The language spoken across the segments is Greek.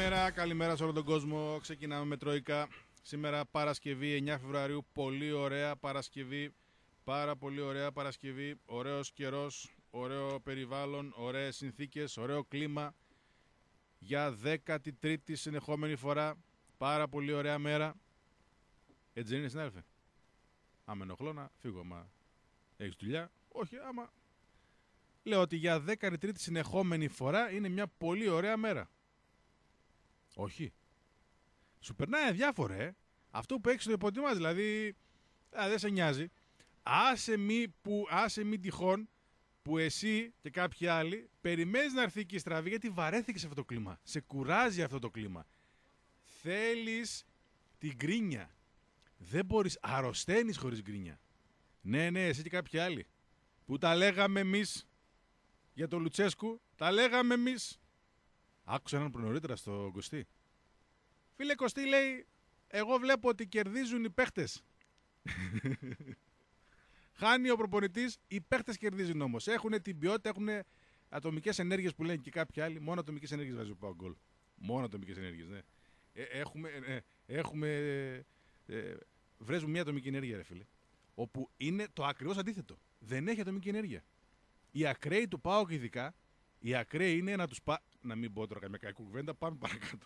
Καλημέρα σε όλο τον κόσμο. Ξεκινάμε με Τρόικα. Σήμερα Παρασκευή 9 Φεβρουαρίου. Πολύ ωραία Παρασκευή. Πάρα πολύ ωραία Παρασκευή. Ωραίος καιρός, ωραίο περιβάλλον, ωραίες συνθήκες, ωραίο κλίμα. Για 13η συνεχόμενη φορά. Πάρα πολύ ωραία μέρα. Έτσι δεν είναι, συνάδελφε? Άμα ενοχλώ να φύγω, άμα έχεις δουλειά. Όχι, άμα... Λέω ότι για 13η συνεχόμενη φορά είναι μια πολύ ωραία μέρα. Όχι. Σου περνάει αδιάφορο, Αυτό που έχεις το υποτιμάς, δηλαδή δεν σε νοιάζει. Άσε μη τυχόν που εσύ και κάποιοι άλλοι περιμένεις να έρθει και η στραβή, γιατί βαρέθηκες αυτό το κλίμα. Σε κουράζει αυτό το κλίμα. Θέλεις την γκρίνια. Δεν μπορείς, αρρωσταίνεις χωρίς γκρίνια. Ναι, εσύ και κάποιοι άλλοι. Που τα λέγαμε εμείς για τον Λουτσέσκου, τα λέγαμε εμείς. Άκουσα έναν προνωρίτερα στο Κωστή. Φίλε Κωστή, λέει, εγώ βλέπω ότι κερδίζουν οι παίχτες. Χάνει ο προπονητής, οι παίχτες κερδίζουν όμως. Έχουν την ποιότητα, έχουν ατομικές ενέργειες που λένε και κάποιοι άλλοι. Μόνο ατομικές ενέργειες βάζει ο Πάο γκολ. Μόνο ατομικές ενέργειες, ναι. Βρέζουμε μια ατομική ενέργεια, ρε φίλε. Όπου είναι το ακριβώς αντίθετο. Δεν έχει ατομική ενέργεια. Οι ακραίοι του ΠΑΟΚ ειδικά, οι ακραίοι είναι να τους να μην πω τώρα καμιά κακή κουβέντα, πάμε παρακάτω.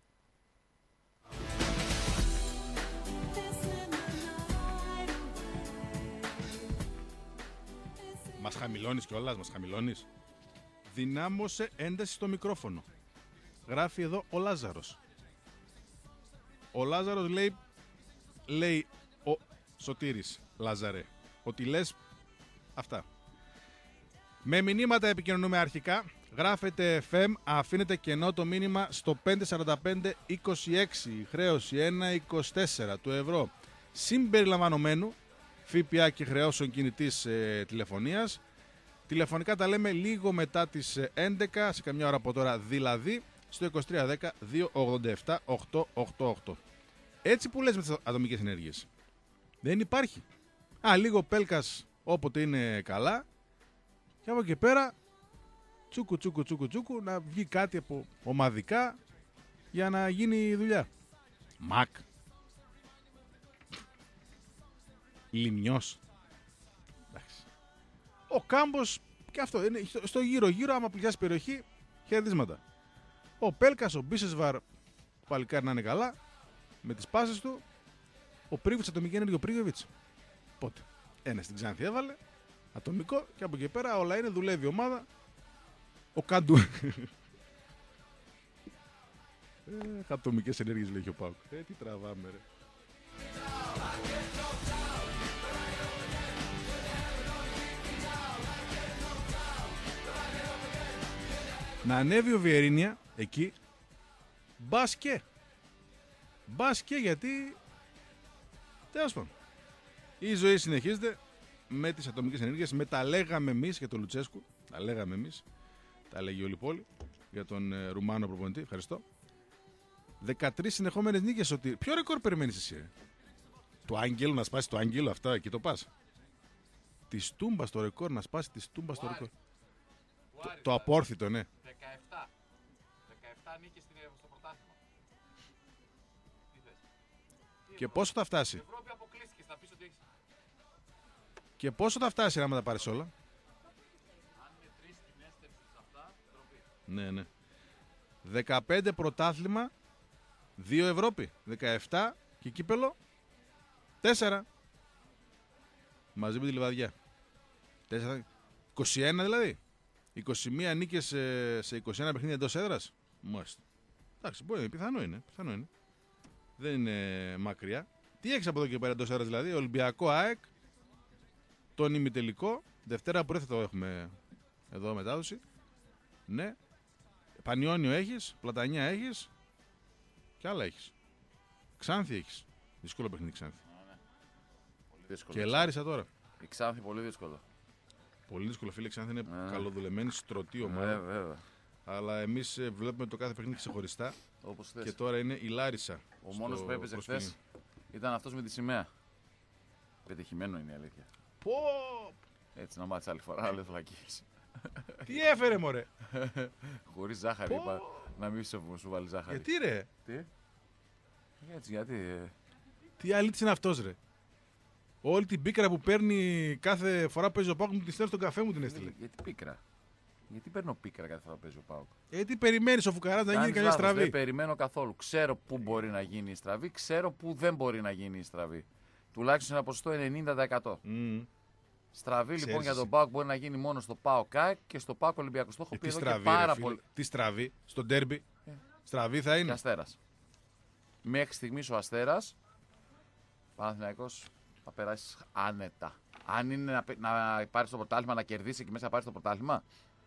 Μας χαμηλώνεις κιόλας, μας χαμηλώνεις. Δυνάμωσε ένταση στο μικρόφωνο. Γράφει εδώ ο Λάζαρος. Ο Λάζαρος λέει ο Σωτήρης Λάζαρε, ότι λες αυτά. Με μηνύματα επικοινωνούμε αρχικά. Γράφετε FM, αφήνετε κενό το μήνυμα στο 54526. Χρέωση 1,24 του ευρώ. Συμπεριλαμβανομένου ΦΠΑ και χρεώσεων κινητής τηλεφωνίας. Τηλεφωνικά τα λέμε λίγο μετά τις 11, σε καμιά ώρα από τώρα δηλαδή, στο 2310-287-888. Έτσι που λες με τις ατομικές ενέργειες. Δεν υπάρχει. Λίγο πέλκας όποτε είναι καλά. Και από εκεί πέρα, τσούκου, να βγει κάτι από ομαδικά για να γίνει η δουλειά. Μακ. Λιμιός. Εντάξει. Ο Κάμπος και αυτό είναι στο γύρω-γύρω, άμα πλησιάσει περιοχή, χαιρετίσματα. Ο Πέλκας, ο Μπίσεσβαρ, παλικάρι να είναι καλά, με τις πάσες του. Ο Πρίβιτς, ατομική ενέργεια, ο Πρίβιτς. Πότε? Ένα στην Ξάνθη έβαλε. Ατομικό και από εκεί πέρα όλα είναι, δουλεύει η ομάδα. Ο Καντού. Ατομικές ενέργειες λέει και ο Πάουκ. Τι τραβάμε ρε. Να ανέβει ο Βιερίνια εκεί. Μπάσκε γιατί τέλος πάντων η ζωή συνεχίζεται με τις ατομικές ενέργειες, με τα λέγαμε εμείς για τον Λουτσέσκου. Τα λέγαμε εμείς. Τα λέγει όλη η πόλη για τον Ρουμάνο προπονητή. Ευχαριστώ. 13 συνεχόμενες νίκες. Ότι... Ποιο ρεκόρ περιμένεις εσύ, Του Άγγελου, να σπάσει το Άγγελο, αυτά εκεί το πας. Τη Τούμπα το ρεκόρ, να σπάσει τη Τούμπα το ρεκόρ. Το απόρθητο, ναι. 17 νίκες στο πρωτάθλημα. Τι θες? Και πόσο θα φτάσει? Η Ευρώπη αποκλείστηκε, θα πεις ότι έχεις. Και πόσο θα φτάσει άμα τα πάρεις όλα? Αν είναι 3 κοινέστερες αυτά, Ευρώπη. Ναι. 15 πρωτάθλημα, 2 Ευρώπη. 17 και κύπελο 4. Μαζί με τη Λιβαδιά. 4, 21 δηλαδή. 21 νίκες σε 21 παιχνίδια εντός έδρας. Μάλιστα. Εντάξει, μπορεί, πιθανό είναι. Δεν είναι μακριά. Τι έχεις από εδώ και πέρα εντός έδρας δηλαδή? Ολυμπιακό, ΑΕΚ, τον ημιτελικό. Δευτέρα που θα το έχουμε εδώ μετάδοση. Ναι. Πανιόνιο έχεις, Πλατανιά έχεις και άλλα έχεις. Ξάνθη έχεις. Δύσκολο παιχνίδι Ξάνθη. Ναι. Πολύ δύσκολο. Και Λάρισα τώρα. Η Ξάνθη πολύ δύσκολο. Πολύ δύσκολο, φίλε. Ξάνθη είναι καλοδουλεμένη, στρωτή ομάδα. Βέβαια. Αλλά εμείς βλέπουμε το κάθε παιχνίδι ξεχωριστά. Όπως θες. Και τώρα είναι η Λάρισα. Ο μόνος που έπαιζε χθες ήταν αυτός με τη σημαία. Πετυχημένο είναι η αλήθεια. Πω! Έτσι να μάθεις άλλη φορά, άλλες βλακίες. Τι έφερε, μωρέ! Χωρίς ζάχαρη, Να μην σου βάλει ζάχαρη. Γιατί ρε? Τι? Έτσι, γιατί. Τι αλήτης είναι αυτός ρε? Όλη την πίκρα που παίρνει κάθε φορά που παίζει ο Πάοκ μου την στέλνει στον καφέ μου την έστειλε. Γιατί πίκρα? Γιατί παίρνω πίκρα κάθε φορά που παίζει ο Πάοκ? Τι περιμένεις ο Φουκαράς να γίνει καμιά στραβή? Δεν περιμένω καθόλου. Ξέρω πού μπορεί να γίνει η στραβή, ξέρω πού δεν μπορεί να γίνει η στραβή. Τουλάχιστον ένα ποσοστό 90%. Στραβή λοιπόν για τον Πάοκ μπορεί να γίνει μόνο στο ΠΑΟΚ ΑΕΚ και στο ΠΑΟΚ Ολυμπιακός. Το έχω πει εδώ και πάρα πολύ. Τι στραβή, στο ντέρμπι. Στραβή θα είναι. Και Αστέρας. Μέχρι στιγμής ο Αστέρας, Παναθηναϊκός, θα περάσει άνετα. Αν είναι να πάρει το πρωτάθλημα, να κερδίσει και μέσα να πάρει το πρωτάθλημα.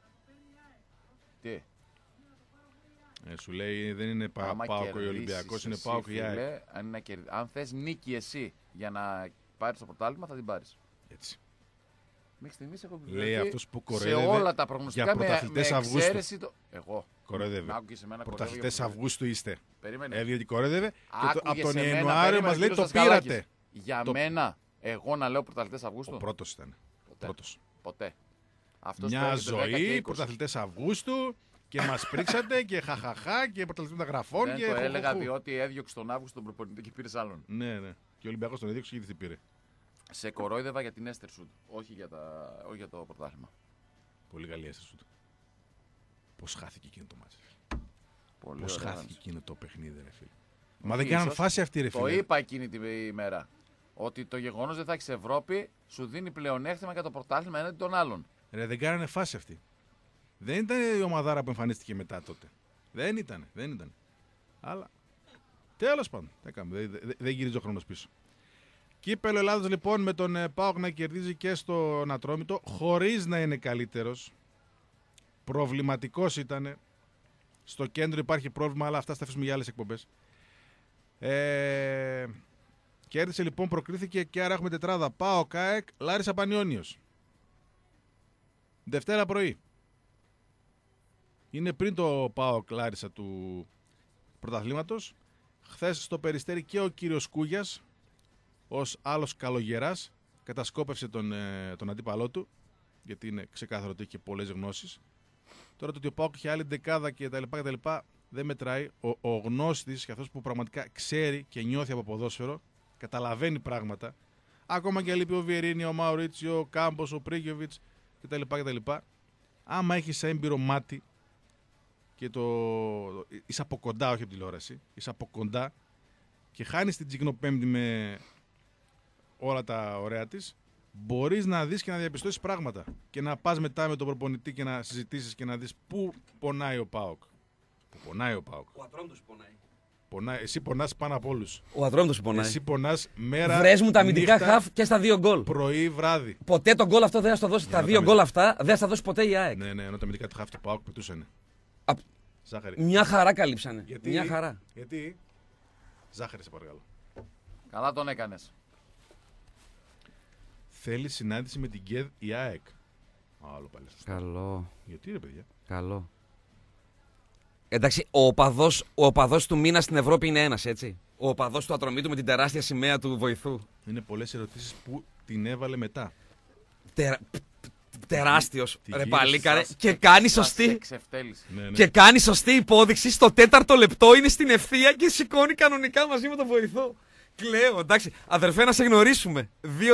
Τι. Σου λέει δεν είναι ΠΑΟΚ ο Ολυμπιακός, είναι ΠΑΟΚ η ΑΕΚ. Αν θες νίκη εσύ για να πάρει το πρωτάθλημα, θα την πάρει. Έτσι. Μέχρι στιγμής έχω λέει αυτός που σε όλα τα προγνωστικά με εξαίρεση το... Εγώ. Κοροϊδεύε. Πρωταθλητές Αυγούστου είστε. Περίμενε. Έβγαινε και κοροϊδεύε. Από τον Ιανουάριο μας λέει το πήρατε. Για μένα, εγώ να λέω πρωταθλητές Αυγούστου. Ο πρώτος ήταν. Ποτέ. Μια ζωή, πρωταθλητές Αυγούστου και μας πρίξατε και χαχαχά και πρωταθλητές μεταγραφών. Δεν το έλεγα διότι έδιωξε τον Αύγουστο τον προπονητή και πήρε άλλον. Ναι. Και ο Ολυμπιακός τον έδιωξε και τι πήρε. Σε κορόιδευα για την Έστερσουντ, όχι για το πρωτάθλημα. Πολύ καλή Έστερσουντ. Πώς χάθηκε εκείνο το μάτσο. Πώς χάθηκε εκείνο το παιχνίδι, ρε φίλε. Μα δεν κάναν φάση αυτή, ρε φίλε. Το είπα εκείνη την ημέρα. Ότι το γεγονός δεν θα έχει Ευρώπη σου δίνει πλεονέκτημα για το πρωτάθλημα έναντι των άλλων. Ρε, δεν κάνανε φάση αυτή. Δεν ήταν η ομαδάρα που εμφανίστηκε μετά τότε. Δεν ήταν. Αλλά τέλος πάντων. Δεν γυρίζει ο χρόνος πίσω. Κύπελλο Ελλάδος λοιπόν με τον ΠΑΟΚ να κερδίζει και στον Ατρόμητο χωρίς να είναι καλύτερος. Προβληματικός ήταν. Στο κέντρο υπάρχει πρόβλημα, αλλά αυτά θα αφήσουμε για άλλες εκπομπές. Κέρδισε λοιπόν, προκρίθηκε και άρα έχουμε τετράδα ΠΑΟΚ ΑΕΚ Λάρισα Πανιώνιος. Δευτέρα πρωί. Είναι πριν το ΠΑΟΚ Λάρισα του πρωταθλήματος. Χθες στο Περιστέρι και ο κύριος Κούγιας, ως άλλος καλογεράς, κατασκόπευσε τον αντίπαλό του, γιατί είναι ξεκάθαρο ότι έχει πολλές γνώσεις. Τώρα το ότι ο ΠΑΟΚ είχε άλλη δεκάδα και τα λοιπά δεν μετράει. Ο γνώστης και αυτός που πραγματικά ξέρει και νιώθει από ποδόσφαιρο, καταλαβαίνει πράγματα. Ακόμα και λείπει ο Βιερίνη, ο Μαουρίτσιο, ο Κάμπος, ο Πρίγιοβιτς κτλ. Άμα έχεις έμπειρο μάτι και είσαι από κοντά, όχι από τηλεόραση, είσαι από κοντά και χάνεις την Τσικνοπέμπτη με όλα τα ωραία της, μπορείς να δεις και να διαπιστώσεις πράγματα και να πας μετά με τον προπονητή και να συζητήσεις και να δεις πού πονάει ο ΠΑΟΚ. Πού πονάει ο ΠΑΟΚ. Ο Ατρόμητος πονάει. Εσύ πονάς πάνω από όλους. Ο Ατρόμητος πονάει. Εσύ πονάς μέρα. Βρες μου τα αμυντικά νύχτα, χαφ και στα δύο γκολ. Πρωί, βράδυ. Ποτέ τον γκολ αυτό δεν θα το δώσει. Τα δύο γκολ αυτά δεν θα τα δώσει ποτέ η ΑΕΚ. Ναι, ενώ τα αμυντικά του χαφ του ΠΑΟΚ πετούσαν. Ζάχαρη. Μια χαρά καλύψανε. Γιατί, μια χαρά. Γιατί. Ζάχαρη, σε παρακαλώ. Καλά τον έκανες. Θέλει συνάντηση με την ΚΕΔ η ΑΕΚ. Άλλο πάλι. Καλό. Γιατί ρε παιδιά. Καλό. Εντάξει, ο οπαδός του μήνα στην Ευρώπη είναι ένας, έτσι. Ο οπαδός του Ατρομήτου με την τεράστια σημαία του βοηθού. Είναι πολλές ερωτήσεις που την έβαλε μετά. Τεράστιος, ρε παλίκαρε. Και κάνει σωστή. Ναι. Και κάνει σωστή υπόδειξη. Στο 4ο λεπτό είναι στην ευθεία και σηκώνει κανονικά μαζί με τον βοηθό. Κλαίω, εντάξει. Αδερφέ, να σε γνωρίσουμε.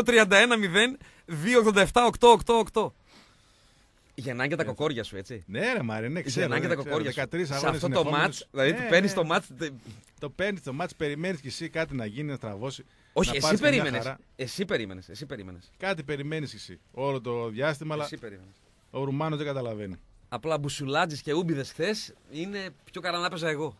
2-31-0-2-87-8-8-8. Γεννάνε και τα κοκόρια σου, έτσι. Ναι, ρε Μάρι, ναι, ξέρω. Γεννάνε και τα κοκόρια σου. 13 σε αυτό το μάτς, δηλαδή του παίρνεις το μάτς. Το παίρνεις το μάτς, περιμένεις κι εσύ κάτι να γίνει, να στραβώσει. Όχι, εσύ περίμενες. Κάτι περιμένεις κι εσύ όλο το διάστημα, αλλά ο Ρουμάνος δεν καταλαβαίνει. Απλά μπουσουλάτζες και ούμπιδες χθες είναι πιο καλά να παίζα εγώ.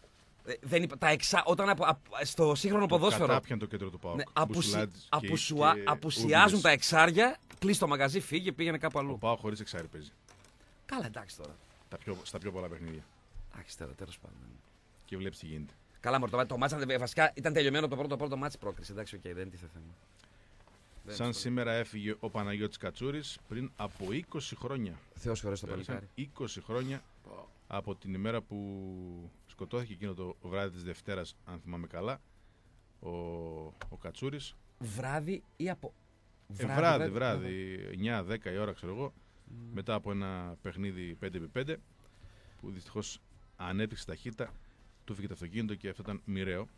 Όταν στο σύγχρονο ποδόσφαιρο. Κατάπιαν το κέντρο του ΠΑΟΚ. Ναι, απουσιάζουν τα εξάρια, κλείσει το μαγαζί, φύγε, πήγαινε κάπου αλλού. Ο ΠΑΟΚ χωρίς εξάρι παίζει. Καλά, εντάξει τώρα. Στα πιο πολλά παιχνίδια. Εντάξει τώρα, τέλος πάντων. Και βλέπεις τι γίνεται. Καλά, μωρέ, το μάτς βασικά ήταν τελειωμένο το πρώτο μάτς πρόκριση. Εντάξει, οκ, δεν τίθε θέμα. Σαν σήμερα έφυγε ο Παναγιώτης Κατσούρης πριν από 20 χρόνια. Θεός χωρές το παλικάρι. 20 χρόνια από την ημέρα που σκοτώθηκε εκείνο το βράδυ της Δευτέρας, αν θυμάμαι καλά, ο Κατσούρης. Βράδυ ή από... Βράδυ, 9-10 η ώρα ξέρω εγώ, μετά από ένα παιχνίδι 5x5 που δυστυχώς ανέπτυξε ταχύτητα, του φύγε το αυτοκίνητο και αυτό ήταν μοιραίο.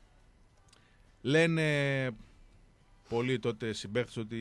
Λένε πολλοί τότε συμπαίχτες ότι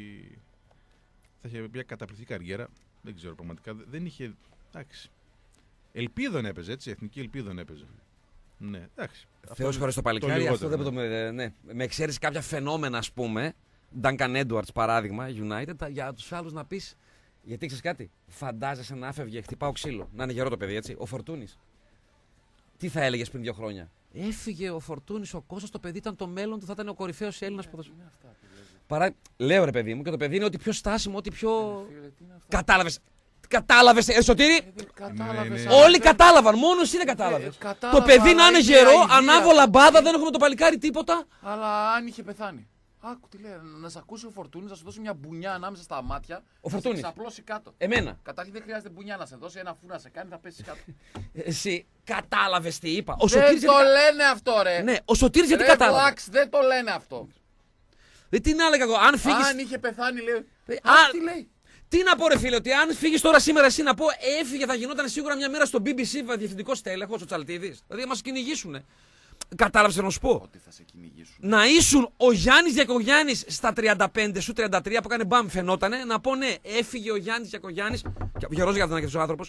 θα είχε μια καταπληκτική καριέρα. Δεν ξέρω πραγματικά. Δεν είχε. Εντάξει. Ελπίδων έπαιζε, έτσι. Εθνική ελπίδων έπαιζε. Ναι, εντάξει. Θεός χωρίς το παλικάρι. Αυτό δεν ναι. Με εξαίρεση κάποια φαινόμενα, ας πούμε. Duncan Edwards, παράδειγμα, United, για τους άλλους να πεις. Γιατί ξέρεις κάτι. Φαντάζεσαι να έφευγε, χτυπάω ξύλο. Να είναι γερό το παιδί, έτσι. Ο Φορτούνης. Τι θα έλεγες πριν 2 χρόνια. Έφυγε ο Φορτούνης, ο Κώστας, το παιδί ήταν το μέλλον του, θα ήταν ο κορυφαίος Έλληνας ποδοσφαιριστής. Λέω ρε παιδί μου, και το παιδί είναι ότι πιο στάσιμο, ότι πιο. Κατάλαβες. Κατάλαβες, Σωτήρη. Όλοι κατάλαβαν, μόνο εσύ δεν κατάλαβες. Το παιδί να είναι γερό, ανάβω λαμπάδα, δεν έχουμε το παλικάρι τίποτα. Αλλά αν είχε πεθάνει. Άκου τι λέει, να σε ακούσει ο Φορτούνης, να σου δώσει μια μπουνιά ανάμεσα στα μάτια. Ο Φορτούνης. Να σε απλώσει κάτω. Εμένα. Καταρχήν δεν χρειάζεται μπουνιά να σε δώσει, ένα φου να σε κάνει, θα πέσει κάτω. Εσύ κατάλαβες τι είπα. Δεν το λένε αυτό, ρε. Ναι, ο Σωτήρης γιατί κατάλαβε. Δεν το λένε αυτό. Τι να έλεγα εγώ, αν είχε πεθάνει, λέει. Τι λέει. Τι να πω, ρε φίλε, ότι αν φύγει τώρα σήμερα εσύ να πω έφυγε, θα γινόταν σίγουρα μια μέρα στο BBC διευθυντικό στέλεχος ο Τσαλτίδης. Δηλαδή θα μας κυνηγήσουνε. Κατάλαβες να σου πω. Ότι θα σε κυνηγήσουν. Να ήσουν ο Γιάννης Γιακογιάννης στα 35 σου, 33 που έκανε μπαμ, φαινότανε. Να πω ναι, έφυγε ο Γιάννης Γιακογιάννης. Γερός για να είναι ο άνθρωπος.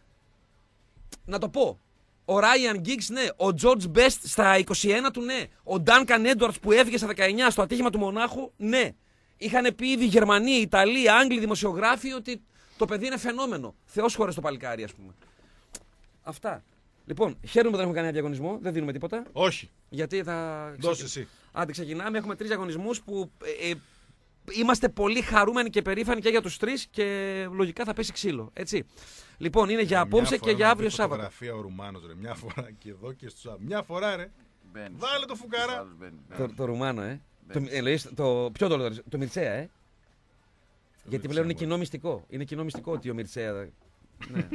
Να το πω. Ο Ράιαν Γκίγκς, ναι. Ο George Best στα 21 του, ναι. Ο Duncan Edwards που έφυγε στα 19 στο ατύχημα του Μονάχου, ναι. Είχαν πει ήδη Γερμανοί, Ιταλοί, Άγγλοι δημοσιογράφοι ότι το παιδί είναι φαινόμενο. Θεός χώρες το παλικάρι, ας πούμε. Αυτά. Λοιπόν, χαίρομαι που δεν έχουμε κανένα διαγωνισμό, δεν δίνουμε τίποτα. Όχι. Γιατί θα. Δώσε εσύ. Άντε, ξεκινάμε. Έχουμε 3 διαγωνισμούς που είμαστε πολύ χαρούμενοι και περήφανοι και για τους 3 και λογικά θα πέσει ξύλο. Έτσι. Λοιπόν, είναι για απόψε και για αύριο Σάββατο. Φωτογραφία ο Ρουμάνος, ρε. Μια φορά και εδώ και στους άλλους. Μια φορά, ρε. Βάλε το φουκαρά. Το Ρουμάνο, ποιο το Μιρτσέα, Γιατί πλέον είναι κοινό μυστικό. Είναι κοινό μυστικό ότι ο Μιρτσέα. Ναι.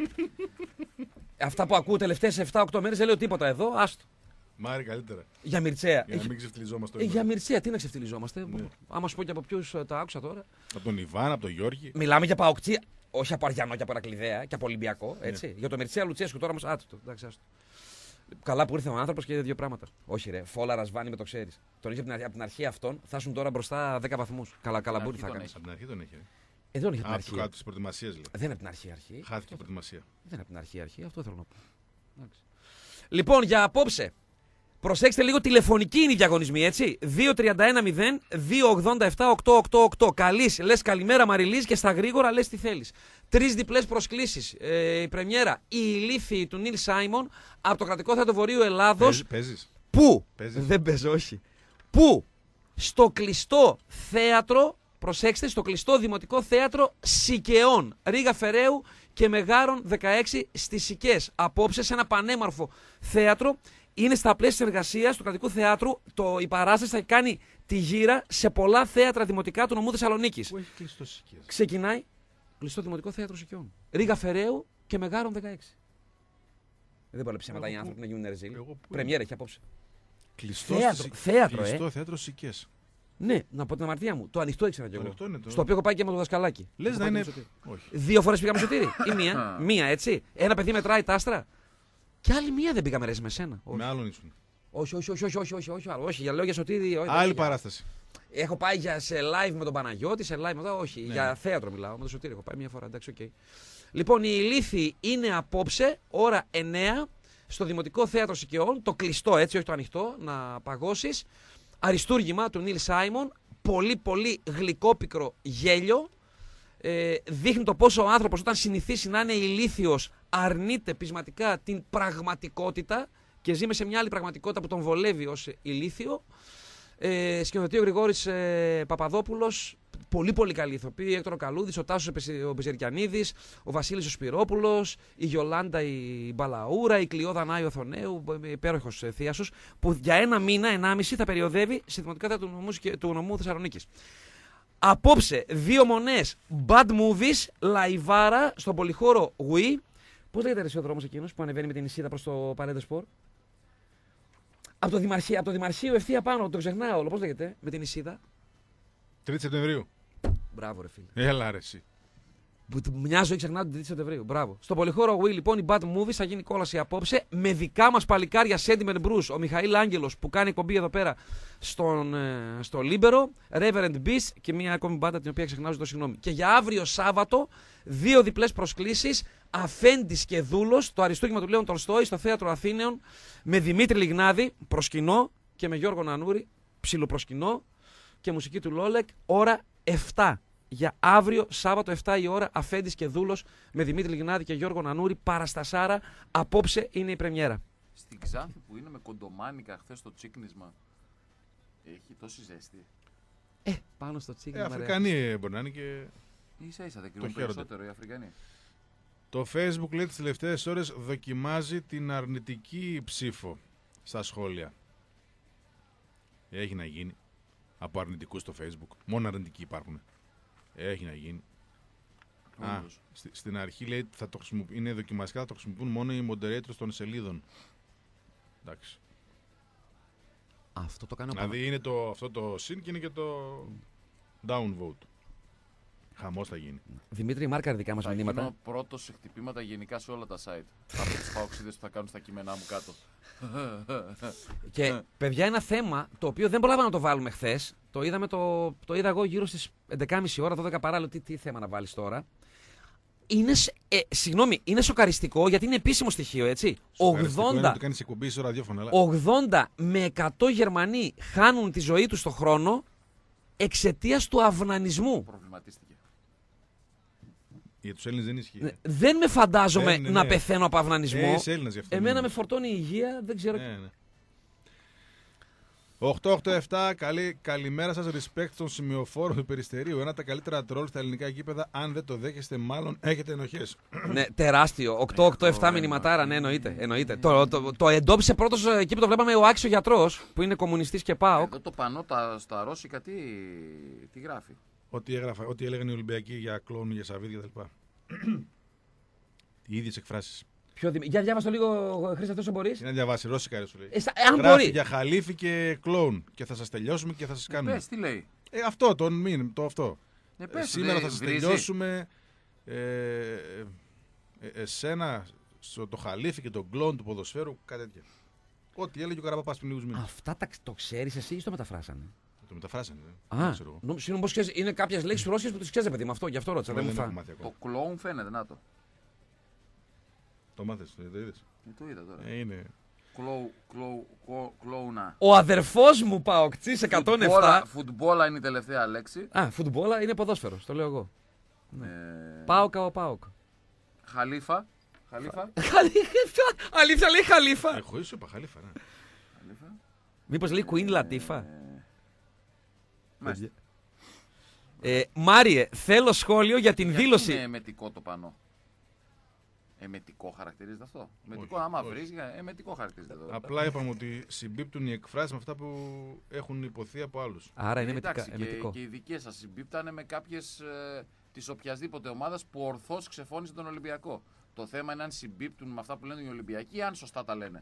Αυτά που ακούω τελευταίες 7-8 μέρες δεν λέω τίποτα εδώ, άστο. Μάρι καλύτερα. Για Μιρτσέα. Για να μην ξεφτυλιζόμαστε. Για Μιρτσέα, τι να ξεφτυλιζόμαστε. Ναι. Άμα σου πω και από ποιους τα άκουσα τώρα. Από τον Ιβάν, από τον Γιώργη. Μιλάμε για Παοκτζή, όχι από Αριανό και από Ερακλειδέα και από Ολυμπιακό. Έτσι. Ναι. Για τον Μιρτσέα Λουτσέσκου τώρα όμως άτυτο. Καλά που ήρθε ο άνθρωπος και 2 πράγματα. Όχι, ρε, Φόλα Ρασβάνι με το ξέρεις. Τον είχε από την αρχή αυτόν, θα ήσουν τώρα μπροστά 10 βαθμούς. Καλά που θα κάνει. Από την αρχή τον είχε. Δεν είναι από την αρχή. Κάτω τη προετοιμασία, λέει. Δεν είναι από την αρχή. Χάθηκε η προετοιμασία. Δεν είναι από την αρχή, αυτό θέλω να πω. Λοιπόν, για απόψε. Προσέξτε λίγο, τηλεφωνική είναι η διαγωνισμή, έτσι. 2-31-0-2-87-888. Καλείς, λες καλημέρα Μαριλής και στα γρήγορα λες τι θέλεις. 3 διπλές προσκλήσεις. Η πρεμιέρα, η ηλίθιοι του Νίλ Σάιμον από το κρατικό θέατρο Βορείου Ελλάδος. Παίζεις. Πού? Παίζεις. Δεν παίζω, όχι. Πού? Στο κλειστό θέατρο, προσέξτε, στο κλειστό δημοτικό θέατρο Σικαιών. Ρίγα Φεραίου και Μεγάρων 16 στις Σικές. Απόψε σε ένα πανέμορφο θέατρο. Είναι στα πλαίσια εργασίας του κρατικού θεάτρου. Η παράσταση θα κάνει τη γύρα σε πολλά θέατρα δημοτικά του νομού Θεσσαλονίκης. Πού έχει κλειστό Σικές? Ξεκινάει κλειστό δημοτικό θέατρο Σικαιών. Ρίγα Φεραίου και Μεγάρων 16. Δεν μπορεί ψέματα οι άνθρωποι να γίνουν ερζήλοι. Πρεμιέρα έχει απόψε. Κλειστό θέατρο, κλειστό θέατρο Σικές. Ναι, να πω την αμαρτία μου. Το ανοιχτό ήξερα κι εγώ. Το... Στο οποίο έχω πάει και με το δασκαλάκι. Λες να είναι. Όχι. 2 φορές πήγαμε Σωτήρη. Ή μία. Μία, έτσι. Ένα παιδί μετράει τα άστρα. Και άλλη μία δεν πήγαμε ρε με σένα. Με άλλον ήσουν. Όχι, για λέω για Σωτήρη. Άλλη παράσταση. Έχω πάει σε live με τον Παναγιώτη, σε live μετά. Όχι, ναι. Για θέατρο μιλάω. Με τον Σωτήρη έχω πάει μία φορά. Εντάξει, οκ. Λοιπόν, η ηλίθιοι είναι απόψε, ώρα 9, στο Δημοτικό Θέατρο Σικαιών. Το κλειστό, έτσι, όχι το ανοιχτό, να παγώσεις. Αριστούργημα του Νίλ Σάιμον. Πολύ γλυκόπικρο γέλιο. Δείχνει το πόσο ο άνθρωπος όταν συνηθίσει να είναι ηλίθιος αρνείται πεισματικά την πραγματικότητα και ζει σε μια άλλη πραγματικότητα που τον βολεύει ως ηλίθιο. Σκηνοθετεί ο Γρηγόρης Παπαδόπουλος, πολύ καλή ηθοποιοί, Έκτορο Καλούδης, ο Τάσος ο Μπεζερκιανίδης, ο Βασίλης ο Σπυρόπουλος, η Γιολάντα η Μπαλαούρα, η Κλειόδα Νάη Θονέου, υπέροχος θείασος, που για 1 μήνα, 1,5 θα περιοδεύει στη Δημοτικά του νομού Θεσσαλονίκης. Απόψε, 2 μονές, Bad Movies, λαϊβάρα, στον πολυχώρο Wii. Πώς λέγεται ο δρόμος εκείνος που ανεβαίνει με την Ισίδα προς το Παρέντε Σπορ? Από το Δημαρχείο ευθεία πάνω, το ξεχνάω όλο. Πώς λέγεται, με την Ισίδα? 3 Σεπτεμβρίου. Μπράβο, ρε φίλε. Έλα, ρε εσύ. Μοιάζω ή ξεχνάω την 3η Σεπτεμβρίου. Μπράβο. Στο πολυχώρο Wii λοιπόν η Bad Movies θα γίνει κόλαση απόψε με δικά μας παλικάρια Sentiment Bruce, ο Μιχαήλ Άγγελος που κάνει εκπομπή εδώ πέρα στο Λίμπερο, Reverend Beast και μια ακόμη μπάντα την οποία ξεχνάω, ζητώ συγγνώμη. Και για αύριο Σάββατο 2 διπλές προσκλήσεις, Αφέντης και Δούλος, το Αριστούργημα του Λέων Τολστόη στο Θέατρο Αθήνεων με Δημήτρη Λιγνάδη, προσκυνώ, και με Γιώργο Νανούρη, ψιλοπροσκυνώ, και μουσική του Λόλεκ, ώρα 7. Για αύριο, Σάββατο 7 η ώρα, Αφέντης και Δούλος με Δημήτρη Λιγνάδη και Γιώργο Νανούρη, Παραστασάρα. Απόψε είναι η πρεμιέρα. Στην Ξάνθη που είναι με κοντομάνικα χθες το τσίκνισμα, έχει τόση ζέστη. Πάνω στο τσίκνισμα. Αφρικανοί μπορεί να είναι και. Ίσα-ίσα δεν κρίνουν περισσότερο οι Αφρικανοί. Το Facebook λέει τις τελευταίες ώρες δοκιμάζει την αρνητική ψήφο στα σχόλια. Έχει να γίνει. Από αρνητικούς στο Facebook. Μόνο αρνητικοί υπάρχουν. Έχει να γίνει. Στην αρχή λέει είναι δοκιμαστικά, θα το χρησιμοποιούν μόνο οι moderators των σελίδων. Εντάξει. Αυτό το κάνω. Δηλαδή είναι αυτό το συν και είναι και το downvote. Χαμός θα γίνει. Δημήτρη, μάρκαρε δικά μας μηνύματα. Θα γίνω πρώτος σε χτυπήματα γενικά σε όλα τα site. Από τις παοξίδες που θα κάνουν στα κείμενά μου κάτω. Και παιδιά, ένα θέμα το οποίο δεν προλάβαμε να το βάλουμε χθες. Το είδα εγώ γύρω στις 11.30 ώρα, 12 παράλληλο. Τι θέμα να βάλεις τώρα. Συγγνώμη, είναι σοκαριστικό γιατί είναι επίσημο στοιχείο, έτσι. 80 με 100 Γερμανοί χάνουν τη ζωή τους στον χρόνο εξαιτίας του αυνανισμού. Προβληματίστηκε. Για τους Έλληνες δεν ισχύει. Δεν με φαντάζομαι να πεθαίνω από αυνανισμό. Εμένα με φορτώνει η υγεία, δεν ξέρω. 887, καλημέρα σας, respect στον σημειοφόρο του Περιστερίου. Ένα από τα καλύτερα τρόλ στα ελληνικά γήπεδα. Αν δεν το δέχεστε, μάλλον έχετε ενοχές. Ναι, τεράστιο. 887 μηνυματάρα, ναι, εννοείται. Το εντόπισε πρώτος εκεί που το βλέπαμε ο Άξιο Γιατρός, που είναι κομμουνιστής και ΠΑΟΚ. Εδώ το πανό στα ρώσικα τι γράφει. Ό,τι έλεγαν οι Ολυμπιακοί για κλόνου, για σαβίδια κτλ. Οι ίδιες εκφράσεις. Για διάβασε το λίγο, Χρήστο, αυτό μπορείς. Είναι να διαβάσει, ρώσικα σου λέει. Αν γράφει μπορεί. Για χαλίφι και κλόουν. Και θα σας τελειώσουμε και θα σας κάνουμε. Πες, τι λέει. Αυτό, αυτό. Σήμερα θα σας βρίζει. τελειώσουμε. Εσένα, το χαλίφι και τον κλόουν του ποδοσφαίρου, κάτι τέτοια. Ό,τι έλεγε ο Καραπαπάς πριν λίγους μήνες. Αυτά το ξέρεις εσύ ή το μεταφράσανε. Το μεταφράσανε. Είναι κάποιες λέξεις ρώσικες που τις ξέρεις, παιδί μου, γι' αυτό ρώτησα. Το κλόουν φαίνεται, να το. Το μάθες, το είδες. Το είδα τώρα. Είναι. Κλόουνα. Ο αδερφός μου Παοκτσής 107. Φουτμπόλα είναι η τελευταία λέξη. Φουτμπόλα είναι ποδόσφαιρο, το λέω εγώ. Πάοκα ο Πάοκ. Χαλίφα. Αλήθεια λέει Χαλίφα. Εγώ σου είπα Χαλίφα, ναι. Μήπως λέει Queen Λατίφα. Μάριε, θέλω σχόλιο για την δήλωση. Είναι εμετικό το πανό. Εμετικό χαρακτηρίζεται αυτό. Εμετικό, άμα βρεις, εμετικό χαρακτηρίζεται εδώ. Απλά είπαμε ότι συμπίπτουν οι εκφράσεις με αυτά που έχουν υποθεί από άλλους. Άρα είναι εμετικό. Και οι δικές σας συμπίπτανε με κάποιες της οποιασδήποτε ομάδας που ορθώς ξεφώνησε τον Ολυμπιακό. Το θέμα είναι αν συμπίπτουν με αυτά που λένε οι Ολυμπιακοί ή αν σωστά τα λένε.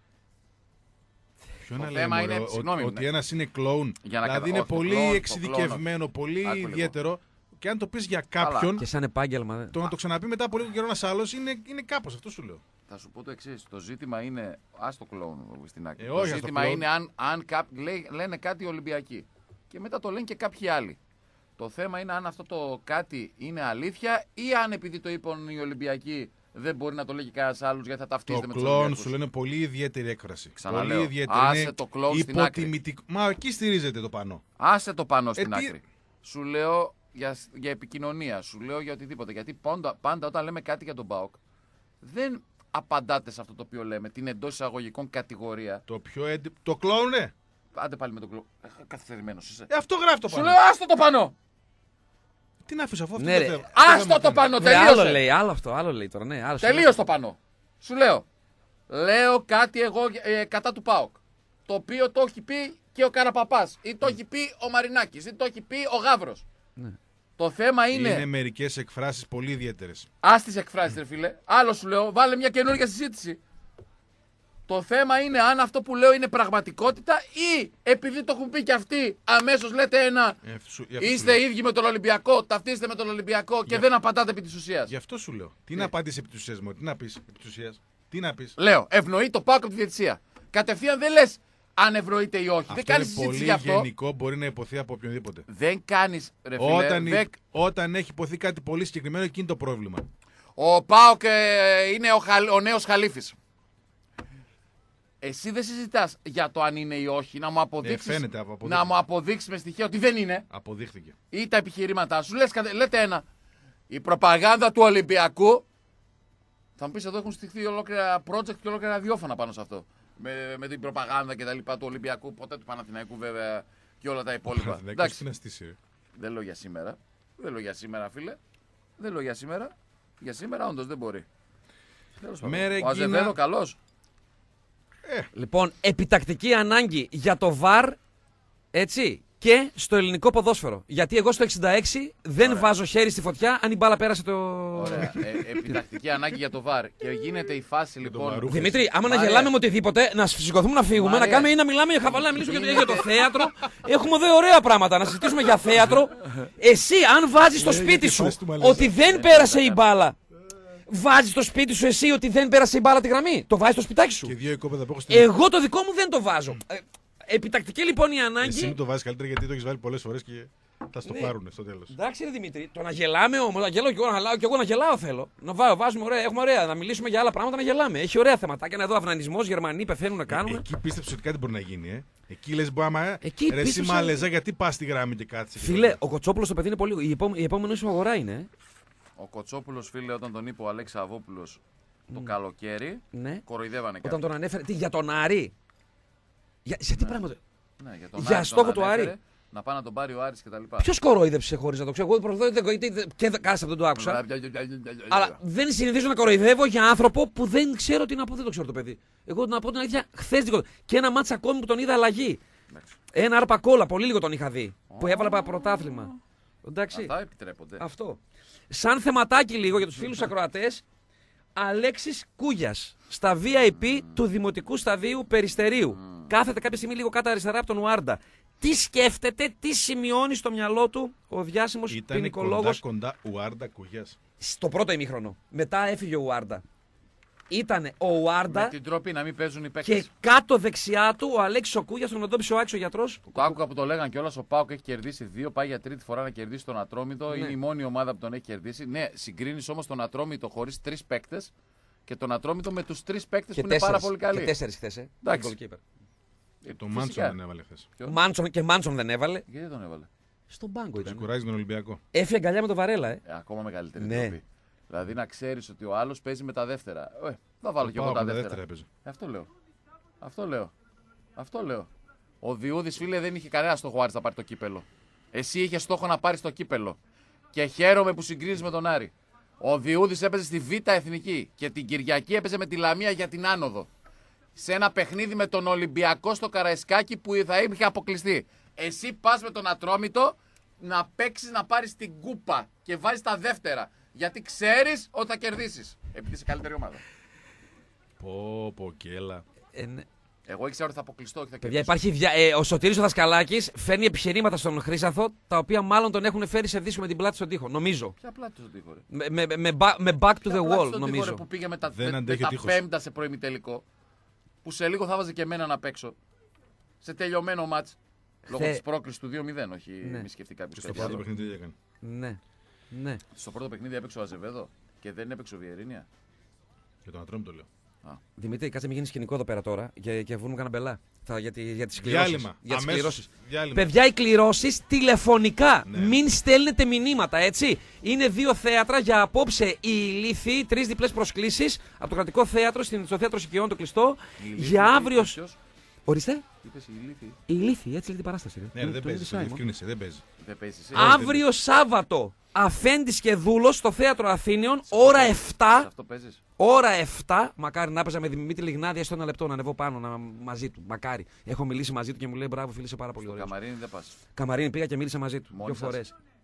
Ποιο να λέμε, ότι ένας είναι κλόουν. Δηλαδή είναι πολύ εξειδικευμένο, πολύ ιδιαίτερο. Και αν το πεις για κάποιον. Και σαν επάγγελμα. Το να το ξαναπεί μετά από λίγο καιρό ένας άλλος είναι κάπως, αυτό σου λέω. Θα σου πω το εξής. Το ζήτημα είναι. Ας το κλόουν στην άκρη. Το ζήτημα είναι αν λένε κάτι οι Ολυμπιακοί. Και μετά το λένε και κάποιοι άλλοι. Το θέμα είναι αν αυτό το κάτι είναι αλήθεια ή αν επειδή το είπαν οι Ολυμπιακοί δεν μπορεί να το λέει κανένα άλλο γιατί θα ταυτίζεται με τους Ολυμπιακούς. Το κλόουν σου λένε πολύ ιδιαίτερη έκφραση. Ξαναλέω. Πολύ ιδιαίτερη. Άσε το κλόουν στην άκρη. Μα εκεί στηρίζεται το πανό. Άσε το πανό στην άκρη. Σου λέω για επικοινωνία, σου λέω για οτιδήποτε. Γιατί πάντα όταν λέμε κάτι για τον ΠΑΟΚ δεν απαντάτε σε αυτό το οποίο λέμε, την εντός εισαγωγικών κατηγορία. Το κλόουνε! Άντε πάλι με τον κλόουν. Καθυστερημένος είσαι. Αυτό γράφει το πανό. Σου λέω άστο το πανό! Τι να αφήσω αυτό, ναι, το άστο το πανό, τελείωσε. Άλλο λέει, άλλο λέει τώρα, ναι. Τελείωσε το πανό. Σου λέω. Λέω κάτι εγώ κατά του ΠΑΟΚ. Το οποίο το έχει πει και ο Καραπαπάς. Ή το έχει πει ο Μαρινάκης. Ή το έχει πει ο Γαύρος. Ναι. Το θέμα είναι. Είναι μερικές εκφράσεις πολύ ιδιαίτερες. Ας τις εκφράσεις, ρε φίλε. Άλλο σου λέω, βάλε μια καινούργια συζήτηση. Το θέμα είναι αν αυτό που λέω είναι πραγματικότητα ή επειδή το έχουν πει και αυτοί, αμέσως λέτε ένα. Είστε ίδιοι με τον Ολυμπιακό, ταυτίστε με τον Ολυμπιακό και δεν απαντάτε επί της ουσίας. Γι' αυτό σου λέω. Τι να απαντήσει επί της ουσίας μου, τι να πεις επί της ουσίας. Τι να πεις. Λέω, ευνοεί το ΠΑΟΚ από τη διαιτησία. Κατευθείαν δεν λες αν ευνοείται ή όχι. Αυτό δεν κάνεις είναι συζήτηση πολύ γι' αυτό. γενικό, μπορεί να υποθεί από οποιονδήποτε. Δεν κάνεις, ρε φίλε. Όταν έχει υποθεί κάτι πολύ συγκεκριμένο, εκείνη το πρόβλημα. Ο ΠΑΟΚ είναι ο νέος Χαλίφης. Εσύ δεν συζητάς για το αν είναι ή όχι, να μου αποδείξεις, να μου αποδείξεις με στοιχεία ότι δεν είναι. Αποδείχθηκε. Ή τα επιχειρήματά σου. Λέτε ένα. Η προπαγάνδα του Ολυμπιακού. Θα μου πεις εδώ έχουν στηθεί ολόκληρα project και ολόκληρα ραδιόφωνα πάνω σε αυτό. Με την προπαγάνδα και τα λοιπά του Ολυμπιακού, ποτέ του Παναθηναϊκού βέβαια και όλα τα υπόλοιπα. Εντάξει. Δεν λέω για σήμερα. Δεν λέω για σήμερα, φίλε. Δεν λέω για σήμερα. Για σήμερα όντως δεν μπορεί. Ο Αζεβέδο καλός. Λοιπόν, επιτακτική ανάγκη για το VAR, έτσι, και στο ελληνικό ποδόσφαιρο. Γιατί εγώ στο 66 δεν βάζω χέρι στη φωτιά αν η μπάλα πέρασε το... Ωραία. Επιτακτική ανάγκη για το VAR. Και γίνεται η φάση λοιπόν... Δημήτρη, άμα να γελάμε με οτιδήποτε, να σηκωθούμε να φύγουμε, να κάνουμε ή να μιλάμε για χαβαλά, να μιλήσουμε για το θέατρο. Έχουμε εδώ ωραία πράγματα, να συζητήσουμε για θέατρο. Εσύ, αν βάζεις στο σπίτι σου ότι δεν πέρασε η μπάλα, βάζεις στο σπίτι σου εσύ ότι δεν πέρασε η μπάλα τη γραμμή. Το βάζεις στο σπιτάκι σου. Εγώ το δικό μου δεν το βάζω. Επιτακτική λοιπόν η ανάγκη. Εσύ μου το βάζεις καλύτερα γιατί το έχεις βάλει πολλές φορές και θα στο πάρουν στο τέλος. Εντάξει, ρε Δημήτρη, το να γελάμε όμως, να γελάω και εγώ να γελάω θέλω. Να βάζουμε ωραία, έχουμε ωραία, να μιλήσουμε για άλλα πράγματα, να γελάμε. Έχει ωραία θεματάκια, να δω αυνανισμός, Γερμανοί πεθαίνουν να κάνουμε. Εκεί πίστεψε ότι κάτι μπορεί να γίνει, Εκεί λες μπάμα, ρε εσύ Μαλεζά, γιατί πας στη γράμμη και κάτσε. Φίλε, ο Κοτσόπουλος το παιδί είναι πολύ. Η επόμενη σου αγορά είναι. Ο Κοτσόπουλος, φίλε, όταν τον είπε ο Αλέξη Αβόπουλος το καλοκαίρι, κοροϊδεύανε κάτι. Όταν τον ανέφερε. Τι, για τον Άρη. Σε τι πράγματα. Ναι, για τον για Άρη στόχο του Άρη. Να πάει να τον πάρει ο Άρης και τα λοιπά. Ποιος κοροϊδεύσε χωρίς να το ξέρω. Εγώ και κάθεσα δεν το άκουσα. Αλλά δεν συνηθίζω να κοροϊδεύω για άνθρωπο που δεν ξέρω τι να πω. Δεν το ξέρω το παιδί. Εγώ να πω την αλήθεια, χθες και ένα μάτσα ακόμη που τον είδα αλλαγή. Ένα άρπα κόλλα, πολύ λίγο τον είχα δει. Που έβαλα πρωτάθλημα. Εντάξει. Αυτά επιτρέπονται. Αυτό. Σαν θεματάκι λίγο για τους φίλους ακροατές, Αλέξης Κούγιας στα VIP του Δημοτικού Σταδίου Περιστερίου. Κάθεται κάποια στιγμή λίγο κάτω αριστερά από τον Ουάρντα. Τι σκέφτεται, τι σημειώνει στο μυαλό του ο διάσημος ποινικολόγος. Κοντά Ουάρντα Κούγιας. Στο πρώτο ημίχρονο. Μετά έφυγε ο Ουάρντα. Ήτανε ο Ουάρντα. Με την τροπή να μην παίζουν οι παίκτες. Και κάτω δεξιά του ο Αλέξης ο Κούγιας, τον εντόπισε ο Άξιο γιατρός. Το άκουγα που το λέγαν κιόλας. Ο ΠΑΟΚ έχει κερδίσει 2, πάει για τρίτη φορά να κερδίσει τον Ατρόμητο. Ναι. Είναι η μόνη ομάδα που τον έχει κερδίσει. Ναι, συγκρίνεις όμως τον Ατρόμητο χωρίς 3 παίκτες και τον Ατρόμητο με τους 3 παίκτες που είναι πάρα πολύ καλοί. Και 4 χθες. Εντάξει. Το Μάντσον δεν έβαλε χθες. Και Μάντσον δεν έβαλε. Γιατί τον έβαλε. Στον πάγκο ήταν. Σκουράζει τον Ολυμπιακό. Έφυγε αγκαλιά με τον Βαρέλα, Ακόμα μεγαλύτερη τροπή. Δηλαδή να ξέρεις ότι ο άλλος παίζει με τα δεύτερα. Θα βάλω κι εγώ τα δεύτερα. Αυτό λέω. Ο Διούδης, φίλε, δεν είχε κανένα στόχο Άρης να πάρει το κύπελο. Εσύ είχε στόχο να πάρεις το κύπελο. Και χαίρομαι που συγκρίνεις με τον Άρη. Ο Διούδης έπαιζε στη Β' Εθνική και την Κυριακή έπαιζε με τη Λαμία για την άνοδο. Σε ένα παιχνίδι με τον Ολυμπιακό στο Καραϊσκάκι που θα είχε αποκλειστεί. Εσύ πας με τον Ατρόμητο να παίξεις να πάρεις την κούπα και βάζεις τα δεύτερα. Γιατί ξέρεις ότι θα κερδίσεις. Επειδή είσαι καλύτερη ομάδα. Πω, κέλα. Ναι. Εγώ ήξερα ότι θα αποκλειστώ και θα κερδίσω. Υπάρχει ο Σωτήρης ο Δασκαλάκης φέρνει επιχειρήματα στον Χρύσαθο, τα οποία μάλλον τον έχουν φέρει σε δύσκολο με την πλάτη στον τοίχο. Νομίζω. Ποια πλάτη στον τοίχο, με back to the wall, νομίζω. Τοίχο, που πήγε με τα πέμπτα σε προημιτελικό. Που σε λίγο θα βάζε και εμένα να παίξω. Σε τελειωμένο μάτς. Λόγω της πρόκλησης του 2-0, όχι μη σκεφτεί κάποιος. Στο πρώτο παιχνίδι έκανε. Ναι. Στο πρώτο παιχνίδι έπαιξε ο Αζεβέδο και δεν έπαιξε ο Βιερίνια. Για τον Ατρόμητο το λέω. Δημήτρη, κάτσε μην γίνει σκηνικό εδώ πέρα τώρα και βγούμε κανένα μπελά. Για τις κληρώσεις. Παιδιά, οι κληρώσεις τηλεφωνικά. Ναι. Μην στέλνετε μηνύματα, έτσι. Είναι 2 θέατρα για απόψε η Ηλίθιοι, 3 διπλές προσκλήσεις από το κρατικό θέατρο στο θέατρο Σικαιών το κλειστό. Για αύριο. Ορίστε. Η Ηλίθιοι, έτσι λέει την παράσταση. Ναι, δεν παίζει. Δεν παίζει. Αύριο Σάββατο. Αφέντης και Δούλος στο θέατρο Αθήνιων, ώρα 7. Αυτό παίζεις. Ώρα 7. Μακάρι να έπαιζα με Δημήτρη Λιγνάδη έστω ένα λεπτό να ανεβώ πάνω μαζί του. Μακάρι. Έχω μιλήσει μαζί του και μου λέει μπράβο, φίλε, είσαι πάρα πολύ ωραίος. Καμαρίνη δεν πας. Καμαρίνη πήγα και μίλησα μαζί του 2 φορές.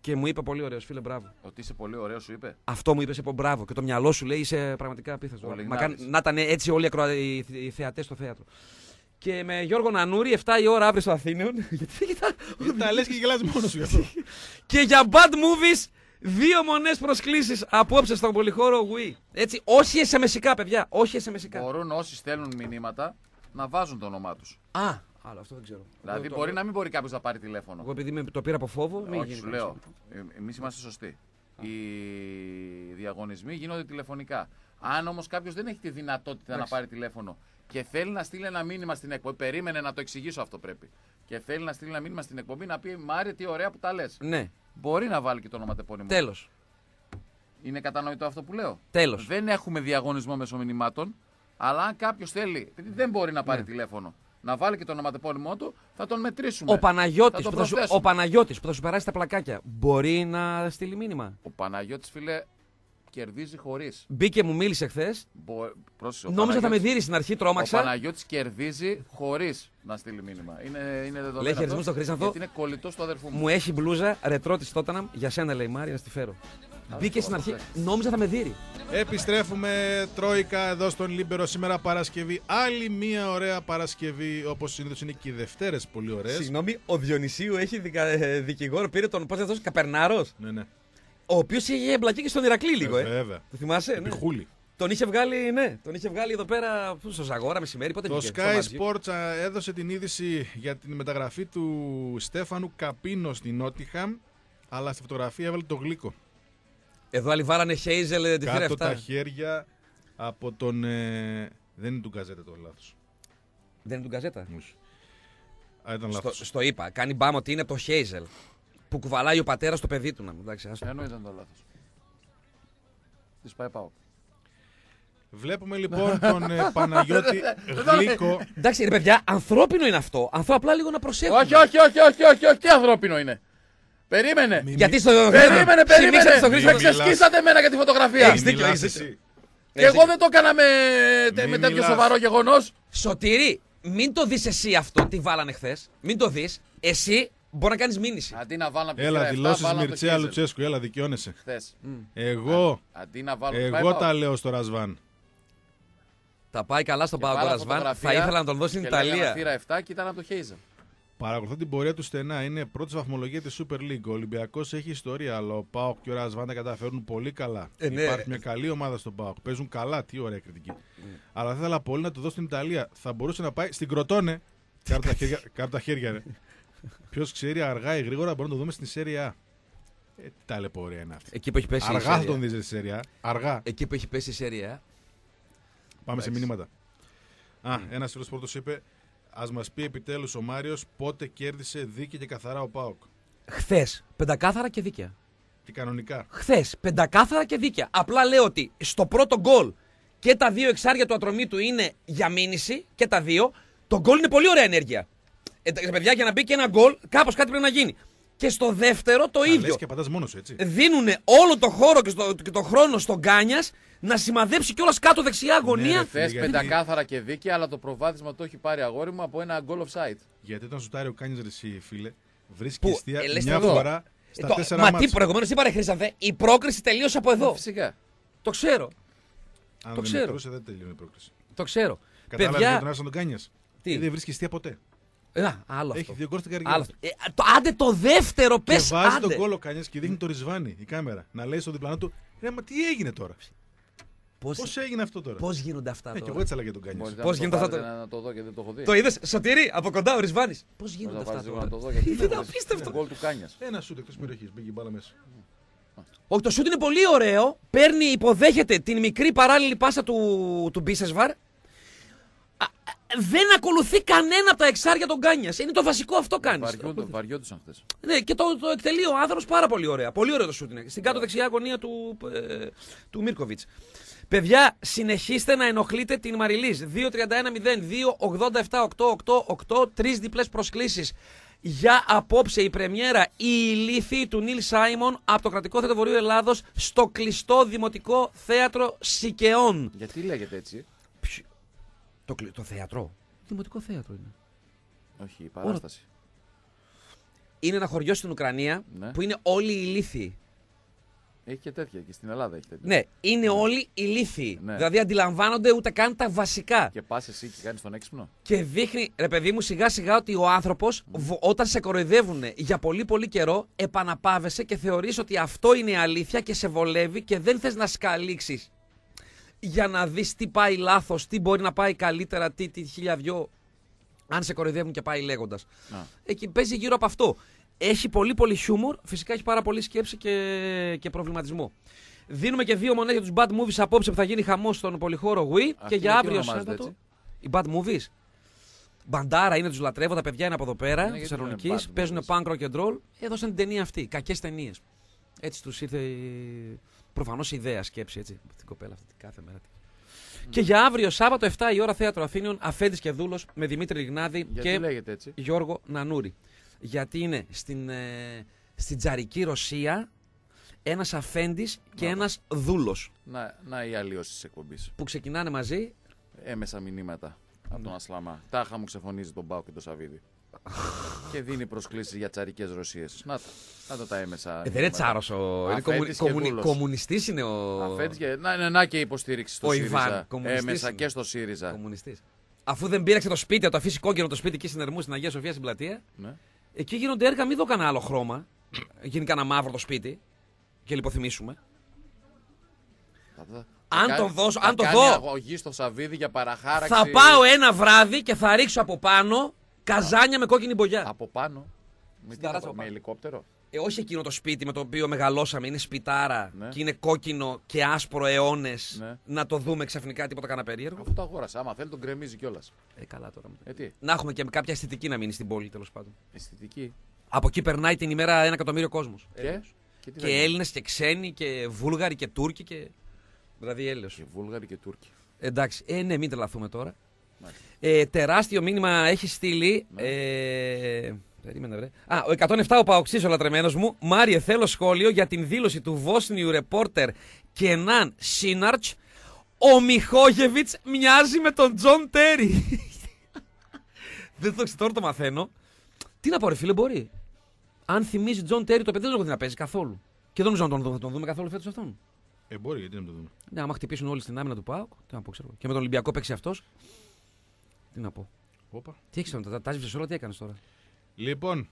Και μου είπε πολύ ωραίος, φίλε, μπράβο. Ότι είσαι πολύ ωραίο, σου είπε. Αυτό μου είπε, σε πω μπράβο. Και το μυαλό σου λέει είσαι πραγματικά απίθετο. Να ήταν έτσι όλοι οι θεατές στο θέατρο. Και με Γιώργο Νανούρη, 7 η ώρα αύριο στο Αθήνεων. Γιατί τα λες και γελάς μόνος σου γι' αυτό. Και για bad movies, 2 μονές προσκλήσεις απόψε στον πολυχώρο Wii. Έτσι, όχι SMS-ικά, παιδιά. Όχι SMS-ικά. Μπορούν όσοι στέλνουν μηνύματα να βάζουν το όνομά τους. Άλλο, αυτό δεν ξέρω. Δηλαδή, μπορεί να μην μπορεί κάποιος να πάρει τηλέφωνο. Εγώ επειδή το πήρα από φόβο. Όχι, σου λέω. Εμείς είμαστε σωστοί. Οι διαγωνισμοί γίνονται τηλεφωνικά. Αν όμως κάποιος δεν έχει τη δυνατότητα να πάρει τηλέφωνο και θέλει να στείλει ένα μήνυμα στην εκπομπή, περίμενε να το εξηγήσω αυτό πρέπει. Και θέλει να στείλει ένα μήνυμα στην εκπομπή να πει Μάρια, τι ωραία που τα λες. Ναι. Μπορεί να βάλει και το ονοματεπώνυμο. Τέλος. Είναι κατανοητό αυτό που λέω. Τέλος. Δεν έχουμε διαγωνισμό μέσω μηνυμάτων, αλλά αν κάποιος θέλει, επειδή δεν μπορεί να πάρει τηλέφωνο, να βάλει και το ονοματεπώνυμό του, θα τον μετρήσουμε. Ο Παναγιώτης που θα σου περάσει τα πλακάκια, μπορεί να στείλει μήνυμα. Ο Παναγιώτης, φίλε, κερδίζει χωρίς. Μπήκε, μου μίλησε χθες. Νόμιζα θα με δείρει στην αρχή, τρόμαξα. Ο Παναγιώτης κερδίζει χωρίς να στείλει μήνυμα. Είναι δεδομένο. Λέει χαιρετισμούς στον Χρήστανθο. Γιατί είναι κολλητός του αδερφού μου. Μου έχει μπλούζα ρετρό της Τόταναμ για σένα, λέει Μάρια, να στη φέρω. Μπήκε στην αρχή, νόμιζα θα με δείρει. Επιστρέφουμε Τρόικα εδώ στον Λίμπερο σήμερα Παρασκευή. Άλλη μια ωραία Παρασκευή, όπως συνήθως είναι και οι Δευτέρες πολύ ωραίες. Συγγνώμη, ο Διονυσίου έχει δικηγόρο, πήρε τον πώς θα δώσει, Καπερνάρος. Ναι. Ο οποίος είχε εμπλακεί και στον Ηρακλή λίγο, Βέβαια. Το θυμάσαι? Επιχούλη. Τον είχε βγάλει, ναι. Τον είχε βγάλει εδώ πέρα στο Ζαγόρα μεσημέρι. Πότε το βγήκε, Sky Sports έδωσε την είδηση για την μεταγραφή του Στέφανου Καπίνο στην Νότιχαμ, αλλά στη φωτογραφία έβαλε το γλύκο. Εδώ άλλοι βάλανε Χέιζελ τη θύρα 7. Κάτω τα χέρια από τον... δεν είναι του Γκαζέτα το λάθος. Δεν είναι του Γκαζέτα. Όχι. Ήταν λάθος. Στο είπα. Κάνει μπάμ ότι είναι το Χέιζελ. Που κουβαλάει ο πατέρας το παιδί του. Ενώ ήταν το λάθος. Της πάει πάω. Βλέπουμε λοιπόν τον Παναγιώτη Γλύκο. Εντάξει ρε παιδιά, ανθρώπινο είναι αυτό. Απλά λίγο να προσέχουμε. Όχι, τι ανθρώπινο είναι. Περίμενε. Γιατί στο Περίμενε. Με ξεσκίσατε εμένα για τη φωτογραφία. Έχεις δίκιο. Και εγώ δεν το έκανα με τέτοιο σοβαρό γεγονός. Σωτήρη, μην το δεις εσύ αυτό τι βάλανε χθες. Μην το δεις. Εσύ μπορεί να κάνεις μήνυση. Αντί να βάλω έλα, δηλώσεις Μιρτσέα Λουτσέσκου, έλα, δικαιώνεσαι. Χθες. Εγώ εγώ τα λέω στο Ρασβάν. Τα πάει καλά στον Παγκό Ρασβάν. Θα ήθελα να τον δώσει στην Ιταλία. Θύρα 7 και ήταν από το Χέιζελ. Παρακολουθώ την πορεία του στενά. Είναι πρώτη βαθμολογία της Super League. Ο Ολυμπιακός έχει ιστορία, αλλά ο ΠΑΟΚ και ο Ρασβάν τα καταφέρουν πολύ καλά. Ναι. Υπάρχει μια καλή ομάδα στον ΠΑΟΚ. Παίζουν καλά, τι ωραία κριτική. Αλλά θα ήθελα πολύ να το δω στην Ιταλία. Θα μπορούσε να πάει στην Κροτόνε. Κάτω τα χέρια, ρε. Ποιος ξέρει, αργά ή γρήγορα μπορούμε να το δούμε στην Serie A. Τι ταλαιπωρία είναι αυτή. Εκεί που έχει πέσει αργά θα τον δεις στη Serie A. Αργά. Εκεί που έχει πέσει η Serie A. Πάμε σε μηνύματα. Ένας φίλος πρώτος είπε. Ας μας πει επιτέλους ο Μάριος πότε κέρδισε δίκαια και καθαρά ο ΠΑΟΚ. Χθες, πεντακάθαρα και δίκαια. Και κανονικά. Χθες, πεντακάθαρα και δίκαια. Απλά λέω ότι στο πρώτο γκολ και τα 2 εξάρια του Ατρωμίτου είναι για μήνυση και τα 2. Το γκολ είναι πολύ ωραία ενέργεια. Παιδιά, για να μπει και ένα γκολ, κάπως κάτι πρέπει να γίνει. Και στο δεύτερο το ίδιο. Λες και πατάς μόνος σου, έτσι. Δίνουν όλο το χώρο και το χρόνο στον Κάνιας να σημαδέψει κιόλας κάτω δεξιά γωνία. Ναι, θες πεντακάθαρα και δίκαια, αλλά το προβάδισμα το έχει πάρει αγόρι μου από ένα goal offside. Γιατί όταν σουτάρει ο Κάνιας ρεσί, φίλε, βρίσκει εστία μια φορά στα 4 μάτς. Μα τι προηγουμένως είπα ρε Χρήστανθε, η πρόκριση τελείωσε από εδώ. Φυσικά. Το ξέρω. Αν το δεν ξέρω. μετρούσε, δεν τελειώνει η πρόκριση. Το ξέρω. Κατάλαβες Παιδιά... τον Άρσον τον Κάνιας. Τι? Δεν βρίσκει εστία ποτέ. Άλλο έχει αυτό. 2 γκολ στην καριέρα. Άντε το δεύτερο, πες. Και βάζει τον γκολ ο Κάνιας και δείχνει το ριζβάνι η κάμερα. Να λέει στον διπλανό του, μα τι έγινε τώρα. Πώς έγινε αυτό τώρα. Πώς γίνονται αυτά τώρα. Και εγώ έτσι έλεγα τον Κάνιας. Πώς γίνονται αυτά τώρα. Να το δω και δεν το έχω δει. Το είδες, Σωτήρη, από κοντά ο Ρισβάνης. Πώς γίνονται αυτά τώρα. Να το δω γιατί είναι απίστευτο. Γκολ του Κάνιας. Ένα σούτ εκτός περιοχής, μπήκε μπάλα μέσα. Όχι, το σούτ είναι πολύ ωραίο. Παίρνει, υποδέχεται την μικρή παράλληλη πάσα του Μπίσεσβαρ. Δεν ακολουθεί κανένα από τα εξάρια των Κάνιας. Είναι το βασικό αυτό κάνει. Βαριόντουσαν χθες. Ναι, και το εκτελεί ο άνθρωπος πάρα πολύ ωραία. Πολύ ωραίο το σούτ είναι. Στην κάτω δεξιά γωνία του Μίρκοβιτς. Παιδιά, συνεχίστε να ενοχλείτε την Μαριλής. 2-31-0-2-87-8-8-8. 3 διπλές προσκλήσεις για απόψε η πρεμιέρα η ηλίθιη του Νίλ Σάιμον από το Κρατικό Θέατρο Βορείου Ελλάδος στο κλειστό Δημοτικό Θέατρο Σικαιών. Γιατί λέγεται έτσι? Το θέατρο. Δημοτικό θέατρο είναι. Όχι, η παράσταση. είναι ένα χωριό στην Ουκρανία που είναι όλοι ηλίθιοι. Έχει και τέτοια, και στην Ελλάδα έχει τέτοια. Ναι, είναι όλοι ηλίθιοι. Δηλαδή αντιλαμβάνονται ούτε καν τα βασικά. Και πας εσύ και κάνεις τον έξυπνο. Και δείχνει, ρε παιδί μου, σιγά σιγά ότι ο άνθρωπος όταν σε κοροϊδεύουν για πολύ πολύ καιρό, επαναπάβεσαι και θεωρείς ότι αυτό είναι η αλήθεια και σε βολεύει και δεν θες να σκαλίξεις για να δεις τι πάει λάθος, τι μπορεί να πάει καλύτερα, τι χιλιαδιό, αν σε κοροϊδεύουν και πάει λέγοντας. Εκεί παίζει γύρω από αυτό. Έχει πολύ πολύ χιούμορ, φυσικά έχει πάρα πολύ σκέψη και προβληματισμό. Δίνουμε και 2 μονές για τους Bad Movies απόψε που θα γίνει χαμός στον πολυχώρο Wii και για αύριο Σάββατο. Οι Bad Movies. Μπαντάρα είναι, τους λατρεύω, τα παιδιά είναι από εδώ πέρα, της Θεσσαλονικής, παίζουν punk rock and roll, έδωσαν την ταινία αυτή, κακές ταινίες. Έτσι τους ήρθε προφανώς η ιδέα, σκέψη, έτσι, την κοπέλα αυτή κάθε μέρα. Και για αύριο Σάββατο 7 η ώρα Θέατρο Αθήνιων, Αφέντης και Δούλος με Δημήτρη Ριγνάδη και Γιώργο Νανούρη. Γιατί είναι στην τσαρική Ρωσία ένας αφέντης και ένας δούλος. Να η αλλίωση της εκπομπής. Που ξεκινάνε μαζί. Έμεσα μηνύματα από τον Ασλαμά. Τάχα μου ξεφωνίζει τον Πάο και τον Σαββίδη. Και δίνει προσκλήσεις για τσαρικές Ρωσίες. Να το τα έμεσα. Δεν είναι τσάρος είναι κομμουνιστής είναι ο... Αφέντης και... Να και υποστήριξη στο ΣΥΡΙΖΑ. Έμεσα και στο ΣΥΡΙΖΑ. Κομμουνιστής. Αφού δεν πήραξε το σπίτι, το αφήσει κόκκινο το σπίτι εκεί στην Ερμού στην Αγία Σοφία στην πλατεία. Ναι. Εκεί γίνονται έργα, μην δω κανένα άλλο χρώμα. Γίνει κανένα μαύρο το σπίτι και λιποθυμίσουμε. Αν το δώσω, αν το δω. Αγωγή στο Σαββίδι για παραχάραξη. Θα πάω ένα βράδυ και θα ρίξω από πάνω καζάνια με κόκκινη μπογιά. Από πάνω. Με ελικόπτερο. Όχι εκείνο το σπίτι με το οποίο μεγαλώσαμε, είναι σπιτάρα και είναι κόκκινο και άσπρο αιώνες. Ναι. Να το δούμε ξαφνικά τίποτα κανένα περίεργο. Αυτό το αγόρασα. Άμα θέλει τον κρεμίζει κιόλας. Καλά τώρα. Να έχουμε και κάποια αισθητική να μείνει στην πόλη τέλος πάντων. Αισθητική. Από εκεί περνάει την ημέρα 1 εκατομμύριο κόσμος. Και Έλληνες και ξένοι και Βούλγαροι και Τούρκοι και. Δηλαδή Έλληνες. Και Βούλγαροι και Τούρκοι. Εντάξει. Ναι, μην τρελαθούμε τώρα. Τεράστιο μήνυμα έχει στείλει. Περίμενε, βρε. Ο 107 ο Παοξής ο λατρεμένος μου. Μάριε, θέλω σχόλιο για την δήλωση του Βόσνιου ρεπόρτερ Κενάν Σίναρτς. Ο Μιχόγεβιτς μοιάζει με τον Τζον Τέρι. Δεν το ξέρω, τώρα το μαθαίνω. Τι να πω, ρε φίλε, μπορεί. Αν θυμίζει Τζον Τέρι, το παιδί δεν να παίζει καθόλου. Και δεν νομίζω να τον δούμε καθόλου φέτος αυτόν. Μπορεί, γιατί να τον δούμε. Ναι, άμα χτυπήσουν όλοι στην άμυνα του ΠΑΟΚ, τι να πω, ξέρω. Και με τον Ολυμπιακό παίξει αυτός. Τι να πω. Όπα. Τι έχεις τώρα, τα ζήτησες όλα, τι έκανες τώρα. Λοιπόν,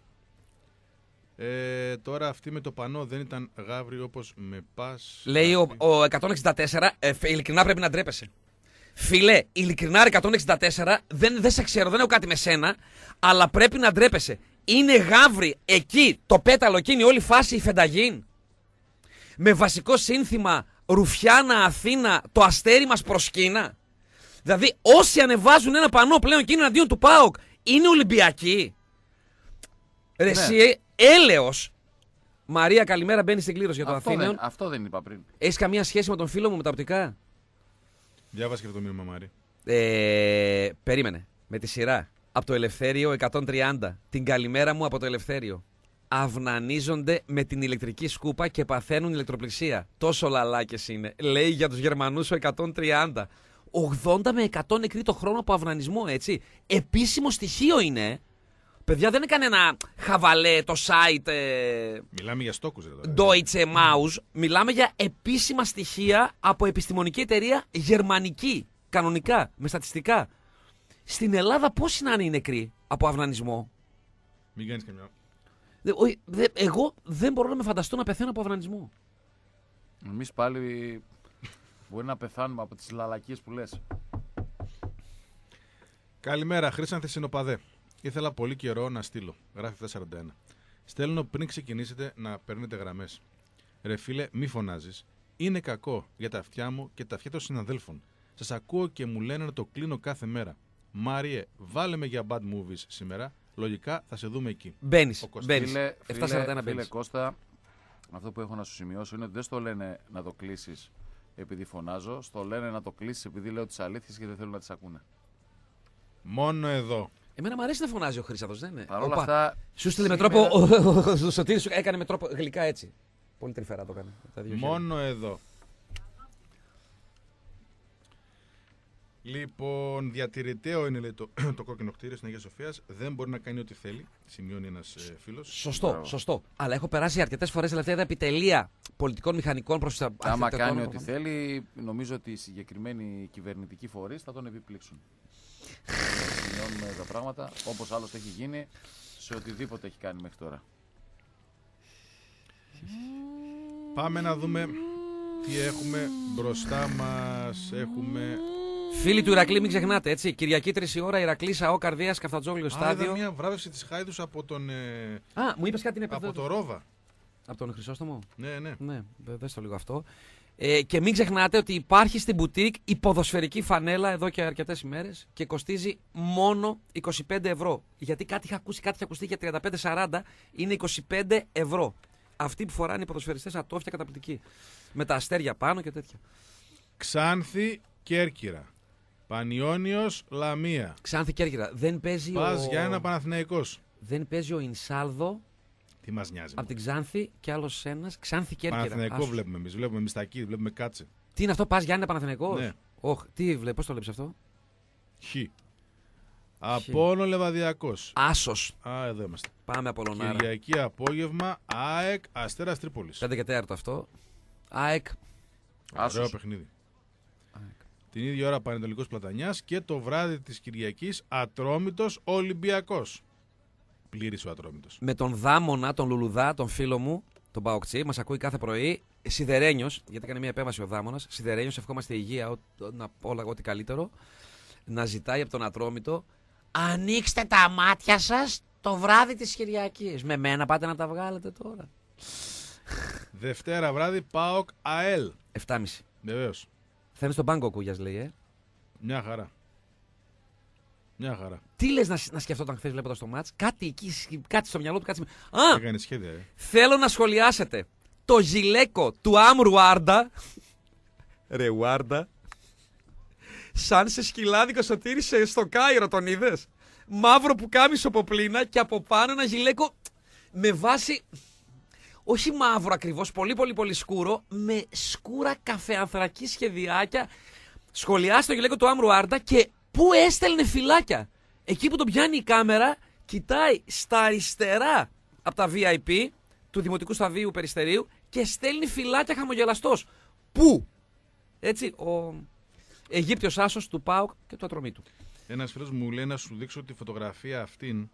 τώρα αυτή με το πανό δεν ήταν γάβρι όπως με πας. Λέει ο 164, ειλικρινά πρέπει να ντρέπεσαι. Φίλε, ειλικρινά 164, δεν σε ξέρω, δεν έχω κάτι με σένα, αλλά πρέπει να ντρέπεσαι. Είναι γάβρι εκεί, το πέταλο εκείνη, όλη φάση η Φενταγίν. Με βασικό σύνθημα Ρουφιάνα Αθήνα, το αστέρι μας προσκύνα. Δηλαδή, όσοι ανεβάζουν ένα πανό πλέον και είναι αντίον του ΠΑΟΚ, είναι Ολυμπιακοί. Ρε εσύ, έλεος. Μαρία, καλημέρα, μπαίνει στην κλήρωση για το Αθήνεων. Αυτό δεν είπα πριν. Έχεις καμία σχέση με τον φίλο μου με τα οπτικά? Διάβασε και αυτό το μήνυμα, Μάρη. Περίμενε. Με τη σειρά. Από το Ελευθέριο 130. Την καλημέρα μου από το Ελευθέριο. Αυνανίζονται με την ηλεκτρική σκούπα και παθαίνουν ηλεκτροπληξία. Τόσο λαλάκες είναι. Λέει για τους Γερμανούς ο 130. 80 με 100 νεκροί το χρόνο από αυνανισμό, έτσι. Επίσημο στοιχείο είναι. Παιδιά, δεν είναι κανένα χαβαλέ το site. Μιλάμε για στόκους, δηλαδή. Deutsche Maus. Μιλάμε για επίσημα στοιχεία από επιστημονική εταιρεία γερμανική. Κανονικά, με στατιστικά. Στην Ελλάδα πόσοι να είναι οι νεκροί από αυνανισμό? Μην κάνεις καμιά. Εγώ δεν μπορώ να με φανταστώ να πεθαίνω από αυνανισμό. Εμείς πάλι μπορεί να πεθάνουμε από τις λαλακίες που λες. Καλημέρα, Χρήσαν Θεσσινοπαδέ. Ήθελα πολύ καιρό να στείλω. Γράφει 41. Στέλνω πριν ξεκινήσετε να παίρνετε γραμμές. Ρε φίλε, μη φωνάζεις. Είναι κακό για τα αυτιά μου και τα αυτιά των συναδέλφων. Σας ακούω και μου λένε να το κλείνω κάθε μέρα. Μάριε, βάλε με για bad movies σήμερα. Λογικά θα σε δούμε εκεί. Μπαίνεις. Φίλε Κώστα, αυτό που έχω να σου σημειώσω είναι ότι δεν στο λένε να το κλείσεις επειδή φωνάζω. Στο λένε να το κλείσεις επειδή λέω τις αλήθειες και δεν θέλουν να τις ακούνε. Μόνο εδώ. Εμένα μου αρέσει να φωνάζει ο Χρήσατος, δεν είναι? Παρ' όλα αυτά. Σου στείλε με τρόπο. Ο Σωτήρης σου έκανε με τρόπο γλυκά έτσι. Πολύ τρυφερά το έκανε. Μόνο εδώ. Λοιπόν, διατηρηταίο είναι, λέει, το κόκκινο κτίριο στην Αγία Σοφίας. Δεν μπορεί να κάνει ό,τι θέλει, σημειώνει ένας φίλος. Σωστό. Αλλά έχω περάσει αρκετές φορές τελευταία επιτελεία πολιτικών μηχανικών προς τα. Άμα κάνει ό,τι θέλει, νομίζω ότι οι συγκεκριμένοι κυβερνητικοί φορείς θα τον επιπλήξουν. Σημειώνουμε τα πράγματα, όπως άλλωστε έχει γίνει σε οτιδήποτε έχει κάνει μέχρι τώρα. Πάμε να δούμε τι έχουμε μπροστά μας. Έχουμε. Φίλοι του Ηρακλή, μην ξεχνάτε, έτσι. Κυριακή 3 η ώρα, Ηρακλής, ΑΟ Καρδίας, Καφτατζόγλιο στάδιο. Είδα μια βράβευση της Χάιδους από τον. Μου είπες κάτι από το Ρόβα. Από τον Χρυσόστομο. Ναι. Δες το λίγο αυτό. Και μην ξεχνάτε ότι υπάρχει στην μπουτίκ η ποδοσφαιρική φανέλα εδώ και αρκετές ημέρες και κοστίζει μόνο 25 ευρώ. Γιατί κάτι είχα ακουστεί για 35-40, είναι 25 ευρώ. Αυτοί που φοράνε οι ποδοσφαιριστές ατόφια καταπληκτικοί. Με τα αστέρια πάνω και τέτοια. Ξάνθη, Κέρκυρα. Πανιώνιος, Λαμία. Ξάνθη, Κέρκυρα. Δεν παίζει Πας για ένα Παναθηναϊκός. Δεν παίζει ο Ινσάλδο. Τι μας νοιάζει. Από την Ξάνθη και άλλος ένας. Ξάνθη, Κέρκυρα. Παναθηναϊκό βλέπουμε εμείς. Βλέπουμε Μιστακή, βλέπουμε Κάτσε. Τι είναι αυτό, Πας Γιάννη Παναθηναϊκός. Ναι. Πώς το βλέπεις αυτό. Χ. Απόλλων Λεβαδιακός. Άσος. Εδώ είμαστε. Πάμε Απολλωνάρα. Κυριακή απόγευμα, ΑΕΚ Αστέρας Τρίπολης. 5 και 4 αυτό. ΑΕΚ. Ωραίο παιχνίδι. Την ίδια ώρα Πανετολικός Πλατανιάς και το βράδυ της Κυριακής Ατρόμητος Ολυμπιακός. Πλήρης ο Ατρόμητος. Με τον Δάμονα, τον Λουλουδά, τον φίλο μου, τον Παοκτσί, μας ακούει κάθε πρωί. Σιδερένιος, γιατί έκανε μια επέμβαση ο Δάμονας. Σιδερένιος, ευχόμαστε υγεία, όλα ό,τι καλύτερο. Να ζητάει από τον Ατρόμητο. Ανοίξτε τα μάτια σας το βράδυ της Κυριακής. Με μένα πάτε να τα βγάλετε τώρα. Δευτέρα βράδυ ΠΑΟΚ ΑΕΛ. 7.30. Βεβαίως. Θα είναι στον Πάγκο Κούγιας, λέει, Μια χαρά. Μια χαρά. Τι λες να σκεφτόταν χθες βλέποντας το μάτς. Κάτι εκεί, κάτι στο μυαλό του, κάτι. Έκανε σχέδια, Θέλω να σχολιάσετε το γυλαίκο του Άμρου Άρντα. Ρε Βάρντα. Σαν σε σκυλάδικο σωτήρισε στο Κάιρο, τον είδες. Μαύρο πουκάμισο ποπλίνα και από πάνω ένα γυλαίκο με βάση. Όχι μαύρο ακριβώς, πολύ σκούρο, με σκούρα καφεανθρακή σχεδιάκια. Σχολιάσει το γυλαίκο του Άμρου Άρντα και πού έστελνε φυλάκια. Εκεί που τον πιάνει η κάμερα, κοιτάει στα αριστερά από τα VIP του Δημοτικού Σταδίου Περιστερίου και στέλνει φυλάκια χαμογελαστός. Πού? Έτσι, ο Αιγύπτιος άσος του ΠΑΟΚ και του Ατρομήτου. Ένας φίλος μου λέει να σου δείξω τη φωτογραφία αυτήν.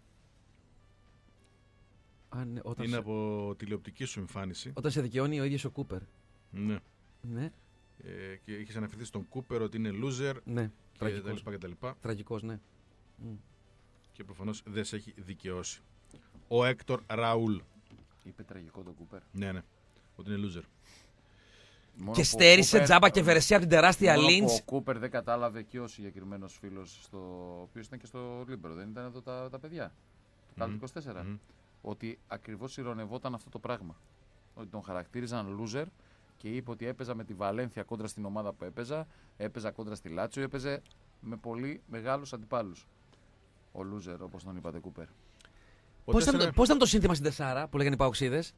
Είναι από τηλεοπτική σου εμφάνιση. Όταν σε δικαιώνει ο ίδιος ο Κούπερ. Ναι. Και είχες αναφερθεί στον Κούπερ ότι είναι loser. Ναι. Κτλ. Τραγικός, ναι. Και προφανώς δεν σε έχει δικαιώσει. Ο Έκτορ Ραούλ. Είπε τραγικό τον Κούπερ. Ναι. Ότι είναι loser. Μόνο και στέρισε τζάμπα και βερεσία από την τεράστια Λίντς. Ο Κούπερ δεν κατάλαβε και ο συγκεκριμένος φίλος, ο οποίος ήταν και στο Λίμπερο. Δεν ήταν εδώ τα παιδιά. Το Κάλτ 24. Ότι ακριβώς ηρωνευόταν αυτό το πράγμα. Ότι τον χαρακτήριζαν loser και είπε ότι έπαιζα με τη Βαλένθια κόντρα στην ομάδα που έπαιζα κόντρα στη Λάτσιο, έπαιζε με πολύ μεγάλους αντιπάλους. Ο loser, όπως τον είπατε, Κούπερ. Πώς ήταν το σύνθημα στην Τεσάρα που λέγανε οι Παοξίδες?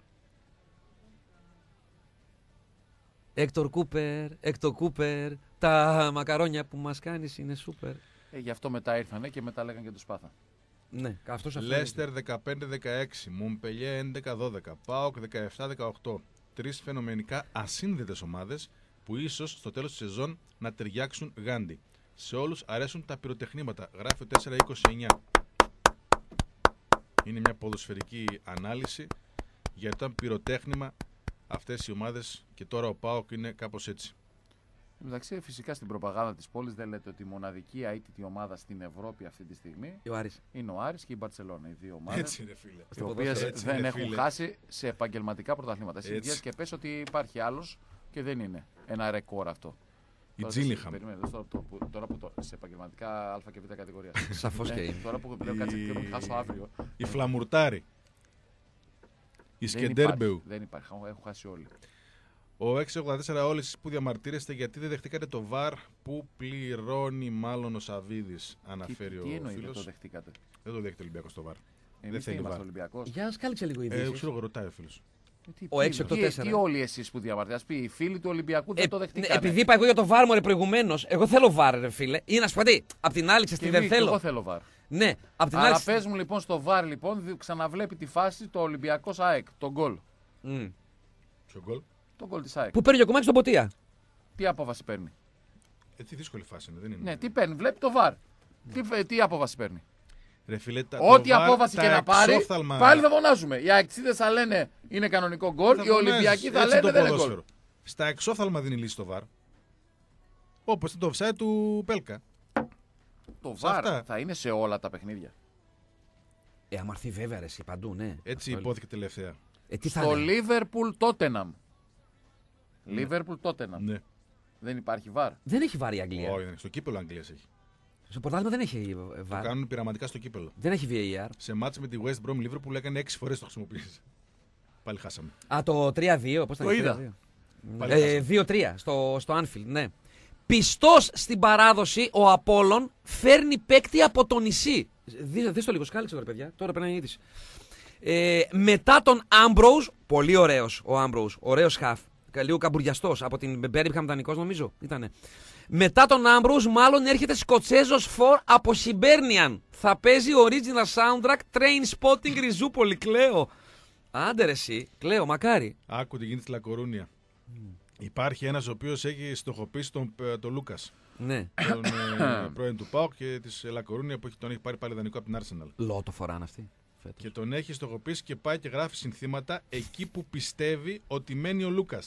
Έκτορ Κούπερ, τα μακαρόνια που μας κάνεις είναι σούπερ. Γι' αυτό μετά ήρθανε και μετά λέγανε και τους πάθα. Ναι, αυτός Λέστερ 15-16, Μομπελιέ 11-12, ΠΑΟΚ 17-18. Τρεις φαινομενικά ασύνδετες ομάδες που ίσως στο τέλος της σεζόν να ταιριάξουν γάντι. Σε όλους αρέσουν τα πυροτεχνήματα. Γράφει ο 4-29. Είναι μια ποδοσφαιρική ανάλυση για το πυροτέχνημα αυτές οι ομάδες και τώρα ο ΠΑΟΚ είναι κάπως έτσι. Εντάξει, φυσικά στην προπαγάνδα της πόλης δεν λέτε ότι η μοναδική αίτητη ομάδα στην Ευρώπη αυτή τη στιγμή είναι ο Άρης και η Μπαρτσελόνα. Οι δύο ομάδες. Έτσι είναι, φίλε. Οι οποίες δεν έχουν χάσει σε επαγγελματικά πρωταθλήματα. Συνδυάζει και πες ότι υπάρχει άλλος και δεν είναι ένα ρεκόρ αυτό. Η Τζίλιχαμ. Τώρα που σε επαγγελματικά Α και Β κατηγορία. Σαφώς και είναι. Τώρα που λέω κάτσε και μου χάσω αύριο. Η Φλαμουρτάρη. Η Σκεντέρμπεου. Δεν υπάρχει. Έχουν χάσει όλοι. Ο 684 όλες που διαμαρτύρεστε γιατί δεν δεχτήκατε το ΒΑΡ που πληρώνει μάλλον ο Σαββίδης, αναφέρει ο φίλος. Τι εννοείται δεν το δεχτήκατε? Δεν το δέχεται ο Ολυμπιακός το ΒΑΡ. Δεν θέλει ΒΑΡ. Για σκάλυψε λίγο η είδηση. Ξέρω εγώ, ρωτάει ο φίλος. Ο 6-8-4. Τι όλοι εσείς που διαμαρτύρετε, ας πει οι φίλοι του Ολυμπιακού δεν το δεχτήκανε. Επειδή είπα εγώ για το βάρ, μωρέ, προηγουμένως, εγώ θέλω βάρ, ρε φίλε. Ή να σου πω τι, απ' την άλλη, ξέρεις τι δεν θέλω. Εγώ θέλω βάρ. Ναι, απ' την Αλλά άλλη. πες μου λοιπόν στο βάρ, λοιπόν, ξαναβλέπει τη φάση το Ολυμπιακός ΑΕΚ, τον γκολ. Ποιο γκολ? Το γκολ της ΑΕΚ. Που παίρνει ο Κομμάκης στον Ποτία. Τι απόφαση παίρνει? Τι δύσκολη φάση είναι, δεν είναι. Ναι, τι παίρνει, βλέπει το βάρ. Τι απόφαση παίρνει? Ρε φίλε, Ό,τι απόφαση και να πάρει, πάλι θα φωνάζουμε. Οι αεξίδες θα λένε είναι κανονικό γκολ, οι Ολυμπιακοί θα λένε δεν είναι γκολ. Στα εξώφθαλμα δίνει λύση το βάρ. Όπως το offside του Πέλκα. Το βάρ θα είναι σε όλα τα παιχνίδια. Αμαρθεί βέβαια, ρε, παντού, ναι. Έτσι υπόθηκε τελευταία. Στο Liverpool Tottenham. Liverpool Tottenham. Ναι. Δεν υπάρχει βάρ. Δεν έχει βάρ η Αγγλία. Όχι, στο κύπελο Αγγλίας έχει. Στο πρωτάθλημα δεν έχει βάρ. Το κάνουν πειραματικά στο κύπελο. Δεν έχει VAR. Σε μάτς με τη West Brom Liverpool έκανε 6 φορές το χρησιμοποίησε. Πάλι χάσαμε. Το 3-2, πώς θα το είδα. 2-3 στο Anfield, ναι. Πιστός στην παράδοση, ο Απόλλων φέρνει παίκτη από το νησί. Δες το λίγο, σκάλιξε τώρα, παιδιά. Τώρα παίρνει η είδηση. Μετά τον Άμπροουζ, πολύ ωραίος ο Άμπροουζ, ωραίος χαφ. Λίγο καμπουριαστός, από την Μπέρμπιχαμ δανεικός νομίζω ήτανε. Μετά τον Άμπροουζ μάλλον έρχεται Σκοτσέζος φορ από Hibernian. Θα παίζει original soundtrack Train Spotting Ριζούπολη. Κλαίω. Άντε ρε εσύ, κλαίω, μακάρι. Άκου τι γίνεται στη Λακορούνια. Υπάρχει ένας ο οποίος έχει στοχοποιήσει τον Λούκας. Ναι. Τον πρώην του ΠΑΟΚ και της Λακορούνια που τον έχει πάρει πάλι δανεικό από την Arsenal. Λότο φοράνε αυτοί. Φέτος. Και τον έχει στοχοποιήσει και πάει και γράφει συνθήματα εκεί που πιστεύει ότι μένει ο Λούκας.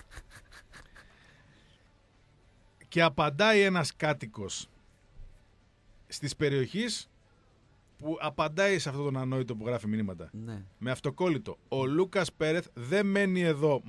Και απαντάει ένας κάτοικος στις περιοχής που απαντάει σε αυτόν τον ανόητο που γράφει μηνύματα. Ναι. Με αυτοκόλλητο. Ο Λούκας Πέρεθ δεν μένει εδώ.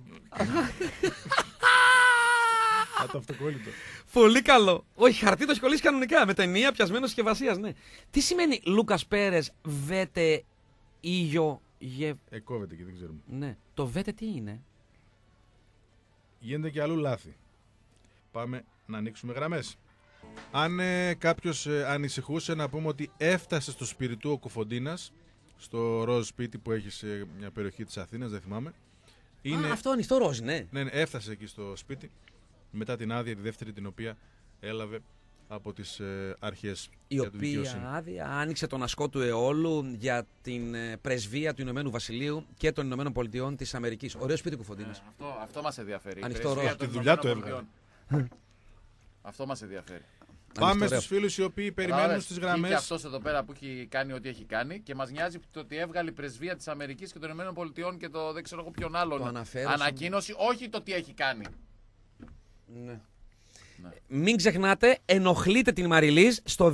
Το αυτοκόλλητο. Πολύ καλό. Όχι, χαρτί το έχει κολλήσει κανονικά. Με ταινία πιασμένο συσκευασία, ναι. Τι σημαίνει Λούκας Πέρες βέτε ήγιο γε. Κόβεται και δεν ξέρουμε. Ναι. Το βέτε τι είναι? Γίνεται και αλλού λάθη. Πάμε να ανοίξουμε γραμμές. Αν κάποιος ανησυχούσε, να πούμε ότι έφτασε στο Σπιριτού ο Κοφοντίνας, στο ροζ σπίτι που έχει σε μια περιοχή της Αθήνας, δεν θυμάμαι. Αυτό ανοιχτό ροζ, ναι. Ναι, έφτασε εκεί στο σπίτι μετά την άδεια, τη δεύτερη την οποία έλαβε από τις αρχές. Η οποία άδεια άνοιξε τον ασκό του αιώλου για την πρεσβεία του Ηνωμένου Βασιλείου και των Ηνωμένων Πολιτειών της Αμερικής. Ωραίο σπίτι Κοφοντίνας. Αυτό μας ενδιαφέρει. Ανοιχτό ροζ. Τη δουλειά του έβγαλε. Αυτό μας ενδιαφέρει. Πάμε στους φίλους οι οποίοι περιμένουν στις γραμμές. Και αυτός εδώ πέρα που έχει κάνει ό,τι έχει κάνει και μας νοιάζει το ότι έβγαλε η πρεσβεία της Αμερικής και των Ηνωμένων Πολιτειών και το δεν ξέρω εγώ ποιον άλλον ανακοίνωση, όχι το τι έχει κάνει. Ναι. Μην ξεχνάτε, ενοχλείτε την Μαριλίζ στο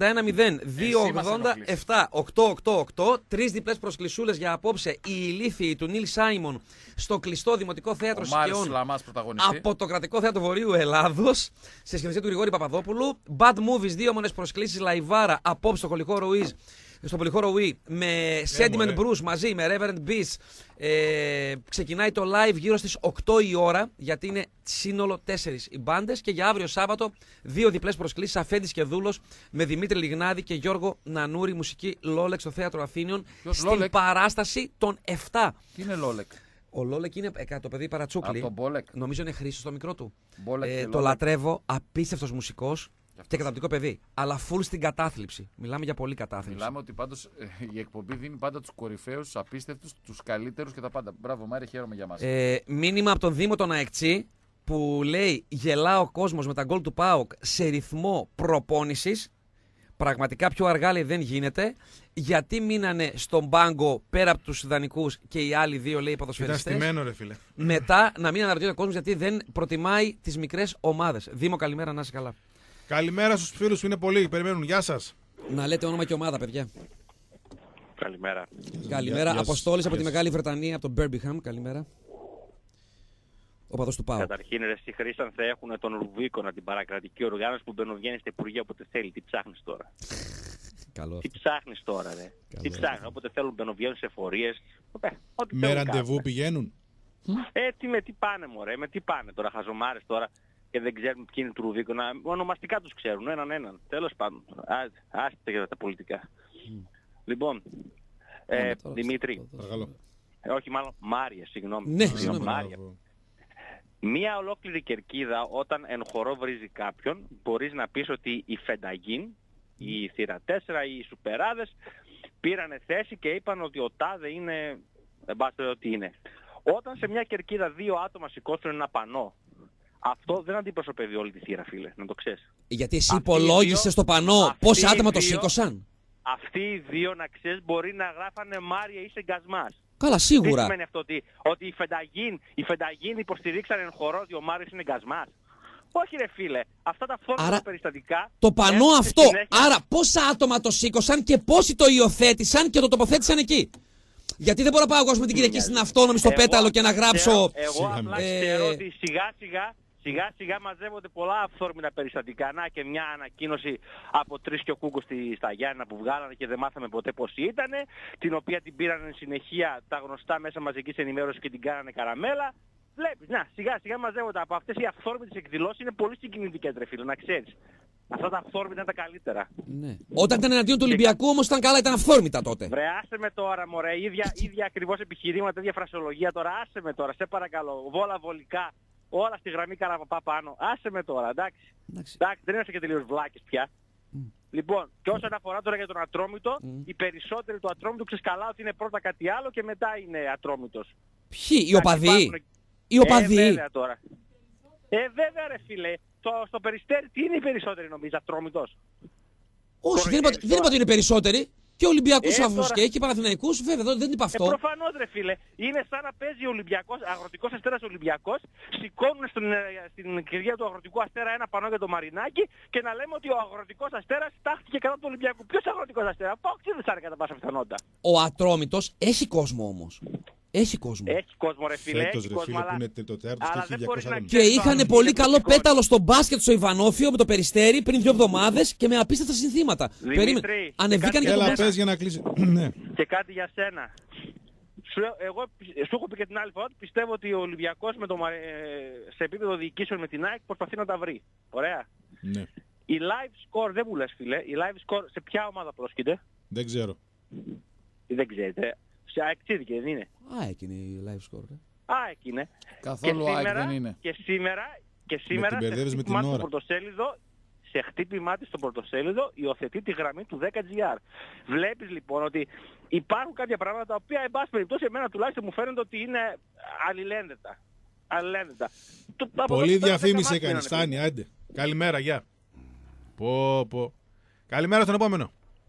231-0-287-888. 3 διπλές προσκλησούλες για απόψε. Οι ηλίθιοι του Νίλ Σάιμον στο κλειστό Δημοτικό Θέατρο Σικαιών από το Κρατικό Θέατρο Βορείου Ελλάδος. Σε σκηνοθεσία του Γρηγόρη Παπαδόπουλου. Bad Movies, 2 μόνες προσκλήσεις λαϊβάρα απόψε στο Πολυχώρο Ουίζ. Στο Πολυχώρο Ουί με Sentiment Bruce μαζί με Reverend Beast. Ξεκινάει το live γύρω στις 8 η ώρα, γιατί είναι σύνολο 4 οι μπάντες. Και για αύριο Σάββατο 2 διπλές προσκλήσεις, Αφέντης και Δούλος με Δημήτρη Λιγνάδη και Γιώργο Νανούρη, μουσική Λόλεκ στο Θέατρο Αθήνιων. Στην παράσταση των 7. Τι είναι Λόλεκ? Ο Λόλεκ είναι το παιδί Παρατσούκλι. Από τον Μπόλεκ. Νομίζω είναι Χρήστος το μικρό του. Το λατρεύω, απίστευτος μουσικός. Και καταπληκτικό παιδί. Αλλά full στην κατάθλιψη. Μιλάμε για πολύ κατάθλιψη. Μιλάμε ότι πάντως η εκπομπή δίνει πάντα τους κορυφαίους, τους απίστευτους, τους καλύτερους και τα πάντα. Μπράβο, Μάρια, χαίρομαι για μας. Μήνυμα από τον Δήμο τον Αεκτσί που λέει: γελά ο κόσμος με τα γκολ του ΠΑΟΚ σε ρυθμό προπόνησης. Πραγματικά πιο αργά λέει δεν γίνεται. Γιατί μείνανε στον πάγκο πέρα από τους ιδανικούς και οι άλλοι δύο, λέει, ποδοσφαιριστές. Ήταν στημένο, ρε φίλε. Μετά να μην αναρωτιέται ο κόσμος γιατί δεν προτιμάει τις μικρές ομάδες. Δήμο, καλημέρα, να είσαι καλά. Καλημέρα στους φίλους που είναι πολλοί, περιμένουν. Γεια σας. Να λέτε όνομα και ομάδα, παιδιά. Καλημέρα. Καλημέρα. Αποστόλης από τη Μεγάλη Βρετανία, από τον Birmingham. Καλημέρα. Ο παδός του ΠΑΟ. Καταρχήν, ρε εσύ Χρήστον, θα έχουν τον Ρουβίκονα, την παρακρατική οργάνωση που μπαινοβγαίνει στα Υπουργεία όποτε θέλει. Τι ψάχνεις τώρα? Καλό. Τι ψάχνεις τώρα, ρε? Τι ψάχνεις? Όποτε θέλουν μπαινοβγαίνουν σε εφορίες. Με ραντεβού πηγαίνουν. Τι πάνε, μωρέ, με τι πάνε τώρα, χαζομάρες τώρα. Και δεν ξέρουν ποιοι είναι του Ρουβίκονα. Ονομαστικά τους ξέρουν, έναν. Τέλος πάντων. Άστε για τα πολιτικά. Λοιπόν, Δημήτρη, παρακαλώ. όχι μάλλον Μάριες, συγγνώμη. Ναι, Μάρια. Μία ολόκληρη κερκίδα όταν εν χορό βρίζει κάποιον, μπορείς να πεις ότι η Φενταγίν, η Θύρα 4, οι Σουπεράδες πήρανε θέση και είπαν ότι ο τάδε είναι, δεν πάση ότι είναι. Όταν σε μια κερκίδα 2 άτομα σηκώσουν ένα πανό, αυτό δεν αντιπροσωπεύει όλη τη θύρα, φίλε, να το ξέρεις. Γιατί εσύ υπολόγισες στο πανό πόσα άτομα το σήκωσαν. Αυτοί οι δύο, να ξέρεις, μπορεί να γράφανε Μάρια ή Σεγκασμάς. Καλά, σίγουρα. Τι σημαίνει αυτό, ότι οι Φενταγίν υποστηρίξαν εν χορό ότι ο Μάριος είναι Γκασμάς? Όχι ρε φίλε, αυτά τα φθόρμητα περιστατικά... Το πανό αυτό, άρα πόσα άτομα το σήκωσαν και πόσοι το υιοθέτησαν και το τοποθέτησαν εκεί. Γιατί δεν μπορώ να πάω εγώ με την Κυριακή στην Αυτόνομη στο Πέταλο και να γράψω... Εγώ απλά ξέρω ότι σιγά σιγά μαζεύονται πολλά αυθόρμητα περιστατικά. Να και μια ανακοίνωση από 3 και ο Κούκος στα Γιάννενα που βγάλανε και δεν μάθαμε ποτέ πώς ήτανε, την οποία την πήραν συνεχεία τα γνωστά μέσα μαζικής ενημέρωσης και την κάνανε καραμέλα. Βλέπεις, να, σιγά σιγά μαζεύονται. Από αυτές οι αυθόρμητες εκδηλώσεις είναι πολύ συγκινητικές, ρε φίλε, να ξέρεις. Αυτά τα αυθόρμητα είναι τα καλύτερα. Ναι. Όταν ήταν εναντίον του Ολυμπιακού όμως ήταν καλά, ήταν αυθόρμητα τότε. Βρε, άσε με τώρα, μωρέ. Ίδια ακριβώς επιχειρήματα, ίδια φρασιολογία τώρα. Άσε με τώρα, σε παρακαλώ. Βόλα βολικά, όλα στη γραμμή Καραπαπά πάνω. Άσε με τώρα, εντάξει. Δεν είμαστε και τελείως βλάκες πια. Λοιπόν, και όσον αφορά τώρα για τον Ατρόμητο, οι περισσότεροι του Ατρόμητου ξεσκαλά ότι είναι πρώτα κάτι άλλο και μετά είναι Ατρόμητος. Ποιοι, οι οπαδοί? Οι οπαδοί. Βέβαια τώρα. Βέβαια ρε φίλε. Στο Περιστέρι τι είναι οι περισσότεροι νομίζω, Ατρόμητος? Όχι, δεν είπα ότι είναι περισσότεροι. Και Ολυμπιακούς Αυγούς και έχει Παναθηναϊκούς, βέβαια δεν είπα αυτό. Προφανώς ρε φίλε. Είναι σαν να παίζει Ολυμπιακός, Αγροτικός Αστέρας Ολυμπιακός, σηκώνουν στην κυρία του Αγροτικού Αστέρα ένα πανό για το Μαρινάκι και να λέμε ότι ο Αγροτικός Αστέρας τάχθηκε κατά του Ολυμπιακού. Ποιος Αγροτικός Αστέρας? Πόξι δεν σ' κατά πάσα πιθανότητα. Ο Ατρόμητος έχει κόσμο όμως. Έχει κόσμο. Έχει κόσμο ρε φίλε. Φέτος, ρε φίλε, που είναι το τέταρτος και έχει 200 άτομα. Και είχαν πολύ καλό πέταλο στο μπάσκετ στο Ιβανόφιο με το Περιστέρι πριν 2 εβδομάδες και με απίστευτα συνθήματα. Δημήτρη, ανεβήκαν και το Έλα, πες για να κλείσει. Και κάτι για σένα. Εγώ σου έχω πει και την άλλη φορά ότι πιστεύω ότι ο Ολυμπιακός σε επίπεδο διοικήσεων με την ΑΕΚ προσπαθεί να τα βρει. Ωραία. Ναι. Η live score δεν μου λες φίλε. Η live score σε ποια ομάδα πρόσκειται? Δεν ξέρω. Δεν ξέρετε. Σε ΑΕΚ δεν είναι? ΑΕΚ είναι η live score. ΑΕΚ είναι. Καθόλου ΑΕΚ δεν είναι. Και σήμερα σε χτύπημά της στο πρωτοσέλιδο υιοθετεί τη γραμμή του 10GR. Βλέπεις λοιπόν ότι υπάρχουν κάποια πράγματα τα οποία εν πάση περιπτώσει εμένα τουλάχιστον μου φαίνονται ότι είναι αλληλένδετα. Πολύ διαφήμιση έκανες, φτάνει, άντε. Καλημέρα, γεια. Καλημέρα στον επόμενο.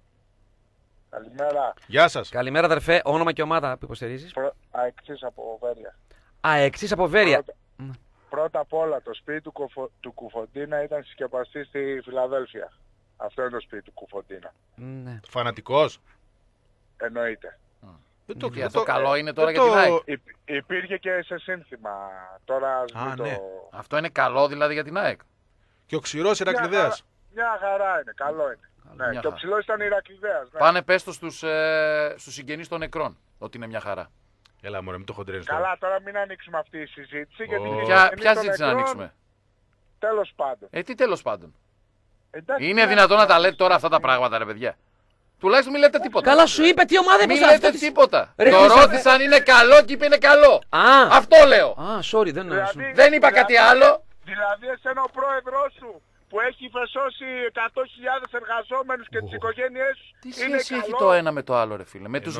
Καλημέρα. Γεια σας. Καλημέρα αδερφέ, όνομα και ομάδα που υποστηρίζεις? Αεξής από Βέρεια. Αεξής από Βέρεια. Πρώτα απ' όλα το σπίτι του Κουφοντίνα ήταν συσκευαστή στη Φιλαδέλφια. Αυτό είναι το σπίτι του Κουφοντίνα. Ναι. Φανατικός. Εννοείται. Αυτό καλό είναι τώρα για την ΑΕΚ. Υπήρχε και σε σύνθημα. Τώρα ναι. Αυτό είναι καλό δηλαδή για την ΑΕΚ. Και ο ξηρός Ηρακλειδέας. Μια χαρά είναι, καλό είναι. Ναι, και ο ψηλός ήταν Ηρακλειδέας. Ναι. Πάνε πες το στους συγγενείς των νεκρών ότι είναι μια χαρά. Έλα μωρέ, μην το χοντρένεις τώρα. Καλά, τώρα μην ανοίξουμε αυτή η συζήτηση. Ποια συζήτηση να ανοίξουμε? Τέλος πάντων. Τι τέλος πάντων? Εντάξει, είναι δυνατόν να τα λέτε τώρα αυτά τα πράγματα ρε παιδιά? Τουλάχιστον μην λέτε τίποτα. Καλά σου είπε τι ομάδα μην λέτε τίποτα. Το ρώτησαν είναι καλό και είπε είναι καλό. Αυτό λέω. Sorry, δεν είπα κάτι άλλο. Δηλαδή εσένα ο πρόεδρός σου που έχει φεσώσει 100.000 εργαζόμενους και τις οικογένειές τους. Τι σχέση έχει το ένα με το άλλο ρε φίλε? Με τους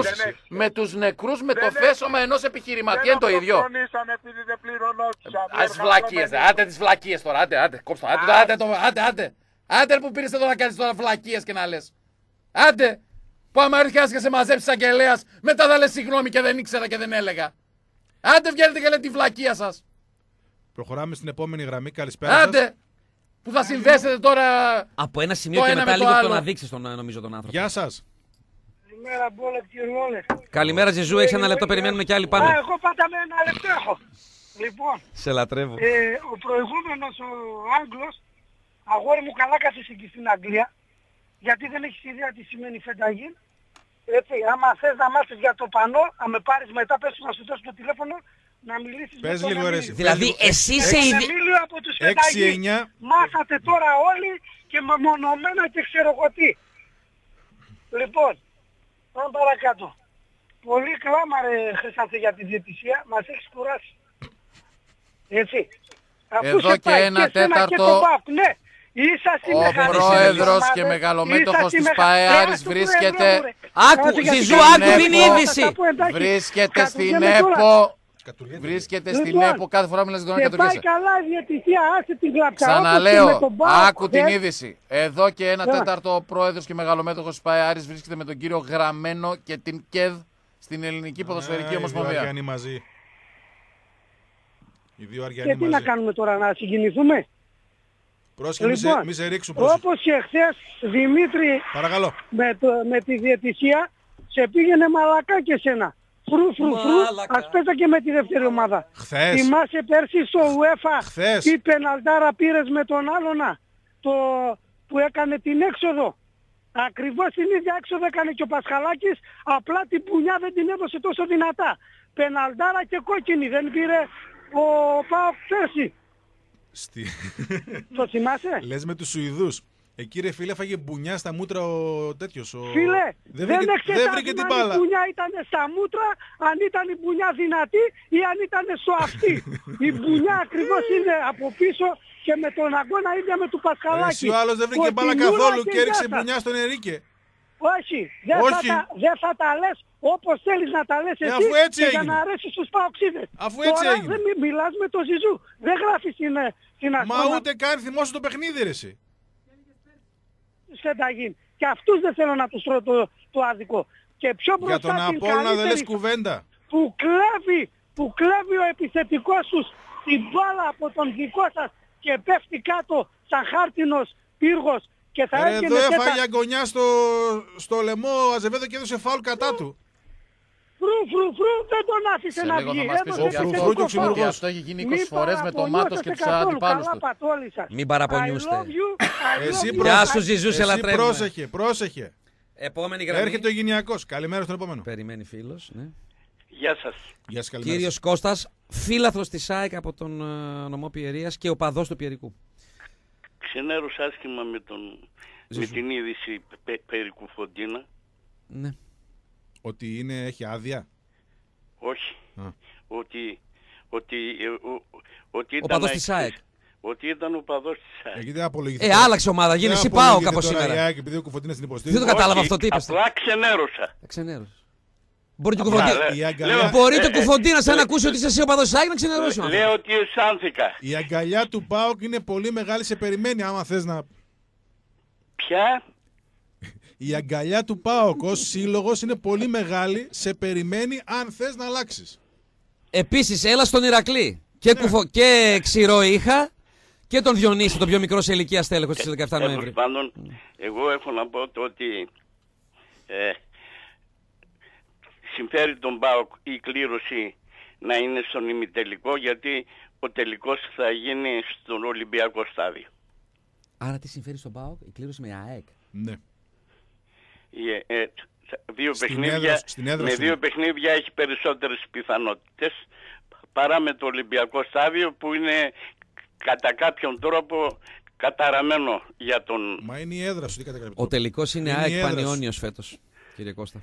νεκρούς, με το φέσωμα ενός επιχειρηματία είναι το ίδιο. Δεν αυτοκτονήσαν επειδή δεν πληρωνόντουσαν. Ας βλακίες, άντε τις βλακίες τώρα, άντε, κόψτε το, άντε που πήρες εδώ να κάνεις τώρα βλακίες και να λες. Άντε, που άμα έρχεσαι και σε μαζέψεις αγγελέας, μετά θα λες συγγνώμη και δεν ήξερα και δεν έλεγα. Άντε βγαίνετε και λέτε τη βλακία σας. Προχωράμε στην επόμενη γραμμή, καλησπέρα σας. Άντε. Που θα συνδέσετε τώρα. Από ένα σημείο και μετά λίγο το να δείξεις νομίζω τον άνθρωπο. Γεια σας. Καλημέρα, Μπόλεκ, Γιωργόλες. Καλημέρα, Ζεζού. Έχεις ένα λεπτό, περιμένουμε κι άλλοι πάνω. Εγώ πάντα με ένα λεπτό έχω. Λοιπόν, σε λατρεύω. Ο προηγούμενος, ο Άγγλος, αγόρι μου καλά κάθεσαι εκεί στην Αγγλία, γιατί δεν έχεις ιδέα τι σημαίνει Φενταγίν. Έτσι, άμα θες να μάθεις για το πανό, αν με πάρεις μετά, πες να σου δώσω το τηλέφωνο, να μιλήσεις με τον Εμίλιο. Δηλαδή εσύ είσαι ήδη... Εμίλιο από τους Φενταγίν. Μάθατε τώρα όλοι και μεμονωμένα και ξέρω εγώ τι. Λοιπόν, πάμε παρακάτω. Πολύ κλάμα ρε Χρυσάνθε για τη διαιτησία. Μας έχεις κουράσει. Έτσι. Εδώ και ένα τέταρτο. Ναι. Ο πρόεδρος και μεγαλομέτωχος της ΠΑΕ Άρης βρίσκεται. Άκου, Ζιζού, άκου την είδηση. Βρίσκεται στην ΕΠΟ. Βρίσκεται στην ΕΠΟ. Κάθε φορά μιλάς για τον Κατουργέσσα. Και πάει καλά η διαιτησία, άσε την κλαψά. Ξαναλέω, άκου την είδηση. Εδώ και ένα τέταρτο ο πρόεδρος και μεγαλομέτωχος της ΠΑΕ Άρης βρίσκεται με τον κύριο Γραμμένο και την ΚΕΔ στην Ελληνική Ποδοσφαιρική Ομοσπονδία. Και τι να κάνουμε τώρα, να συγκινηθούμε? Πρόσεχε, Λοιπόν, μη σε ρίξουν. όπως και χθες, Δημήτρη, παρακαλώ, με τη διαιτησία, σε πήγαινε μαλακά και σένα. Φρου, ας πέσα και με τη δεύτερη ομάδα. Χθες. Θυμάσαι πέρσι στο UEFA, Χθες. τι πεναλτάρα πήρες με τον άλλονα, που έκανε την έξοδο. Ακριβώς την ίδια έξοδο έκανε και ο Πασχαλάκης, απλά την πουνιά δεν την έδωσε τόσο δυνατά. Πεναλτάρα και κόκκινη, δεν πήρε ο ΠΑΟΚ πέρσι. Το θυμάσαι? Λες με τους Σουηδούς. Εκεί ρε φίλε έφαγε μπουνιά στα μούτρα ο τέτοιος. Φίλε, δεν βρήκε την μπάλα. Αν η μπουνιά ήταν στα μούτρα, αν ήταν η μπουνιά δυνατή ή αν ήταν στο αυτί. Η μπουνιά ακριβώς είναι από πίσω και με τον αγώνα ίδια με του Πασχαλάκη. Εσύ ο άλλος δεν βρήκε μπάλα καθόλου και έριξε μπουνιά στον Ερίκε. Όχι, δεν θα τα λες όπως θέλεις να τα λες εσύ αφού έτσι για να αρέσει στους παοξίδες. Αφού έτσι τώρα έγινε. Δεν μιλάς με τον Ζιζού, δεν γράφεις την αγώνα. Μα ούτε καν θυμόσαι το παιχνίδι ρε εσύ. Και αυτούς δεν θέλω να τους τρώω το άδικο. Και πιο μπροστά για τον Απόλλωνα δεν λες κουβέντα. Που κλέβει ο επιθετικός τους την μπάλα από τον δικό σας και πέφτει κάτω σαν χάρτινος πύργος. Και θα εδώ έφαγε αγκονιά στο λαιμό ο Αζεβέδο και έδωσε φάουλ κατά του. Φρου, δεν τον άφησε να βγει. Αυτό έχει γίνει 20 φορές με το Μάτος και τους αντιπάλους του. Μην παραπονιούστε. Γεια σου Ζιζού, σε λατρεύουμε. Πρόσεχε. Επόμενη γραμμή. Έρχεται ο Γυναιακός. Καλημέρα στον επόμενο. Περιμένει φίλος. Ναι. Γεια σας. Γεια σας, καλημέρα. Κύριος Κώστας, φίλαθλος της ΑΕΚ από τον νομό Πιερίας και οπαδός του Πιερικού. Ξενέρωσα άσχημα με την είδηση περί Κουφοντίνα. Ναι. Ότι έχει άδεια. Όχι. Ότι ο παδός της ΑΕΚ. Ότι ήταν ο παδός της ΑΕΚ. Εκεί δεν απολογηθεί. Άλλαξε ομάδα, γίνεσαι ΠΑΟΚ από σήμερα. Η ΑΕΚ επειδή ο Κουφοντίνας την υποστήριζε. Δεν το κατάλαβα αυτό, τι είπες. Απλά ξενέρωσα. Μπορεί το Κουφοντίνας αν ακούσει ότι είσαι εσύ ο παδός της ΑΕΚ να ξενερώσει. Λέω ότι αισθάνθηκα. Η αγκαλιά του ΠΑΟΚ είναι πολύ μεγάλη, σε περιμένει άμα θες να... Ποια? Η αγκαλιά του ΠΑΟΚ ως σύλλογος είναι πολύ μεγάλη, σε περιμένει αν θες να αλλάξεις. Επίσης, έλα στον Ηρακλή. Και Ξηρό είχα και τον Διονύση, τον πιο μικρό σε ηλικία στέλεχος στις 17 Νοέμβρη. Πάντων, εγώ έχω να πω το ότι συμφέρει τον ΠΑΟΚ η κλήρωση να είναι στον ημιτελικό, γιατί ο τελικός θα γίνει στον Ολυμπιακό στάδιο. Άρα τι συμφέρει στον ΠΑΟΚ, η κλήρωση με ΑΕΚ? Ναι. Με δύο παιχνίδια έχει περισσότερες πιθανότητες παρά με το Ολυμπιακό στάδιο που είναι κατά κάποιον τρόπο καταραμένο για τον... Μα είναι η έδρα σου, τι κατά κάποιο τρόπο. Ο τελικός είναι ΑΕΚ Πανιόνιος φέτος, κύριε Κώστα.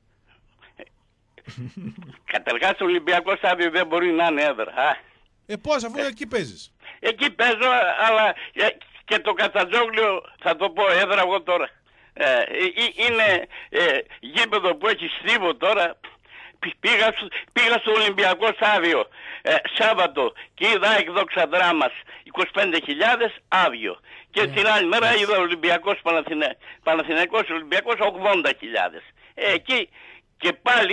Καταρχάς το Ολυμπιακό στάδιο δεν μπορεί να είναι έδρα. Πώς, αφού εκεί παίζεις? Εκεί παίζω, αλλά και το Κατσατζόγλιο θα το πω έδρα εγώ τώρα. Είναι γήπεδο που έχει στίβο τώρα. Πήγα στο Ολυμπιακό στάδιο Σάββατο και είδα εκδόξα δράμας 25.000 άδειο. Και την άλλη μέρα είδα Ολυμπιακός Παναθηναϊκός Ολυμπιακός 80.000. Εκεί και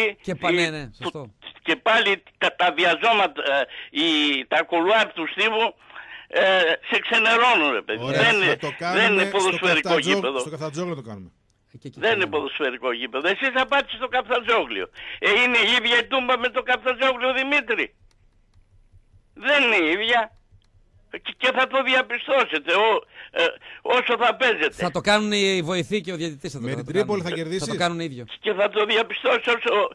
πάλι τα διαζώματα, τα κουλουάρ του στίβου σε ξενερώνουν ρε παιδί. Δεν είναι ποδοσφαιρικό γήπεδο. Στο Καφτατζόγλιο το κάνουμε. Δεν είναι ποδοσφαιρικό γήπεδο. Εσείς θα πάτε στο Καφτατζόγλιο. Είναι η ίδια η τούμπα με το Καφτατζόγλιο, Δημήτρη? Δεν είναι η ίδια. Και θα το διαπιστώσετε όσο θα παίζετε. Θα το κάνουν οι βοηθοί και ο διαιτητής. Με την Τρίπολη θα κερδίσεις. Θα το κάνουν ίδιο. Και θα το διαπιστώσετε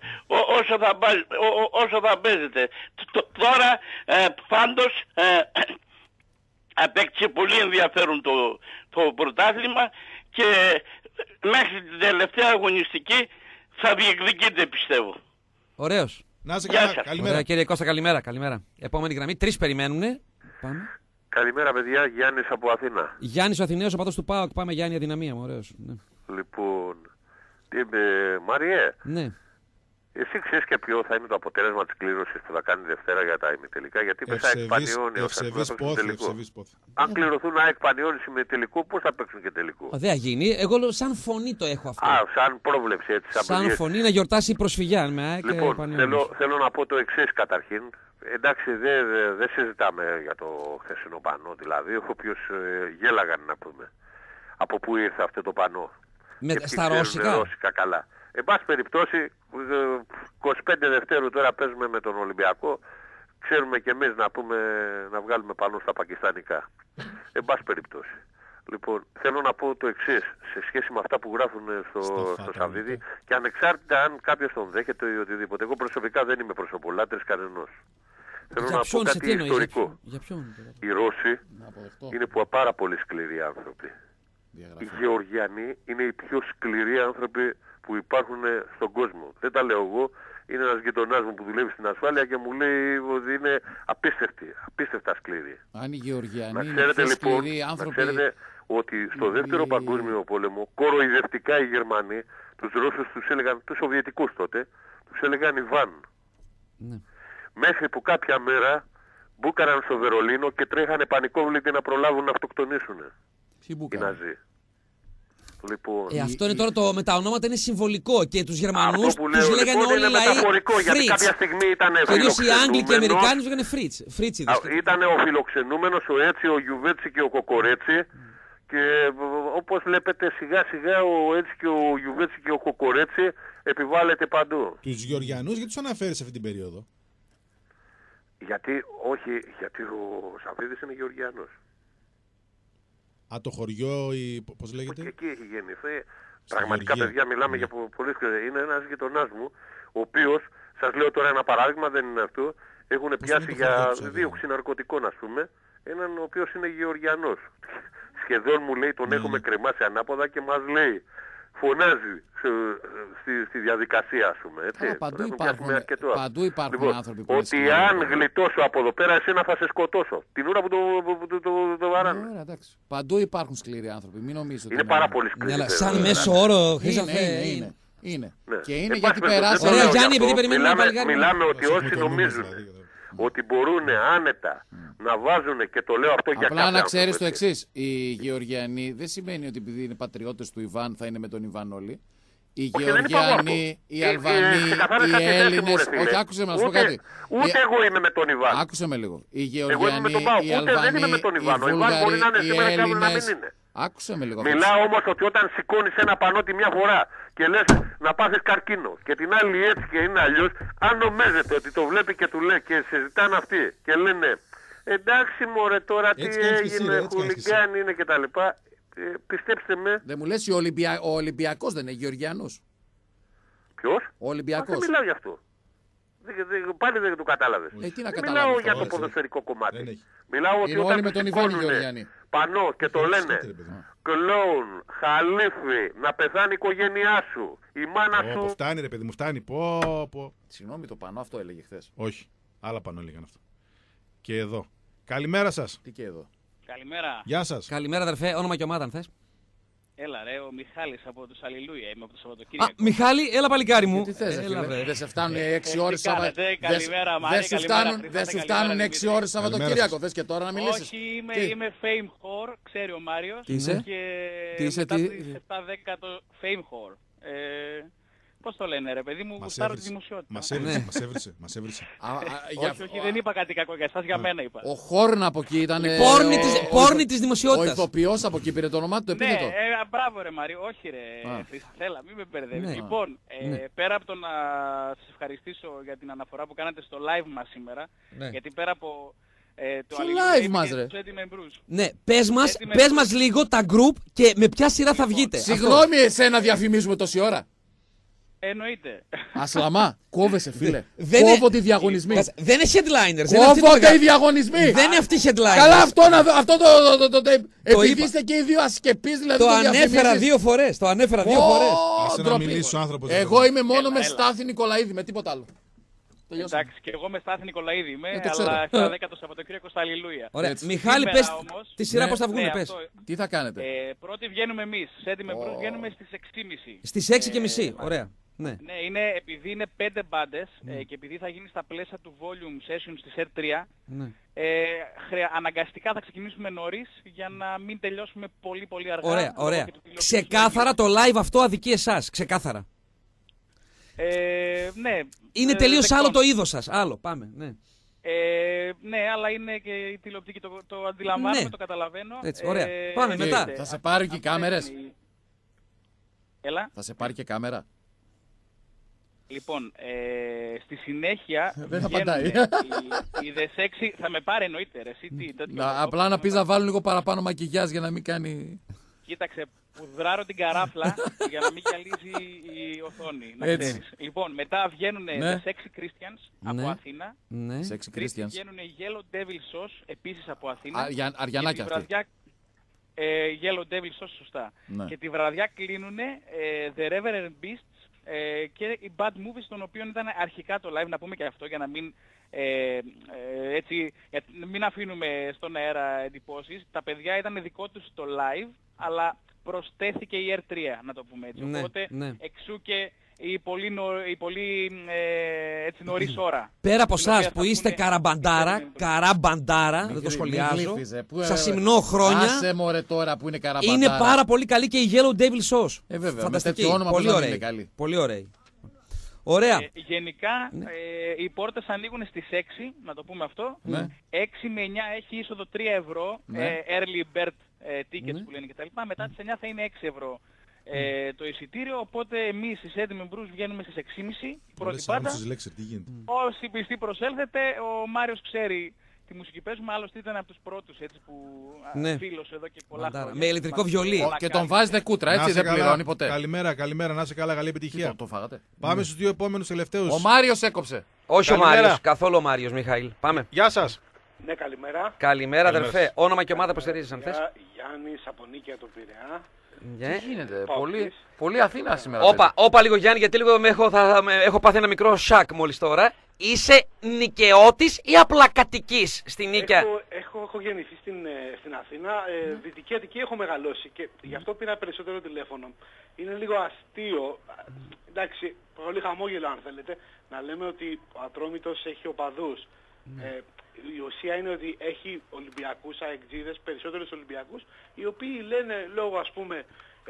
όσο θα παίζετε. Τώρα πάντως απέκτησε πολύ ενδιαφέρον το πρωτάθλημα και μέχρι την τελευταία αγωνιστική θα διεκδικείται, πιστεύω. Ωραίος. Να είσαι Γεια καλά. σας. Καλημέρα. Ωραία, κύριε Κώστα, καλημέρα. Επόμενη γραμμή. 3 περιμένουνε. Πάμε. Καλημέρα παιδιά, Γιάννης από Αθήνα. Γιάννης ο Αθηναίος, ο πατός του ΠΑΟΚ. Πάμε Γιάννη, αδυναμία μου. Ωραίος. Ναι. Λοιπόν, Μάριε, Ναι. εσύ ξέρεις και ποιο θα είναι το αποτέλεσμα της κλήρωσης που θα κάνει Δευτέρα για τα ημιτελικά, γιατί είπες ΑΕΚ Πανιόνιος, Ευσεβής πόθη. Αν κληρωθούν ΑΕΚ Πανιόνιος ημιτελικό, πώς θα παίξουν και τελικό? Δεν θα γίνει. Εγώ σαν φωνή το έχω αυτό. Σαν πρόβλεψη έτσι, σαν Σαν παιδιά. φωνή να γιορτάσει η προσφυγιά με ΑΕΚ και Λοιπόν, Πανιόνιος. θέλω να πω το εξής καταρχήν. Εντάξει, δεν συζητάμε για το χθεσινό πανό, δηλαδή, όποιος γέλαγαν να πούμε. Από πού ήρθε αυτό το πανό. Στα ρώσικα. Ρώσικα καλά. Εν πάση περιπτώσει, 25 Δευτέρου τώρα παίζουμε με τον Ολυμπιακό. Ξέρουμε κι εμείς να βγάλουμε πανό στα πακιστανικά. Εν πάση περιπτώσει. Λοιπόν, θέλω να πω το εξής, σε σχέση με αυτά που γράφουν στο Σαββίδι, και ανεξάρτητα αν κάποιος τον δέχεται ή οτιδήποτε. Εγώ προσωπικά δεν είμαι προσωπολάτρης κανενός. Θέλω να πω κάτι ιστορικό. Οι Ρώσοι είναι πάρα πολύ σκληροί άνθρωποι. Οι Γεωργιανοί είναι οι πιο σκληροί άνθρωποι που υπάρχουν στον κόσμο. Δεν τα λέω εγώ. Είναι ένας γειτονάς μου που δουλεύει στην ασφάλεια και μου λέει ότι είναι απίστευτα σκληροί. Αν οι Γεωργιανοί να είναι ξέρετε πιο λοιπόν, σκληροί άνθρωποι... να ξέρετε ότι στο δεύτερο παγκόσμιο πόλεμο κοροϊδευτικά οι Γερμανοί τους Ρώσους τους έλεγαν, τους Σοβιετικούς τότε, τους έλεγαν Ιβάν. Ναι. Μέχρι που κάποια μέρα μπούκαραν στο Βερολίνο και τρέχανε πανικόβλητοι να προλάβουν να αυτοκτονήσουν οι Ναζί. Λοιπόν, αυτό είναι τώρα με τα ονόματα είναι συμβολικό και τους Γερμανούς τους λέγανε όλοι είναι λαοί μεταφορικό, γιατί κάποια στιγμή ήταν κυρίως οι Άγγλοι και οι Αμερικάνοι τους λέγανε Φρίτσιδες. Ήταν ο φιλοξενούμενος, ο Έτσι, ο Γιουβέτσι και ο Κοκορέτσι, και όπως βλέπετε σιγά σιγά ο Έτσι και ο Γιουβέτσι και ο Κοκορέτσι επιβάλλεται παντού. Τους Γεωργιανούς γιατί τους αναφέρεις σε αυτή την περίοδο? Γιατί ο Σαββίδης είναι Γεωργιανός. Το χωριό, πώς λέγεται? Και εκεί έχει γεννηθεί. Πραγματικά, παιδιά, μιλάμε για πολύ σκληρά. Είναι ένας γειτονάς μου, ο οποίος, σας λέω τώρα ένα παράδειγμα, δεν είναι αυτό, έχουν πιάσει για δίωξη ναρκωτικών, ας πούμε, έναν ο οποίος είναι Γεωργιανός. Σχεδόν μου λέει, τον έχουμε κρεμάσει ανάποδα και μας λέει, φωνάζει στη διαδικασία, ας πούμε. Έτσι. Παντού υπάρχουν λοιπόν, άνθρωποι που ότι αν γλιτώσω από εδώ πέρα, εσένα θα σε σκοτώσω. Την ώρα που το βαράνε. Ωραία, εντάξει. Παντού υπάρχουν σκληροί άνθρωποι. Μην νομίζετε. Είναι πάρα πολύ σκληροί. Σαν μέσο όρο, είναι. Ναι. Και είναι γιατί περάσει. Ωραία, Γιάννη, επειδή περιμένουμε μιλάμε ότι όσοι νομίζουν ότι μπορούν άνετα να βάζουν, και το λέω αυτό για κάθε Απλά να ξέρεις το εξής. Οι Γεωργιανοί δεν σημαίνει ότι επειδή είναι πατριώτες του Ιβάν θα είναι με τον Ιβάν όλοι. Οι Γεωργιανοί, οι Αλβανοί, οι Έλληνες. Όχι, άκουσε με να σου πω κάτι. Ούτε εγώ είμαι με τον Ιβάν. Άκουσε με λίγο. Οι Γεωργιανοί, οι Αλβανοί, οι Βούλγαροι, οι Έλληνες. Άκουσε με λίγο. Μιλάω όμως ότι όταν σηκώνεις ένα πανό τη μια φορά και λες να πάθεις καρκίνο και την άλλη έτσι και είναι αλλιώς, αν νομίζετε ότι το βλέπει και του λέει και συζητάνε αυτοί και λένε εντάξει μωρέ τώρα τι έγινε, χουλιγκάν είναι κτλ. Πιστέψτε με. Δεν μου λες ο Ολυμπιακός δεν είναι Γεωργιανός? Ποιος? Ο Ολυμπιακός. Δεν μιλάω γι' αυτό. Πάλι δεν το κατάλαβες. Μιλάω για το ποδοσφαιρικό κομμάτι. Μιλάω ότι όταν με τον Ιβάν Γεωργιανοί πανό και το λένε κλόουν, χαλίφι, να πεθάνει η οικογένειά σου, η μάνα σου. Φτάνει ρε παιδί μου, φτάνει. Συγγνώμη, το πανό αυτό έλεγε χθες. Όχι, άλλα πανό έλεγαν αυτό. Και εδώ. Καλημέρα σας. Τι και εδώ? Καλημέρα. Γεια σας. Καλημέρα αδερφέ, όνομα και ομάδα αν θες. Έλα ρε, ο Μιχάλης από τους Αλληλούια, είμαι από το Σαββατοκύριακο. Μιχάλη, έλα παλικάρι μου. Τι θες, δεν σε φτάνουν 6 ώρες Δεν σου φτάνουν 6 ώρες Σαββατοκύριακο. Θες και τώρα να μιλήσεις? Όχι, είμαι fame whore, ξέρει ο Μάριος. Τι είσαι? Και μετά τις 7-10 το fame whore. Πώς το λένε ρε παιδί μου, γουστάρω τη δημοσιότητα. Μας έβρισε. Όχι, δεν είπα κάτι κακό για εσάς, για μένα είπα. Ο Χόρν από εκεί ήταν... Πόρνη της δημοσιότητας. Ο ηθοποιός από εκεί πήρε το όνομά του, το επίθετο. Ναι, μπράβο ρε Μαρή, όχι ρε, θέλα, μην με μπερδεύεις. Λοιπόν, πέρα από το να σας ευχαριστήσω για την αναφορά που κάνατε στο live μας σήμερα, γιατί πέρα από... το live μας ρε. Ναι, πες μας λίγο τα group και με ποια σειρά θα βγείτε. Συγγνώμη, εσένα διαφημίζουμε τόση ώρα? Εννοείται. Ασλαμά, κόβεσαι φίλε. Κόβονται οι διαγωνισμοί. Δεν είναι headliners. Κόβονται οι διαγωνισμοί. Δεν είναι αυτοί headliners. Καλά, αυτό το επειδή είστε και οι δύο ασκεπείς δηλαδή. Το ανέφερα 2 φορές. Άσε να μιλήσει ο άνθρωπος. Εγώ είμαι μόνο με Στάθη Νικολαίδη, με τίποτα άλλο. Εντάξει, και εγώ με Στάθη Νικολαίδη είμαι, αλλά στα 10 το Σαββατοκύριακο στα Αλληλούια. Ωραία. Μιχάλη, πες τη σειρά πώς θα βγουν, πες. Τι θα κάνετε? Πρώτοι βγαίνουμε εμείς. Σέντιμε Μπρούς βγαίνουμε στις 6.30. Στις 6.30, ωραία. Ναι, επειδή είναι 5 μπάντες και επειδή θα γίνει στα πλαίσια του Volume Session στη ΣΕΡ 3, αναγκαστικά θα ξεκινήσουμε νωρίς για να μην τελειώσουμε πολύ αργά. Ωραία. Ξεκάθαρα το live αυτό αδικεί εσάς, ξεκάθαρα. Ναι. Είναι τελείως άλλο το είδος σας. Άλλο, πάμε. Ναι, αλλά είναι και η τηλεοπτική, το αντιλαμβάνομαι, το καταλαβαίνω. Έτσι, ωραία. Πάμε μετά. Θα σε πάρει και κάμερες? Έλα. Θα σε πάρει και κάμερα? Λοιπόν, στη συνέχεια δεν απαντάει. Η The 6 θα με πάρει, εννοείται ρε. Απλά να πεις να βάλουν λίγο παραπάνω μακιγιάζ για να μην κάνει... Κοίταξε, πουδράρω την καράφλα για να μην γυαλίζει η οθόνη. Να ξέρεις. Λοιπόν, μετά βγαίνουν The Sexy Christians από Αθήνα. Sexy Christians. Βγαίνουν οι Yellow Devil Sauce επίσης από Αθήνα. Αριανάκια αυτή. Yellow Devil Sauce, σωστά. Και τη βραδιά κλείνουν The Reverend Beasts και οι Bad Movies, των οποίων ήταν αρχικά το live, να πούμε και αυτό για να μην έτσι, μην αφήνουμε στον αέρα εντυπώσεις. Τα παιδιά ήταν δικό τους το live, αλλά προσθέθηκε η R3, να το πούμε έτσι. Οπότε εξού και η πολύ έτσι νωρίς ώρα. Πέρα από εσάς που είστε καραμπαντάρα, δεν το σχολιάζω, σας υμνώ χρόνια. Άσε μωρέ τώρα που είναι καραμπαντάρα. Είναι πάρα πολύ καλή και η Yellow Devil Sauce. Βέβαια, φανταστική, πολύ ωραία. Ωραία. Γενικά οι πόρτες ανοίγουν στις 6, να το πούμε αυτό. 6 με 9 έχει είσοδο 3 ευρώ, early bird tickets που λένε κτλ. Μετά τις 9 θα είναι 6 ευρώ το εισιτήριο, οπότε εμείς οι Σέντιμε Μπρούς βγαίνουμε στις 6.30, πρώτη πάντα. Όσοι πιστοί προσέλθετε, ο Μάριος ξέρει τη μουσική παίζουμε, άλλωστε ήταν από τους πρώτους έτσι, που φίλος εδώ και πολλά χρόνια. Με ηλεκτρικό βιολί. Και τον βάζετε κούτρα, έτσι δεν πληρώνει ποτέ. Καλημέρα, να είσαι καλά, καλή επιτυχία. Το φάγατε. Πάμε στους δύο επόμενους τελευταίους. Ο Μάριος έκοψε. Όχι ο Μάριος, καθόλου ο Μάριος, Μιχαήλ. Πάμε. Γεια σας. Ναι, καλημέρα. Καλημέρα, αδερφέ. Όνομα και ομάδα που στηρίζεις, αν θες. Γιάννης από Νίκαια του Πειραιά. Τι γίνεται, πολύ Αθήνα σήμερα. Όπα λίγο Γιάννη, γιατί λίγο έχω πάθει ένα μικρό σακ μόλις τώρα. Είσαι νοικαιώτης ή απλά κατοικείς στη Νίκαια? Έχω γεννηθεί στην Αθήνα, Δυτική Αττική έχω μεγαλώσει και γι' αυτό πήρα περισσότερο τηλέφωνο. Είναι λίγο αστείο, εντάξει, πολύ χαμόγελο αν θέλετε, να λέμε ότι ο Ατρόμητος έχει οπαδούς. Η ουσία είναι ότι έχει Ολυμπιακούς, αεκτζίδες, περισσότερους Ολυμπιακούς, οι οποίοι λένε λόγω ας πούμε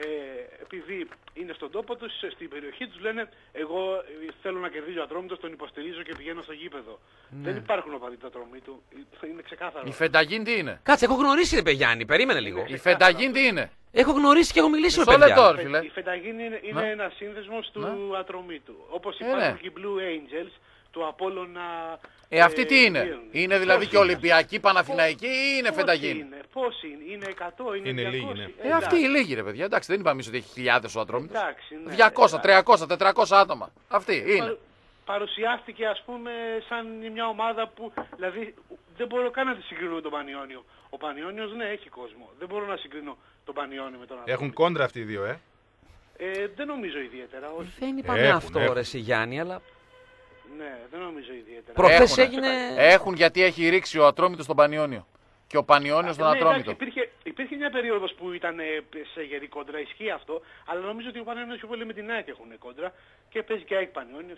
επειδή είναι στον τόπο τους, στην περιοχή τους λένε εγώ θέλω να κερδίζει ο Ατρόμητος, τον υποστηρίζω και πηγαίνω στο γήπεδο. Δεν υπάρχουν οπαδοί του Ατρομήτου, είναι ξεκάθαρο. Η Φενταγίν τι είναι? Κάτσε, έχω γνωρίσει ρε Γιάννη, περίμενε λίγο. Η Φενταγίν τι είναι? Έχω γνωρίσει και έχω μιλήσει με παιδιά. Η Φενταγίν είναι ένας σύνδεσμος του Ατρομήτου. Όπως υπάρχουν και οι Blue Angels του Απόλλωνα. Αυτή τι είναι? Είναι δηλαδή και Ολυμπιακή, Παναθηναϊκή ή είναι Φενταγίν? Πώς είναι? Είναι 100, είναι 200. Αυτή η λίγη ρε παιδιά, εντάξει, δεν είπαμε εμείς ότι έχει χιλιάδες ο Ατρόμητος. 200, 300, 400 άτομα. Αυτή είναι. Παρουσιάστηκε ας πούμε σαν μια ομάδα που δηλαδή δεν μπορώ καν να τη συγκρίνω με τον Πανιόνιο. Ο Πανιόνιος ναι έχει κόσμο, δεν μπορώ να συγκρίνω τον Πανιόνιο με τον Ατρόμητο. Έχουν κόντρα αυτοί οι δύο δεν νομίζω ιδιαίτερα. Όχι. Δεν είπαμε αυτό ρε Γιάννη, αλλά... Ναι, δεν νομίζω ιδιαίτερα. Προχθές έγινε... Έχουν γιατί έχει ρίξει ο Ατρόμητος στον Πανιόνιο. Και ο Πανιόνιος στον Ατρόμητο. Υπήρχε μια περίοδος που ήταν σε γερή κόντρα, ισχύει αυτό, αλλά νομίζω ότι ο Πανιόνιος πιο πολύ με την ΑΕΚ έχουν κόντρα και παίζει και ΑΕΚ Πανιόνιος.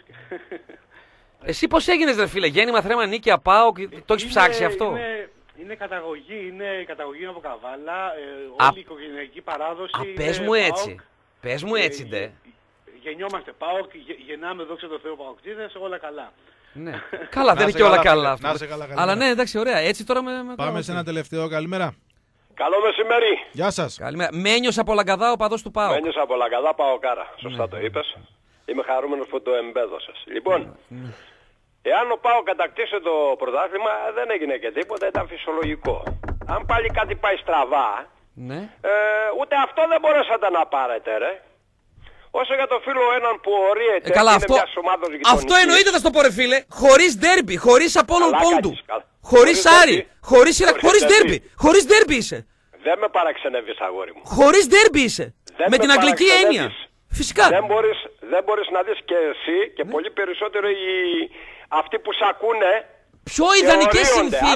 Εσύ πώς έγινες ρε φίλε, γέννημα, θρέμα, Νίκαια, ΠΑΟΚ, το έχεις ψάξει αυτό? Είναι καταγωγή από Καβάλα, όλη η οικογενειακή παράδοση. Πες μου έτσι ντε. Γεννιόμαστε ΠΑΟΚ, γεννάμε δόξα τω Θεώ ΠΑΟΚτζίδες, όλα καλά. Ναι. Καλά, δεν είναι και όλα καλά αυτό. Καλά. Αλλά ναι, εντάξει, ωραία. Έτσι τώρα Πάμε σε ένα τελευταίο. Καλημέρα. Καλό μεσημέρι. Γεια σας. Καλημέρα. Μένιος από Λαγκαδά, ο παδός του ΠΑΟΚ. Μένιος από Λαγκαδά, ΠΑΟΚάρα. Σωστά το είπες. Είμαι χαρούμενος που το εμπέδωσες. Λοιπόν, εάν ο ΠΑΟΚ κατακτήσει το πρωτάθλημα, δεν έγινε και τίποτα, ήταν φυσιολογικό. Αν πάλι κάτι πάει στραβά, ούτε αυτό δεν μπορέσατε να πάρετε, ρε. Όσο για το φίλο έναν που ορίεται είναι μια ομάδα γειτονική. Αυτό εννοείται θα στο πω ρε φίλε. Χωρίς ντέρμπι, χωρίς Απόλλων Πόντου. Χωρίς Άρη, χωρίς ντέρμπι. Χωρίς ντέρμπι είσαι. Δεν με παραξενεύεις αγόρι μου. Χωρίς ντέρμπι είσαι. Με την αγγλική έννοια. Φυσικά. Δεν μπορείς να δεις και εσύ και πολύ περισσότερο αυτοί που σ' ακούνε. Πιο ιδανικές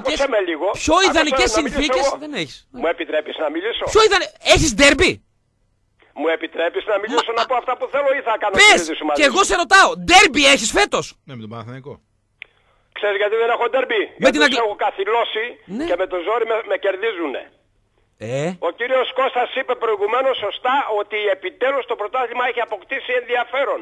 συνθήκες δεν έχεις. Μου επιτρέπεις να μιλήσω? Έχεις ντέρμπι? Μου επιτρέπεις να μιλήσω, να πω αυτά που θέλω ή θα κάνω συζήτηση μαζί? Και εγώ σε ρωτάω, ντέρμπι έχεις φέτος? Ναι, με τον Παναθηναϊκό. Ξέρεις γιατί δεν έχω ντέρμπι? Γιατί τους έχω καθυλώσει και με το ζόρι με κερδίζουνε. Ο κύριος Κώστας είπε προηγουμένως σωστά ότι επιτέλους το πρωτάθλημα έχει αποκτήσει ενδιαφέρον.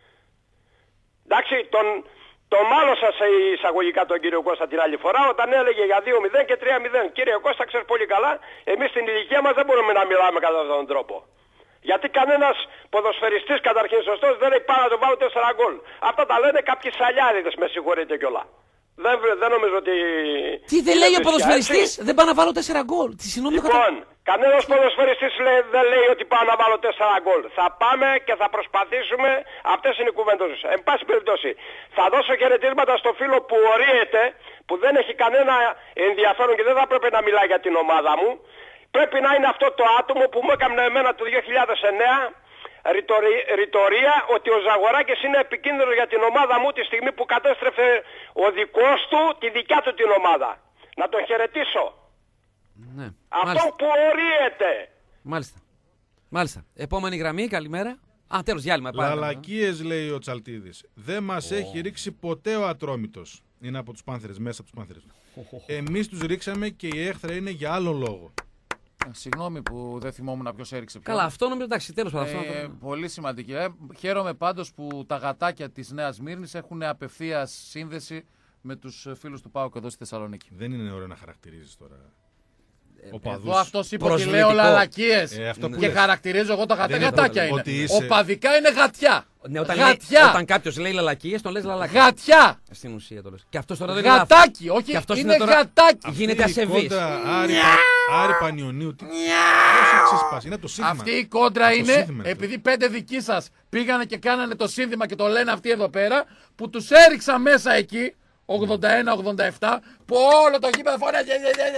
Εντάξει, τον μάλωσα σε εισαγωγικά τον κύριο Κώστα την άλλη φορά όταν έλεγε για 2-0 και 3-0. Κύριε Κώστα, ξέρεις πολύ καλά, εμείς στην ηλικία μας δεν μπορούμε να μιλάμε κατά αυτόν τον τρόπο. Γιατί κανένας ποδοσφαιριστής καταρχήν σωστός δεν έχει πάνω να το βάλω 4 γκολ. Αυτά τα λένε κάποιοι σαλιάριδες, με συγχωρείτε κιόλα. Δεν νομίζω ότι... Τι δεν λέει ο ποδοσφαιριστής, δεν πάω να βάλω 4 γκολ. Λοιπόν, κανένας ποδοσφαιριστής δεν λέει ότι πάω να βάλω 4 γκολ. Θα πάμε και θα προσπαθήσουμε, αυτές είναι οι κουβέντες. Εν πάση περιπτώσει, θα δώσω χαιρετίσματα στο φίλο που ορίεται, που δεν έχει κανένα ενδιαφέρον και δεν θα πρέπει να μιλάει για την ομάδα μου. Πρέπει να είναι αυτό το άτομο που μου έκανε εμένα το 2009 ρητορία ότι ο Ζαγοράκης είναι επικίνδυνος για την ομάδα μου τη στιγμή που κατέστρεφε ο δικός του τη δικιά του την ομάδα. Να τον χαιρετήσω. Ναι. Αυτό που ορίεται. Μάλιστα. Επόμενη γραμμή, καλημέρα. Τέλος, διάλειμμα. Λαλακίες, λέει ο Τσαλτίδης. Δεν μας έχει ρίξει ποτέ ο Ατρόμητος. Είναι από τους Πάνθερες, μέσα από τους Πάνθερες. Εμείς τους ρίξαμε και η έχθρα είναι για άλλο λόγο. Συγγνώμη που δεν θυμόμουν ποιος έριξε ποιον. Καλά, αυτό νομίζω, εντάξει, τέλος πάντων. Πολύ σημαντική. Χαίρομαι πάντως που τα γατάκια της Νέας Μύρνης έχουν απευθείας σύνδεση με τους φίλους του ΠΑΟΚ εδώ στη Θεσσαλονίκη. Δεν είναι ωραίο να χαρακτηρίζεις τώρα. Εδώ αυτός είπε ότι λέω λαλακίες και χαρακτηρίζω εγώ τα γατάκια είναι. Οπαδικά είναι γατιά. Ναι, όταν κάποιος λέει λαλακίες, τον λες λαλακία. Γατιά! Στην ουσία το λες. Και αυτός τώρα δεν είναι γατάκι, όχι, είναι γατάκι. Γίνεται ασεβής. Άρη Πανιωνίου. Πώς ξεσπάσει, είναι το σύνθημα. Αυτή η κόντρα είναι επειδή 5 δικοί σας πήγανε και κάνανε το σύνθημα και το λένε αυτοί εδώ πέρα, που τους έριξα μέσα εκεί. 81-87 που όλο το γήπεδο φωνάζει.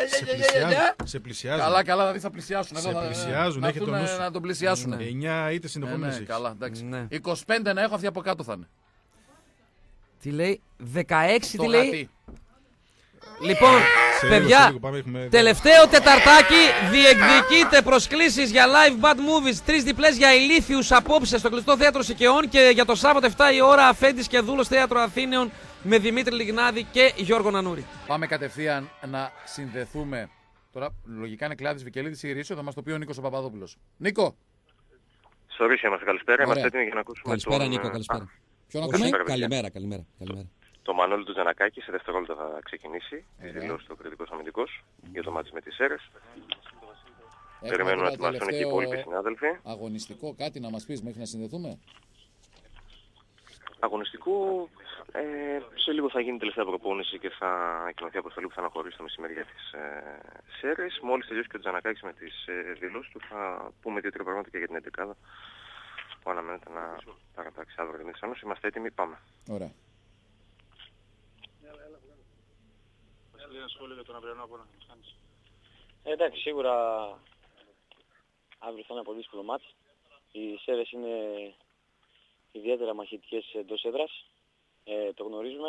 Σε πλησιάζουν. Καλά, θα πλησιάσουν. Σε πλησιάζουν, έχει τον νου σου. Να τον πλησιάσουν. 9 είτε συνεχόμενες. Καλά, εντάξει. 25 να έχω, αυτοί από κάτω θα είναι. Τι λέει, 16 τι λέει. Λοιπόν, παιδιά, τελευταίο τεταρτάκι, διεκδικείτε προσκλήσεις για live bad movies, 3 διπλές για ηλίθιους απόψε στο κλειστό θέατρο Σικαιών και για το Σάββατο 7 η ώρα Αφέντης και Δούλος θέατρο Αθήνεων με Δημήτρη Λιγνάδη και Γιώργο Νανούρη. Πάμε κατευθείαν να συνδεθούμε. Τώρα, λογικά είναι Κλάδης Βικελίδης ή Ρήσο, θα μας το πει ο Νίκος ο Παπαδόπουλος. Νίκο! Στο Ρήσο είμαστε, καλησπέρα. Είμαστε έτοιμοι για να ακούσουμε. Καλησπέρα, Νίκο, καλησπέρα. Ποιον ακούμε? Καλημέρα. Το Μανώλη του Τζανακάκη σε δευτερόλεπτα θα ξεκινήσει. Δηλώσει το κριτικός αμυντικός για το μάτι με τις ΣΕΡΕΣ. Περιμένουμε να ετοιμαστούν και οι υπόλοιποι συνάδελφοι. Αγωνιστικό κάτι να μας πεις μέχρι να συνδεθούμε. Αγωνιστικό, σε λίγο θα γίνει η τελευταία προπόνηση και θα ανακοινωθεί αποστολή που θα αναχωρήσει το μεσημέρι για τις ΣΕΡΕΣ. Μόλις τελειώσει και ο Τζανακάκης με τις δηλώσεις του θα πούμε 2-3 πράγματα και για την 11η που αναμένεται να παρατάξει αύριο την εξάνωση. Είμαστε έτοιμοι, πάμε. Ωραία. Εντάξει, σίγουρα αύριο θα είναι ένα πολύ δύσκολο μάτς. Οι ΣΕΡΕΣ είναι ιδιαίτερα μαχητικές εντός έδρας. Το γνωρίζουμε.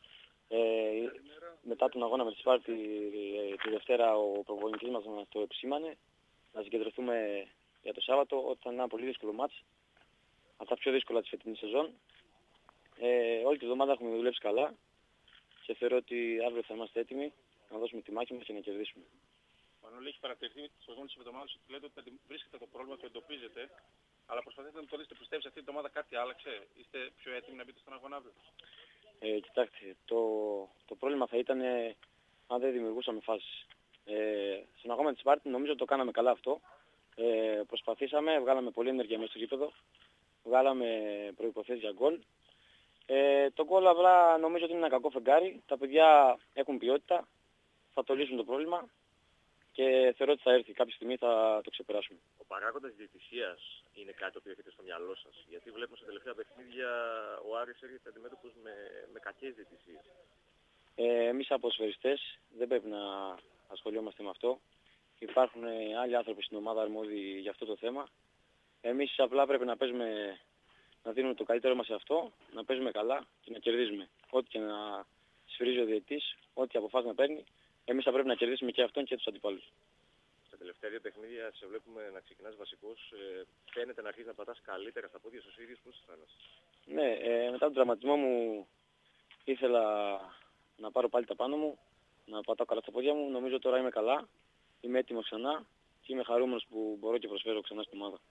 Μετά τον αγώνα με τη Σπάρτη τη Δευτέρα ο προπονητής μας μας το επισήμανε. Να συγκεντρωθούμε για το Σάββατο όταν είναι ένα πολύ δύσκολο μάτς. Από τα πιο δύσκολα της φετινής σεζόν. Όλη τη βδομάδα έχουμε δουλέψει καλά και θεωρώ ότι αύριο θα είμαστε έτοιμοι να δώσουμε τη μάχη μας και να κερδίσουμε. Μανώλη, έχει παρατηρηθεί στους αγώνες της εβδομάδας ότι λέτε ότι βρίσκεται το πρόβλημα, το εντοπίζετε, αλλά προσπαθείτε να το δείτε. Πιστεύεις αυτή τη εβδομάδα κάτι άλλαξε, είστε πιο έτοιμοι να μπείτε στον αγώνα αύριο? Κοιτάξτε, το πρόβλημα θα ήταν αν δεν δημιουργούσαμε φάσεις. Στον αγώνα της Σπάρτη νομίζω το κάναμε καλά αυτό. Προσπαθήσαμε, βγάλαμε πολλή ενέργεια μέσα στο γήπεδο, βγάλαμε προϋποθέσεις για γκολ. Το γκολ απλά νομίζω ότι είναι ένα κακό φεγγάρι. Τα παιδιά έχουν ποιότητα, θα το λύσουν το πρόβλημα και θεωρώ ότι θα έρθει κάποια στιγμή, θα το ξεπεράσουμε. Ο παράγοντας διαιτησίας είναι κάτι που έχετε στο μυαλό σας? Γιατί βλέπουμε στα τελευταία παιχνίδια ο Άρης έρχεται αντιμέτωπος με κακές διαιτησίες. Εμείς από ποδοσφαιριστές δεν πρέπει να ασχολιόμαστε με αυτό. Υπάρχουν άλλοι άνθρωποι στην ομάδα αρμόδιοι για αυτό το θέμα. Εμείς απλά πρέπει να παίζουμε, να δίνουμε το καλύτερο μας σε αυτό, να παίζουμε καλά και να κερδίζουμε. Ό,τι και να σφυρίζει ο διαιτητής, ό,τι αποφάσει να παίρνει, εμείς θα πρέπει να κερδίσουμε και αυτόν και τους αντιπάλους. Στα τελευταία 2 παιχνίδια σε βλέπουμε να ξεκινάς βασικός. Φαίνεται να αρχίσει να πατάς καλύτερα στα πόδια στους ίδιους. Πώς αισθάνεσαι? Ναι, μετά τον τραυματισμό μου ήθελα να πάρω πάλι τα πάνω μου, να πατάω καλά στα πόδια μου. Νομίζω τώρα είμαι καλά, είμαι έτοιμος ξανά και είμαι χαρούμενος που μπορώ και προσφέρω ξανά στην ομάδα.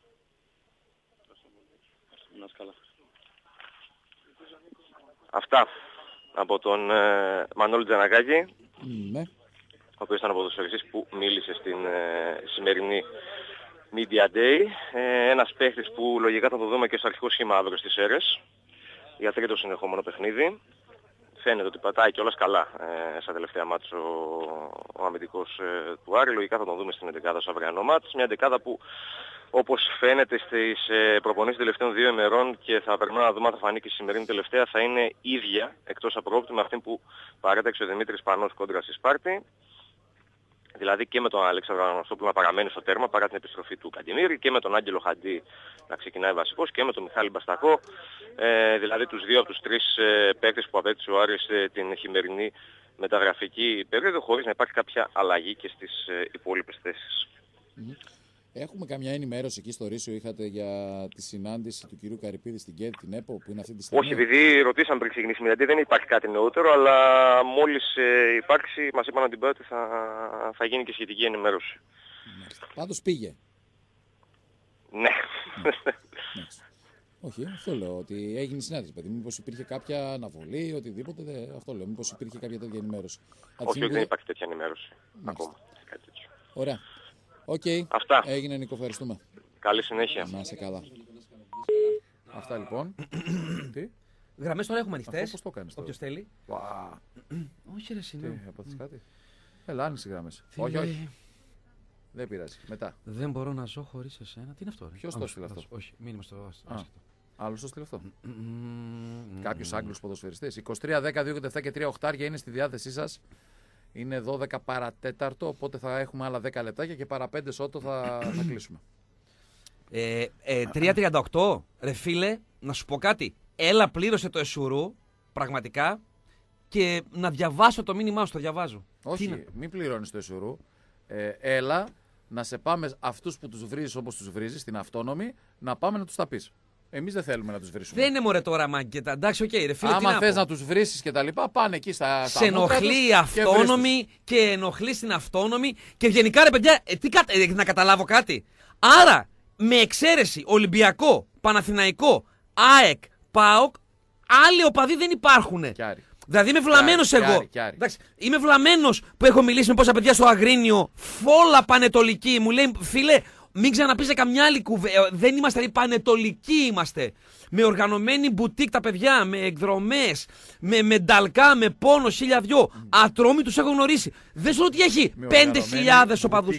Να είσαι καλά. Αυτά από τον Μανώλη Τζανακάκη. Ναι. Ο οποίος ήταν ποδοσφαιριστής που μίλησε στην σημερινή Media Day. Ένας παίχτης που λογικά θα το δούμε και στο αρχικό σχήμα αύριο στις Σέρρες για τρίτο συνεχόμενο παιχνίδι. Φαίνεται ότι πατάει κιόλας καλά στα τελευταία μάτς ο αμυντικός του Άρη. Λογικά θα τον δούμε στην 11η στο αυριανό μάτς. Μια 11η που, όπως φαίνεται στις προπονήσεις των τελευταίων 2 ημερών και θα περνώ να δούμε αν θα φανεί και η σημερινή τελευταία, θα είναι ίδια εκτός απρόπτου με αυτή που παρέταξε ο Δημήτρης Πανός κόντρα στη Σπάρτη. Δηλαδή και με τον Αλέξανδρο Αναστόπουλο να παραμένει στο τέρμα παρά την επιστροφή του Καντιμήρη και με τον Άγγελο Χαντή να ξεκινάει βασικός και με τον Μιχάλη Μπαστακό, δηλαδή τους 2 από τους 3 παίκτες που απέκτησε ο Άρης την χειμερινή μεταγραφική περίοδο, χωρίς να υπάρχει κάποια αλλαγή και στις υπόλοιπες θέσεις. Έχουμε καμιά ενημέρωση εκεί στο Ρήσιο είχατε για τη συνάντηση του κυρίου Καρυπίδη στην ΚΕΔ, την ΕΠΟ, που είναι αυτή τη στιγμή? Όχι, επειδή ρωτήσαμε πριν ξεκινήσει, γιατί δεν υπάρχει κάτι νεότερο, αλλά μόλις υπάρξει, μας είπαν ότι θα γίνει και σχετική ενημέρωση. Πάντως πήγε. Ναι. Όχι, αυτό λέω, ότι έγινε συνάντηση, παιδί. Μήπως υπήρχε κάποια αναβολή, οτιδήποτε, αυτό λέω. Μήπως υπήρχε κάποια τέτοια ενημέρωση? Όχι, δεν υπάρχει τέτοια ενημέρωση. Ακόμα. Ωραία. Οκ. Αυτά. Έγινε, Νίκο, ευχαριστούμε. Καλή συνέχεια. Να είσαι καλά. Αυτά λοιπόν. Τι? Γραμμές τώρα έχουμε ανοιχτές. Πώς το κάνεις τώρα? Όποιος θέλει. Όχι ρε συνέχεια. Έπαθες κάτι? Έλα, άνοιξε γραμμές. Όχι. Δεν πειράζει. Μετά. Δεν μπορώ να ζω χωρίς εσένα. Τι είναι αυτό ρε? Ποιος το στείλε αυτό? Όχι, μήνυμα στο άσχετο. Άλλος το στείλε αυτό? Κάποιος Άγγλος ποδοσφαιριστής? 23, 10, 2, 7 και 3 οχτάρια είναι στη διάθεσή σας. Είναι 12 παρατέταρτο, οπότε θα έχουμε άλλα 10 λεπτάκια και παρά 5 σώτο θα κλείσουμε. 3.38, ρε φίλε, να σου πω κάτι. Έλα πλήρωσε το Εσουρού, πραγματικά, και να διαβάσω το μήνυμά σου, το διαβάζω. Όχι, μην πληρώνεις το Εσουρού. Έλα να σε πάμε αυτούς που τους βρίζεις όπως τους βρίζεις, στην αυτόνομη, να πάμε να τους τα πεις. Εμείς δεν θέλουμε να τους βρίσουμε. Δεν είναι μωρέ τώρα μάγκετα. Εντάξει, οκ, ρε φίλε. Άμα θες να τους βρίσεις και τα λοιπά, πάνε εκεί στα. Σε ενοχλεί η αυτόνομη και ενοχλεί στην αυτόνομη. Και γενικά ρε παιδιά, να καταλάβω κάτι. Άρα, με εξαίρεση Ολυμπιακό, Παναθηναϊκό, ΑΕΚ, ΠΑΟΚ, άλλοι οπαδοί δεν υπάρχουν. Δηλαδή είμαι βλαμμένος εγώ. Εντάξει, είμαι βλαμμένος που έχω μιλήσει με πόσα παιδιά στο Αγρίνιο, φόλα πανετολική. Μου λέει, φίλε, μην ξαναπείς καμιά άλλη κουβέντα. Δεν είμαστε, δηλαδή, πανετολικοί είμαστε. Με οργανωμένη μπουτίκ τα παιδιά, με εκδρομές, με νταλκά, με πόνο, 1002. Ατρόμοι τους έχω γνωρίσει. Δεν σου λέω ότι έχει 5.000 οπαδούς.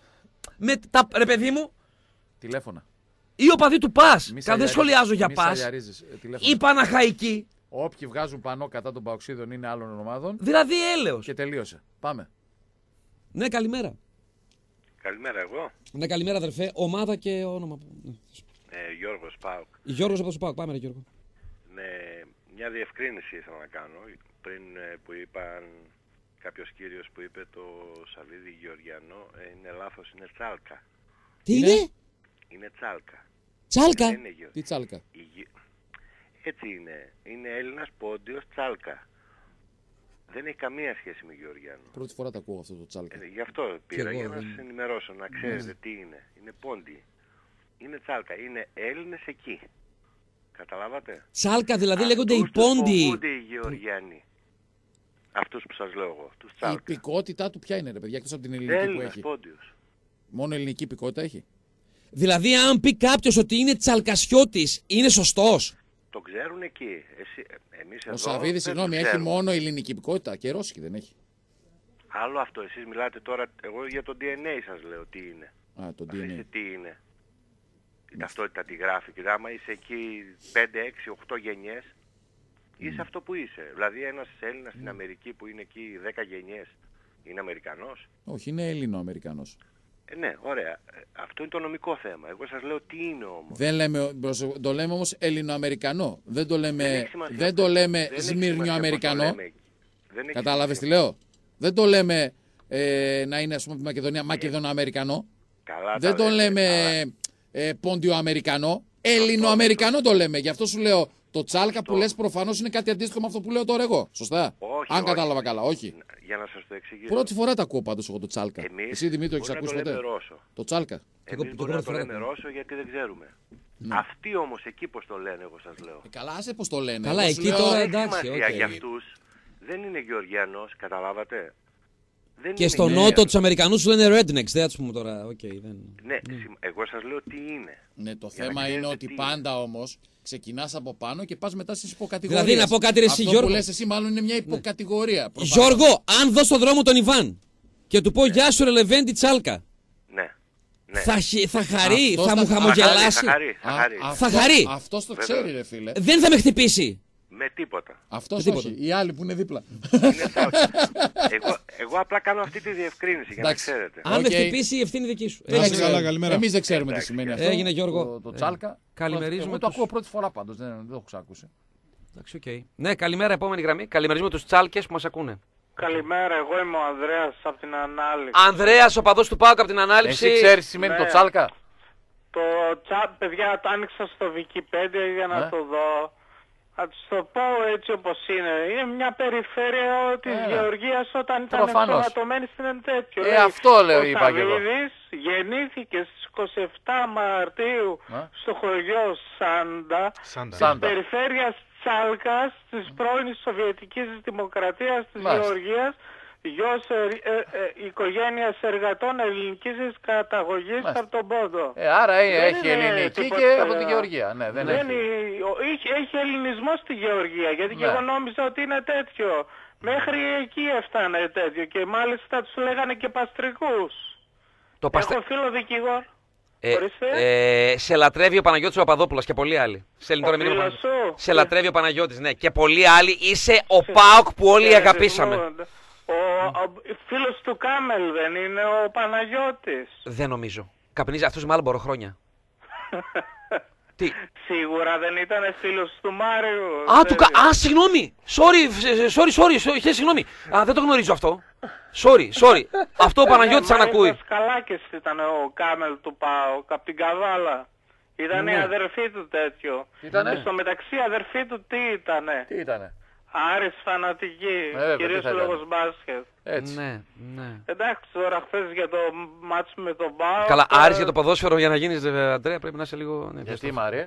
Ρε παιδί μου. Τηλέφωνα. Ή οπαδοί του ΠΑΣ. Δεν σχολιάζω για ΠΑΣ. Ή Παναχαϊκοί. Όποιοι βγάζουν πανό κατά των Παοξίδων είναι άλλων ομάδων. Δηλαδή έλεος. Και τελείωσε. Πάμε. Ναι, καλημέρα. Καλημέρα εγώ. Ναι, καλημέρα αδερφέ. Ομάδα και όνομα. Γιώργος ΠΑΟΚ. Γιώργος από το ΠΑΟΚ. Πάμε ρε Γιώργο. Ναι, μια διευκρίνηση ήθελα να κάνω. Πριν που είπαν κάποιος κύριος που είπε το Σαββίδι Γεωργιανό, είναι λάθος, είναι Τσάλκα. Τι είναι? Είναι Τσάλκα. Τσάλκα? Τι Τσάλκα? Έτσι είναι. Είναι Έλληνας πόντιος Τσάλκα. Δεν έχει καμία σχέση με Γεωργιανό. Πρώτη φορά το ακούω αυτό το Τσάλκα. Γι' αυτό πήρα για να σας ενημερώσω, να ξέρετε τι είναι. Είναι πόντι. Είναι Τσάλκα. Είναι Έλληνες εκεί. Καταλάβατε? Τσάλκα δηλαδή λέγονται οι πόντι. Φοβούνται οι Γεωργιανοί. Αυτούς που σας λέω εγώ. Τους Τσάλκα. Η υπηκότητά του ποια είναι ρε παιδιά, εκτός από την ελληνική Έλληνας που έχει? πόντιος. Μόνο ελληνική υπηκότητα έχει? Δηλαδή αν πει κάποιος ότι είναι Τσαλκασιώτης, είναι σωστός? Το ξέρουν εκεί. Εμείς εδώ. Ο Σαββίδης, συγγνώμη, έχει μόνο ελληνική υπηκότητα και ρώσικη δεν έχει? Άλλο αυτό. Εσείς μιλάτε τώρα, εγώ για το DNA σας λέω τι είναι. Το DNA. Εσείς τι είναι. Η ταυτότητα τη γράφει. Και άμα είσαι εκεί 5, 6, 8 γενιές, είσαι αυτό που είσαι. Δηλαδή ένας Έλληνας στην Αμερική που είναι εκεί 10 γενιές, είναι Αμερικανός? Όχι, είναι Έλληνο-Αμερικανός. Ναι, ωραία. Αυτό είναι το νομικό θέμα. Εγώ σας λέω τι είναι όμως. Το λέμε όμως Ελληνοαμερικανό. Δεν το λέμε Σμυρνιοαμερικανό. Κατάλαβες τι λέω. Δεν το λέμε να είναι, ας πούμε, τη Μακεδονία Μακεδονοαμερικανό. Δεν το λέμε Πόντιο-Αμερικανό. Ελληνοαμερικανό το λέμε. Γι' αυτό σου λέω το τσάλκα που λες προφανώς είναι κάτι αντίστοιχο με αυτό που λέω τώρα εγώ. Σωστά. Αν κατάλαβα καλά, όχι. Για να σας το εξηγήσω. Πρώτη φορά τα ακούω πάντως εγώ το τσάλκα. Εσύ Δημήτρη, έχεις ακούσει ποτέ? Το τσάλκα. Εμείς μπορεί να το λέμε Ρώσο γιατί δεν ξέρουμε. Ναι. Αυτοί όμως εκεί πώς το λένε, εγώ σας λέω. Καλά, άσε πώς το λένε. Καλά, εκεί τώρα εντάξει. Για αυτούς δεν είναι Γεωργιανός, καταλάβατε. Δεν και στο νότο τους Αμερικανούς λένε rednecks, δεν ας πούμε τώρα. Ναι, εγώ σας λέω τι είναι. Ναι, το θέμα είναι ότι πάντα όμως ξεκινάς από πάνω και πας μετά στις υποκατηγορίες. Δηλαδή να πω κάτι ρε εσύ Γιώργο. Αυτό που λες εσύ μάλλον είναι μια υποκατηγορία. Ναι. Γιώργο, αν δω στον δρόμο τον Ιβάν και του πω γεια σου ρε Λεβέντη Τσάλκα. Ναι. Θα χαρεί, θα μου χαμογελάσει. Θα χαρεί. Αυτός το ξέρει ρε φίλε. Δεν θα με χτυπήσει. Με τίποτα. Αυτός όχι, οι άλλοι που είναι δίπλα. Εγώ απλά κάνω αυτή τη διευκρίνηση για να ξέρετε. Αν με χτυπήσει η ευθύνη δική σου. Εμείς δεν ξέρουμε τι σημαίνει αυτό. Έγινε Γιώργο. Το τσάλκα. Καλημερίζουμε. Εγώ το ακούω πρώτη φορά πάντως, δεν το έχω ξακούσει. Εντάξει, οκ. Ναι, καλημέρα, επόμενη γραμμή. Καλημερίζουμε τους τσάλκες που μας ακούνε. Καλημέρα, εγώ είμαι ο Ανδρέας από την Ανάληψη. Ανδρέας, ο παδός του ΠΑΟΚ από την Ανάληψη. Εσύ ξέρεις τι σημαίνει το τσάλκα? Το τσάλκα, παιδιά, το άνοιξα στο Wikipedia για να το δω. Θα τους το πω έτσι όπως είναι. Είναι μια περιφέρεια της Γεωργίας όταν ήταν ενσωματωμένη στην τέτοιο. Αυτό λέω, είπα και εγώ. Ο Σαββίδης γεννήθηκε στις 27 Μαρτίου στο χωριό Σάντα, της περιφέρειας Τσάλκας, της πρώην Σοβιετικής Δημοκρατίας της Γεωργίας, γιος οικογένειας εργατών ελληνικής καταγωγής από τον Πόντο. Άρα έχει ελληνική και από τη Γεωργία. Ναι, δεν έχει ελληνισμό στη Γεωργία, γιατί και εγώ νόμιζα ότι είναι τέτοιο. Μέχρι εκεί έφτανε τέτοιο και μάλιστα τους λέγανε και παστρικούς. Έχω φίλο δικηγόρο. Σε λατρεύει ο Παναγιώτης ο Παπαδόπουλος και πολλοί άλλοι. Σε λατρεύει ο Παναγιώτης, ναι, και πολλοί άλλοι. Είσαι ο ΠΑΟΚ που όλοι αγαπήσαμε. Ο φίλος του Κάμελ δεν είναι ο Παναγιώτης? Δεν νομίζω. Καπνίζει αυτός με Μάλμπορο χρόνια. Τι? Σίγουρα δεν ήταν φίλος του Μάριου. Συγγνώμη. Sorry, συγγνώμη. Δεν το γνωρίζω αυτό. Sorry. Αυτό ο Παναγιώτης αν ακούει. Ο Σκαλάκης ήταν ο Κάμελ του ΠΑΟΚ, από την Καβάλα. Ήταν η αδερφή του τέτοιο. Και στο μεταξύ αδερφή του τι ήτανε? Άρης φανατική, κυρίως λόγος μπάσκετ. Έτσι. Ναι. Εντάξει, τώρα χθες για το μάτς με τον ΠΑΟΚ. Καλά, Άρης για το ποδόσφαιρο για να γίνεις Αντρέα πρέπει να είσαι λίγο... Γιατί Μάρια?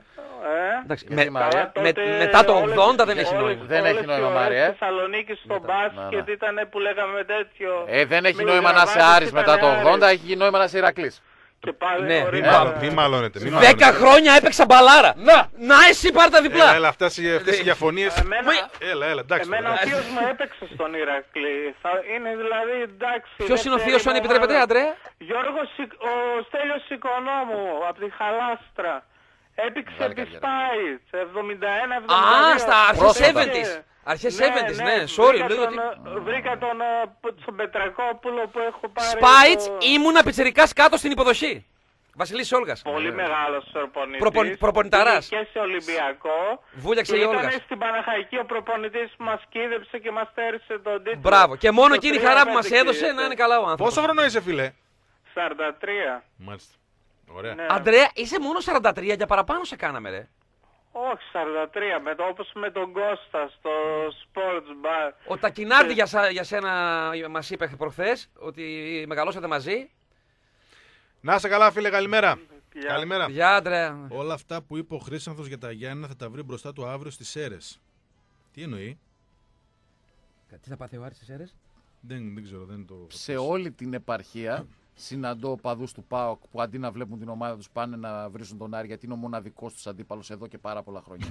Μετά το 80 δεν έχει νόημα. Δεν έχει νόημα Μάρια. Στη Θεσσαλονίκη στο μπάσκετ ήταν που λέγαμε τέτοιο. Δεν έχει νόημα να είσαι Άρης μετά το 80, έχει νόημα να είσαι Ηρακλής. Ναι, μη μαλώνετε. 10 χρόνια έπαιξα μπαλάρα. Να εσύ πάρ' τα διπλά. Έλα, αυτές οι διαφωνίες. Έλα, εντάξει. Εμένα ο θείος μου έπαιξε στον Ηρακλή. Είναι δηλαδή εντάξει. Ποιος είναι ο θείος σου αν επιτρέπετε, Αντρέα? Γιώργος, ο Στέλιος Οικονόμου από τη Χαλάστρα. Έπαιξε τη Σπάιτς 71-72. Στα αρχές 70's. Αρχές 70's, ναι, sorry. Βρήκα τον Πετρακόπουλο που έχω πάρει. Σπάιτς, ήμουνα πιτσιρικάς κάτω στην υποδοχή. Βασιλής Όλγας. Πολύ μεγάλος προπονητής. Προπονηταράς. Και σε Ολυμπιακό. Βούλιαξε η Όλγας. Ήταν στην Παναχαϊκή ο προπονητής που μας κοίδεψε και μας στέρισε τον τίτλο. Μπράβο. Και μόνο εκείνη η χαρά που μας έδωσε να είναι καλά ο άνθρωπος. Πόσο χρόνο είσαι, φίλε? 43. Μάλιστα. Ωραία. Ναι. Αντρέα, είσαι μόνο 43, για παραπάνω σε κάναμε, ρε. Όχι, 43, όπως με τον Κώστα στο Sports Bar. Ο Τακινάρτη για σένα μας είπε προχθές ότι μεγαλώσατε μαζί. Να είσαι καλά, φίλε, καλημέρα. Καλημέρα. Γεια, Αντρέα. Όλα αυτά που είπε ο Χρήσανθος για τα Γιάννενα θα τα βρει μπροστά του αύριο στις Σέρρες. Τι εννοεί? Τι θα πάθει ο Άρης στις Σέρρες? Δεν ξέρω, δεν το... Σε όλη την επαρχία συναντώ οπαδούς του ΠΑΟΚ που αντί να βλέπουν την ομάδα τους πάνε να βρίσουν τον Άρη γιατί είναι ο μοναδικός τους αντίπαλος εδώ και πάρα πολλά χρόνια.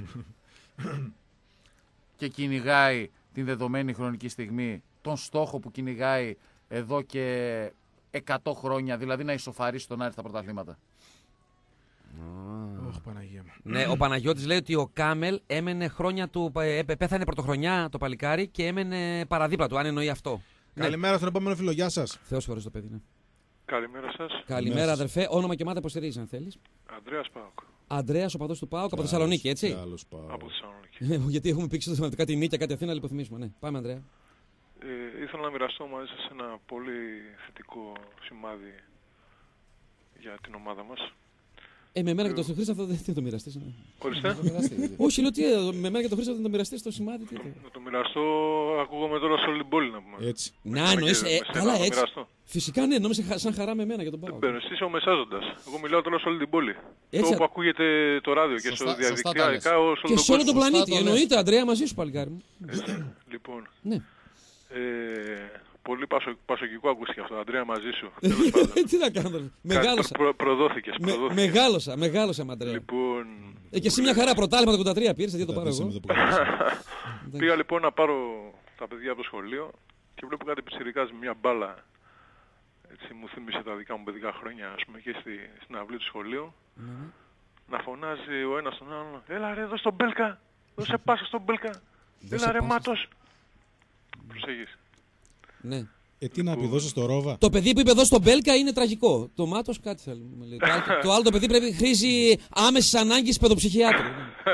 Και κυνηγάει την δεδομένη χρονική στιγμή τον στόχο που κυνηγάει εδώ και 100 χρόνια, δηλαδή να ισοφαρίσει τον Άρη στα πρωταθλήματα. Παναγία μου. Ναι, ο Παναγιώτης λέει ότι ο Κάμελ έμενε χρόνια του, πέθανε πρωτοχρονιά το παλικάρι και έμενε παραδίπλα του, αν εννοεί αυτό. Καλημέρα στον επόμενο φίλο, γεια σας. Θεός φορές το παιδί, ναι. Καλημέρα σας. Καλημέρα, αδερφέ. Όνομα και μάτα υποστηρίζεις, αν θέλεις. Ανδρέας Πάοκ. Ανδρέας, οπαδός του Πάοκ, από Θεσσαλονίκη, έτσι. Από Θεσσαλονίκη. Γιατί έχουμε πήξει το κάτι Νίκαια, κάτι Αθήνα, λιποθυμίσουμε. Ναι. Πάμε, Ανδρέα. Ήθελα να μοιραστώ μαζί σας ένα πολύ θετικό σημάδι για την ομάδα μας. Με μένα και τον Χρήστο δεν θα το μοιραστείς. Ορίστε. Όχι, λέω τι, με μένα και τον Χρήστο δεν το μοιραστείς το σημάδι. Να το μοιραστώ, ακούγομαι τώρα σε όλη την πόλη να πούμε. Έτσι. Να εννοείς, καλά έτσι. Φυσικά ναι, νόμιζα σαν χαρά με μένα για τον Πάο. Εσύ είσαι ο μεσάζοντας. Εγώ μιλάω τώρα σε όλη την πόλη. Αυτό που ακούγεται το ράδιο και στο διαδικτυακά και σε όλο τον πλανήτη. Εννοείται, Ανδρέα, μαζί σου παλικάρι μου. Λοιπόν. Ναι. Πολύ πασοκικό ακούστηκε αυτό, Αντρέα, μαζί σου. Τι να κάνω, μεγάλωσα. Προδόθηκες. Μεγάλωσα, Αντρέα. Λοιπόν... Και εσύ μια χαρά πρωτάθλημα το 83 πήρες, γιατί το πάρω εγώ. Πήγα λοιπόν να πάρω τα παιδιά από το σχολείο και βλέπω κάτι πιτσιρικάς με μια μπάλα. Έτσι μου θύμισε τα δικά μου παιδικά χρόνια, ας πούμε, και στην αυλή του σχολείου. Να φωνάζει ο ένας τον άλλον, έλα ρε, δώσε τον Μπέλκα, δώσε πάσα στον Μπέλκα, έλα ρε Μάτος. Προσέχεις. Ναι. Τι να πει, δώσε στο Ρόβα. Το παιδί που είπε εδώ στον Μπέλκα είναι τραγικό. Το Μάτος κάτι θέλει. Το άλλο το παιδί χρήζει άμεσης ανάγκης παιδοψυχιάτρου.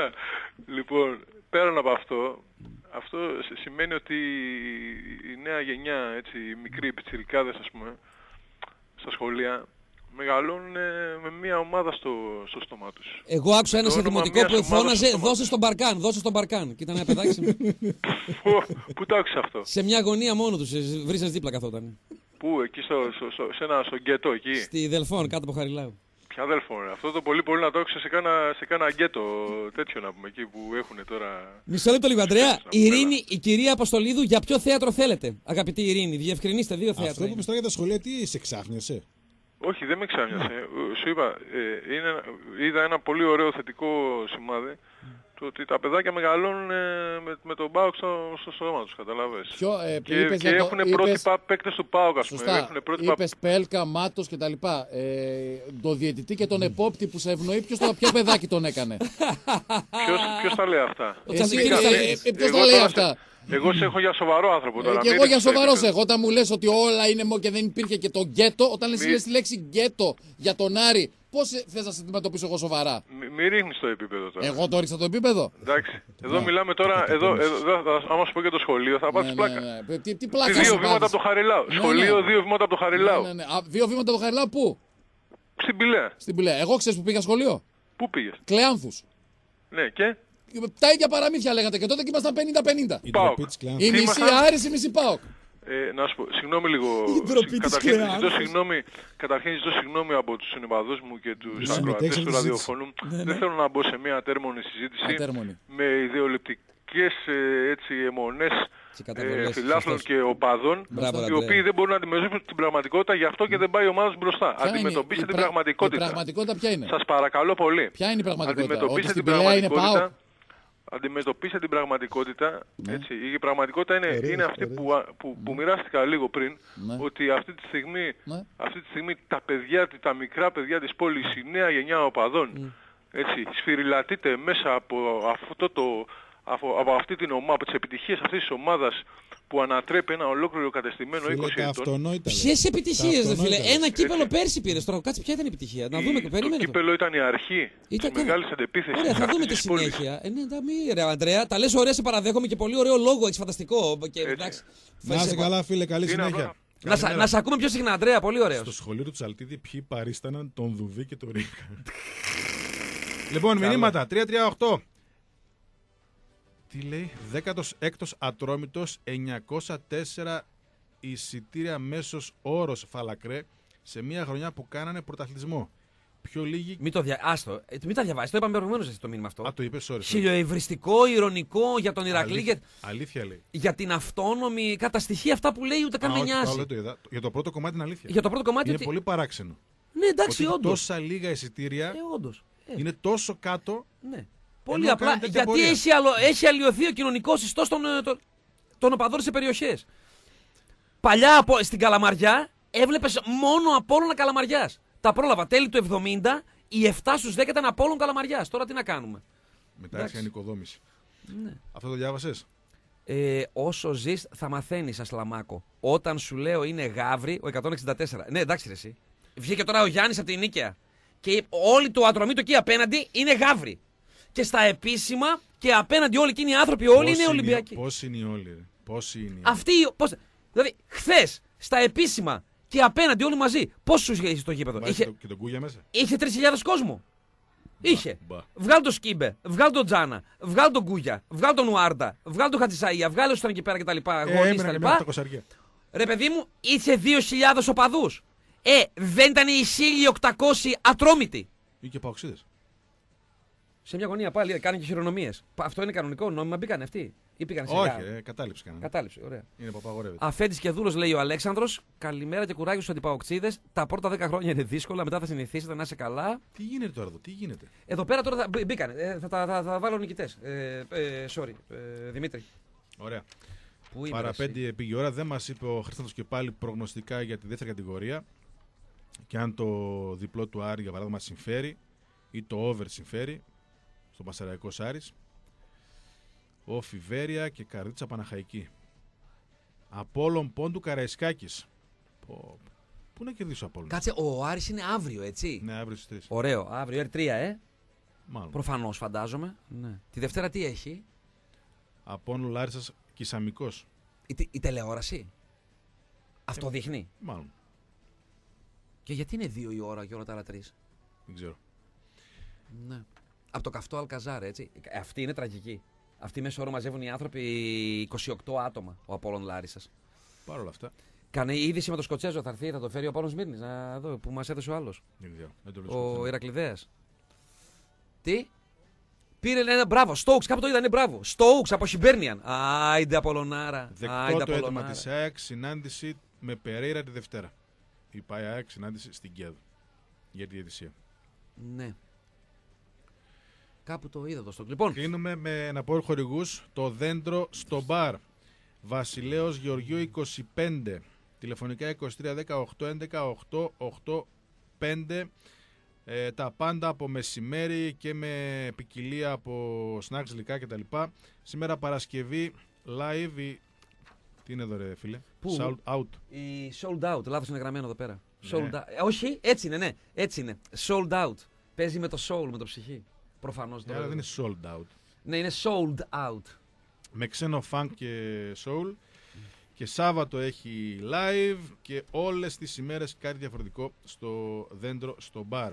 Λοιπόν, πέραν από αυτό σημαίνει ότι η νέα γενιά, έτσι, οι μικροί πιτσιρικάδες, ας πούμε, στα σχολεία, μεγαλώνουν με μια ομάδα στο στόμα τους. Εγώ άκουσα ένα σε δημοτικό που φώναζε «Δώσε στον Μπαρκάν, δώσε στον Μπαρκάν». Και ήταν ένα παιδάκι. Πού το άκουσα αυτό? Σε μια γωνία μόνο τους, βρίζες δίπλα καθόταν. Πού, εκεί στο γκέτο, εκεί? Στη Δελφών, κάτω από Χαριλάου. Ποια Δελφών, αυτό το πολύ να το άκουσα σε κάνα γκέτο τέτοιο να πούμε, εκεί που έχουν τώρα... Μισό λεπτό λίγο, Ανδρέα. Η κυρία Αποστολίδου, για ποιο θέατρο θέλετε, αγαπητή Ειρήνη? Διευκρινίστε, δύο θέατρα. Αυτό που είπες τώρα για τα σχολεία, τι σε ξάφνιασε? Όχι, δεν με ξάμιασε. Σου είπα, είδα ένα πολύ ωραίο θετικό σημάδι, το ότι τα παιδάκια μεγαλώνουν με τον ΠΑΟΚ στο σώμα τους, καταλαβες. Και έχουν πρότυπα παίκτες του ΠΑΟΚ, ας πούμε. Σωστά. Είπες Πέλκα, Μάτος κτλ. Το διαιτητή και τον επόπτη που σε ευνοεί, ποιο παιδάκι τον έκανε? Ποιος τα λέει αυτά? Ποιος τα λέει αυτά? Εγώ σε έχω για σοβαρό άνθρωπο τώρα. Και εγώ για σοβαρό σε έχω. Όταν μου λες ότι όλα είναι και δεν υπήρχε και το γκέτο, όταν λες τη λέξη γκέτο για τον Άρη, πώς θες να σε αντιμετωπίσω εγώ σοβαρά? Μη ρίχνεις το επίπεδο τώρα. Εγώ το ρίξα το επίπεδο. Εντάξει. Εδώ μιλάμε τώρα, άμα σου πω και το σχολείο, θα πάθεις πλάκα. Τι πλάκα? 2 βήματα από το Χαριλάου. Σχολείο 2 βήματα από το Χαριλάου. 2 βήματα από το Χαριλάου πού? Στην Πηλαία. Στην Πηλαία. Εγώ ξέρεις που πήγα σχολείο? Πού πήγες? Κλεάνθους. Ναι, και? Τα ίδια παραμύθια λέγατε και τότε και ήμασταν 50-50. Η μισή Άρης, η μισή ΠΑΟΚ. Να σου πω, συγγνώμη λίγο. Καταρχήν ζητώ συγγνώμη από τους συνεπαδούς μου και τους ακροατές του ραδιοφώνου. Δεν θέλω να μπω σε μια ατέρμονη συζήτηση με ιδεολειπτικές αιμονές φιλάθλων και οπαδών, οι οποίοι δεν μπορούν να αντιμετωπίσουν την πραγματικότητα, γι' αυτό και δεν πάει η ομάδα μπροστά. Αντιμετωπίστε την πραγματικότητα. Η πραγματικότητα ποια είναι? Σας παρακαλώ πολύ. Ποια είναι η πραγματικότητα? Αντιμετωπίστε την πραγματικότητα. Αντιμετωπίστε την πραγματικότητα. Έτσι. Η πραγματικότητα είναι αυτή που μοιράστηκα λίγο πριν, ότι αυτή τη στιγμή τα μικρά παιδιά της πόλης, η νέα γενιά οπαδών, έτσι, σφυριλατείται μέσα από αυτή την ομάδα, από τις επιτυχίες αυτής της ομάδας που ανατρέπει ένα ολόκληρο κατεστημένο 20 ετών. Ποιες επιτυχίες, δε φίλε? Ένα κύπελο πέρσι πήρες. Τώρα κάτσε, ποια ήταν η επιτυχία? Να δούμε, το κύπελο ήταν η αρχή της μεγάλης αντεπίθεσης. Ωραία, θα δούμε τη συνέχεια. Ρε Ανδρέα, τα λες ωραία, σε παραδέχομαι, και πολύ ωραίο λόγο, έχεις φανταστικό. Να είσαι καλά, φίλε, καλή συνέχεια. Να σε ακούμε πιο συχνά, Ανδρέα, πολύ ωραίο. Στο σχολείο του Τσαλτίδη, ποιοι παρίσταναν τον Δουδί και τον Ρίκα? Λοιπόν, μηνύματα 338. Τι λέει? 16ος Ατρόμητος, 904 εισιτήρια μέσος όρος Φαλακρέ σε μια χρονιά που κάνανε πρωταθλητισμό. Πιο λίγοι. Μην τα διαβάσεις, το είπαμε προηγουμένως το μήνυμα αυτό. Το είπες, sorry. Χιλιοευριστικό, ηρωνικό για τον Ηρακλή. Αλήθεια λέει. Για την αυτόνομη, κατά στοιχεία αυτά που λέει, ούτε καν με νοιάζει. Για το πρώτο κομμάτι είναι αλήθεια. Για το πρώτο κομμάτι είναι πολύ παράξενο. Ναι, εντάξει, όντως. Τόσα λίγα εισιτήρια. Όντως. Είναι τόσο κάτω. Ναι. Πολύ απλά, γιατί έχει αλλοιωθεί ο κοινωνικός ιστός των οπαδών σε περιοχές. Παλιά στην Καλαμαριά έβλεπες μόνο Απόλλωνα Καλαμαριάς. Τα πρόλαβα τέλη του 70, οι 7 στους 10 ήταν Απόλλων Καλαμαριάς. Τώρα τι να κάνουμε? Μετά έχει ανοικοδόμηση. Ναι. Αυτό το διάβασες? Όσο ζεις θα μαθαίνεις, Ασλαμάκο. Όταν σου λέω είναι γάβρι, ο 164. Ναι, εντάξει ρε εσύ. Βγήκε τώρα ο Γιάννης από την Νίκαια. Και όλοι το Ατρωμίτο εκεί απέναντι είναι γάβρι. Και στα επίσημα και απέναντι όλοι εκείνοι οι άνθρωποι, όλοι είναι Ολυμπιακοί. Πώς είναι οι όλοι, πόσοι είναι. Αυτοί, δηλαδή, χθες στα επίσημα και απέναντι όλοι μαζί, πόσους είχε στο γήπεδο. Είχε και τον Κούγια μέσα. Είχε 3.000 κόσμο. Είχε. Βγάλ τον Σκίμπε, βγάλ τον Τζάνα, βγάλ τον Κούγια, βγάλ τον Ουάρντα, βγάλ τον Χατζησαΐα, βγάλ τον εκεί πέρα κτλ. Ρε παιδί μου, είχε 2.000 οπαδούς. Δεν ήταν οι 1.800 Ατρόμητοι. Ή και Παοξίδες. Σε μια γωνία πάλι κάνουν και χειρονομίες. Αυτό είναι κανονικό, νόμιμα μπήκαν αυτοί. Ή πήγαν σε όχι, κατάληψη κάνανε. Κατάληψη, ωραία. Είναι που απαγορεύεται. Αφέντης και δούλος, λέει ο Αλέξανδρος. Καλημέρα και κουράγιο στους αντιπαοξίδες. Τα πρώτα 10 χρόνια είναι δύσκολα, μετά θα συνηθίσετε να είσαι καλά. Τι γίνεται τώρα εδώ, τι γίνεται. Εδώ πέρα τώρα μπήκαν. Θα βάλω νικητές. Sorry, Δημήτρη. Ωραία. Παραπέντε πήγε η ώρα. Δεν μας είπε ο Χρήστος και πάλι προγνωστικά για τη δεύτερη κατηγορία. Και αν το διπλό του Άρη για παράδειγμα συμφέρει ή το over συμφέρει στον Πασαραϊκό Άρης. Ο Φιβέρια και Καρδίτσα Παναχαϊκή. Απόλλων Πόντου Καραϊσκάκης. Πού να κερδίσει ο Απόλλων. Κάτσε, ο Άρης είναι αύριο, έτσι. Ναι, αύριο στις 3. Ωραίο, αύριο R3, Μάλλον. Προφανώς, φαντάζομαι. Ναι. Τη Δευτέρα τι έχει. Απόλλων Λάρισσας Κισαμικός. Η τηλεόραση. Αυτό δείχνει. Μάλλον. Και γιατί είναι 2 η ώρα και όλα τα άλλα 3. Δεν ξέρω. Ναι. Από το καυτό Αλκαζάρ, έτσι. Αυτή είναι τραγική. Αυτοί μέσω όρο μαζεύουν οι άνθρωποι 28 άτομα, ο Απόλλων Λάρισσας. Παρ' όλα αυτά. Κάνε είδηση με το Σκοτσέζο, θα έρθει, θα το φέρει ο Απόλλων Σμύρνης, να δω, που μας έδωσε ο άλλος. Δεν ξέρω. Ο Ηρακλειδέας. Τι? Πήρε ένα μπράβο. Στόουξ, κάπου το είδα, είναι μπράβο. Στόουξ από Χιμπέρνιαν. Άιντε Απόλλωνάρα. Δεκτό το αίτημα της ΑΕΚ, συνάντηση με Περέιρα τη Δευτέρα. Η ΑΕΚ συνάντηση στην ΚΕΔ για τη διαιτησία. Ναι. Κάπου το είδα το στόκ. Λοιπόν. Κλείνουμε με να πω χορηγούς. Το δέντρο στο μπαρ. Βασιλέως Γεωργίου 25. Τηλεφωνικά 2310 811 885. Τα πάντα από μεσημέρι και με ποικιλία από snacks, γλυκά κτλ. Σήμερα Παρασκευή live. Τι είναι εδώ ρε φίλε. Πού? Sold out. Η sold out. Λάθος είναι γραμμένο εδώ πέρα. Ναι. Sold out. Όχι, έτσι είναι, ναι. Έτσι είναι. Sold out. Παίζει με το soul, με το ψυχή. Προφανώς. Άρα δεν είναι sold out. Ναι, είναι sold out. Με ξένο funk και soul. Και Σάββατο έχει live και όλες τις ημέρες κάτι διαφορετικό στο δέντρο στο μπαρ.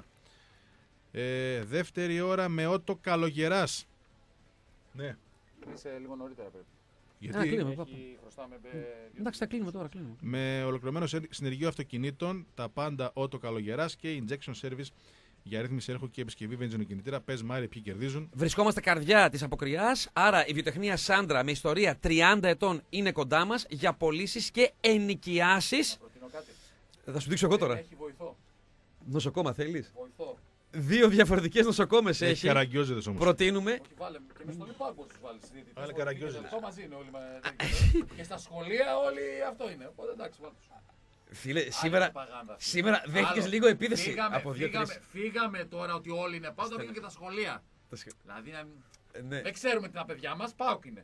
Δεύτερη ώρα με Ότο Καλογεράς. Ναι. Είσαι λίγο νωρίτερα πρέπει. Γιατί εντάξει, θα κλείνουμε τώρα. Κλείνουμε. Με ολοκληρωμένο συνεργείο αυτοκινήτων, τα πάντα Ότο Καλογεράς και injection service για ρύθμιση έργου και επισκευή βενζινοκινητήρα. Πες Μάρι, ποιοι κερδίζουν. Βρισκόμαστε καρδιά της Αποκριάς, άρα η βιοτεχνία Σάντρα με ιστορία 30 ετών είναι κοντά μας για πωλήσεις και ενοικιάσεις. Θα σου δείξω εγώ τώρα. Έχει βοηθό. Νοσοκόμα θέλεις. Βοηθό. 2 διαφορετικές νοσοκόμες έχει. Έχει καραγκιόζιδες όμως. Προτείνουμε. Όχι, βάλε και με στον Λιπάκο τους βάλεις. Βάλε καραγκιόζιδες. Αυτό μαζί είναι όλοι. Και στα σχολεία όλοι αυτό είναι. Οπότε εντάξει, βάλτε. Φίλε, σήμερα δέχτηκες λίγο επίθεση από 2-3. Φύγαμε τώρα ότι όλοι είναι πάνω, τώρα και τα σχολεία. Δηλαδή δεν ξέρουμε τι είναι τα παιδιά μας, ΠΑΟΚ είναι.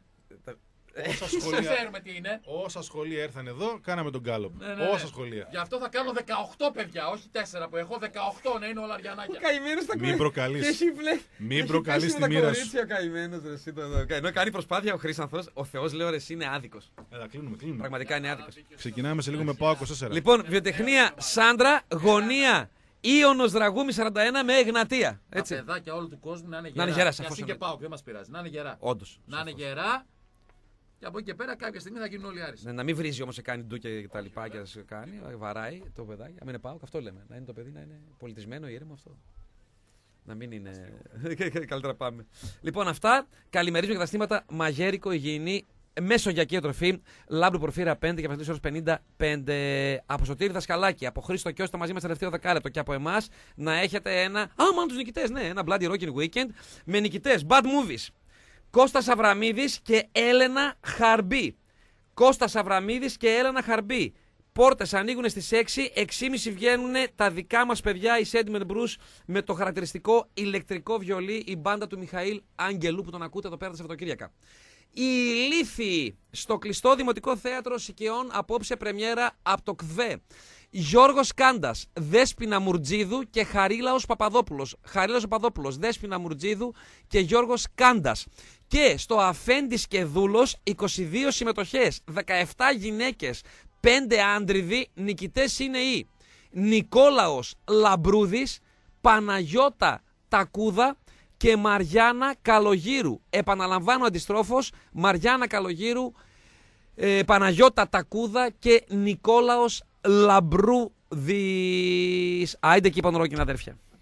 Ξέρουμε τι είναι. Όσα σχολεία έρθαν εδώ, κάναμε τον γκάλωπ. Όσα σχολεία. Γι' αυτό θα κάνω 18 παιδιά, όχι 4 που έχω. 18 να είναι όλα αριανάκια. Μην προκαλείς. Μην προκαλείς τη μοίρα σου. Ενώ κάνει προσπάθεια ο Χρήσανθος, ο Θεός λέω ρε εσύ είναι άδικος. Κλείνουμε. Πραγματικά είναι άδικος. Ξεκινάμε σε λίγο με ΠΑΟΚ 24. Λοιπόν, βιοτεχνία Σάντρα, γωνία Ήωνος Δραγούμη 41 με Εγνατία. Τα παιδάκια όλου του κόσμου να είναι γερά. Να είναι γερά, και εσύ και ΠΑΟΚ, δεν μας πειράζει. Να είναι γερά. Όντως. Να είναι γερά. Και από εκεί και πέρα κάποια στιγμή θα γίνουν όλοι Άρης. Ναι, να μην βρίζει όμως, σε κάνει ντου και τα λοιπά και σε κάνει. Βαράει το παιδάκι. Αν είναι ΠΑΟΚ, αυτό λέμε. Να είναι το παιδί, να είναι πολιτισμένο, ήρεμο αυτό. Να μην είναι. Καλύτερα πάμε. Λοιπόν, αυτά. Καλημερίζουμε καταστήματα Μαγέρικο, Υγιεινή, Μεσογειακή Τροφή, Λάμπρου Πορφύρα 5 και Βασιλής ώρες 55. Από Σωτήρη Δασκαλάκη, από Χρήστο Κιώστα μαζί μας τελευταίο δεκάλεπτο και από εμάς να έχετε ένα. Μάλλον τους νικητές, ναι, ένα Bloody Rocking Weekend με νικητές Bad Movies. Κώστας Αβραμίδης και Έλενα Χαρμπή. Κώστας Αβραμίδης και Έλενα Χαρμπή. Πόρτες ανοίγουν στις 6, 6.30 βγαίνουν τα δικά μας παιδιά, οι Sentiment Bruce, με το χαρακτηριστικό ηλεκτρικό βιολί, η μπάντα του Μιχαήλ Άγγελου που τον ακούτε εδώ πέρα τα Σαββατοκύριακα. Οι Ηλίθιοι στο κλειστό Δημοτικό Θέατρο Σικαιών απόψε πρεμιέρα από το ΚΔΕ. Γιώργος Κάντας, Δέσποινα Μουρτζίδου και Χαρίλαος Παπαδόπουλος. Χαρίλαος Παπαδόπουλος, Δέσποινα Μουρτζίδου και Γιώργος Κάντας. Και στο Αφέντης και Δούλος 22 συμμετοχές, 17 γυναίκες, 5 άντριδοι. Νικητές είναι οι Νικόλαος Λαμπρούδης, Παναγιώτα Τακούδα και Μαριάννα Καλογύρου. Επαναλαμβάνω αντιστρόφως, Μαριάννα Καλογύρου, Παναγιώτα Τακούδα και Νικόλαος Λαμπρούδης. Άιντε εκεί πανωρόκινα αδέρφια.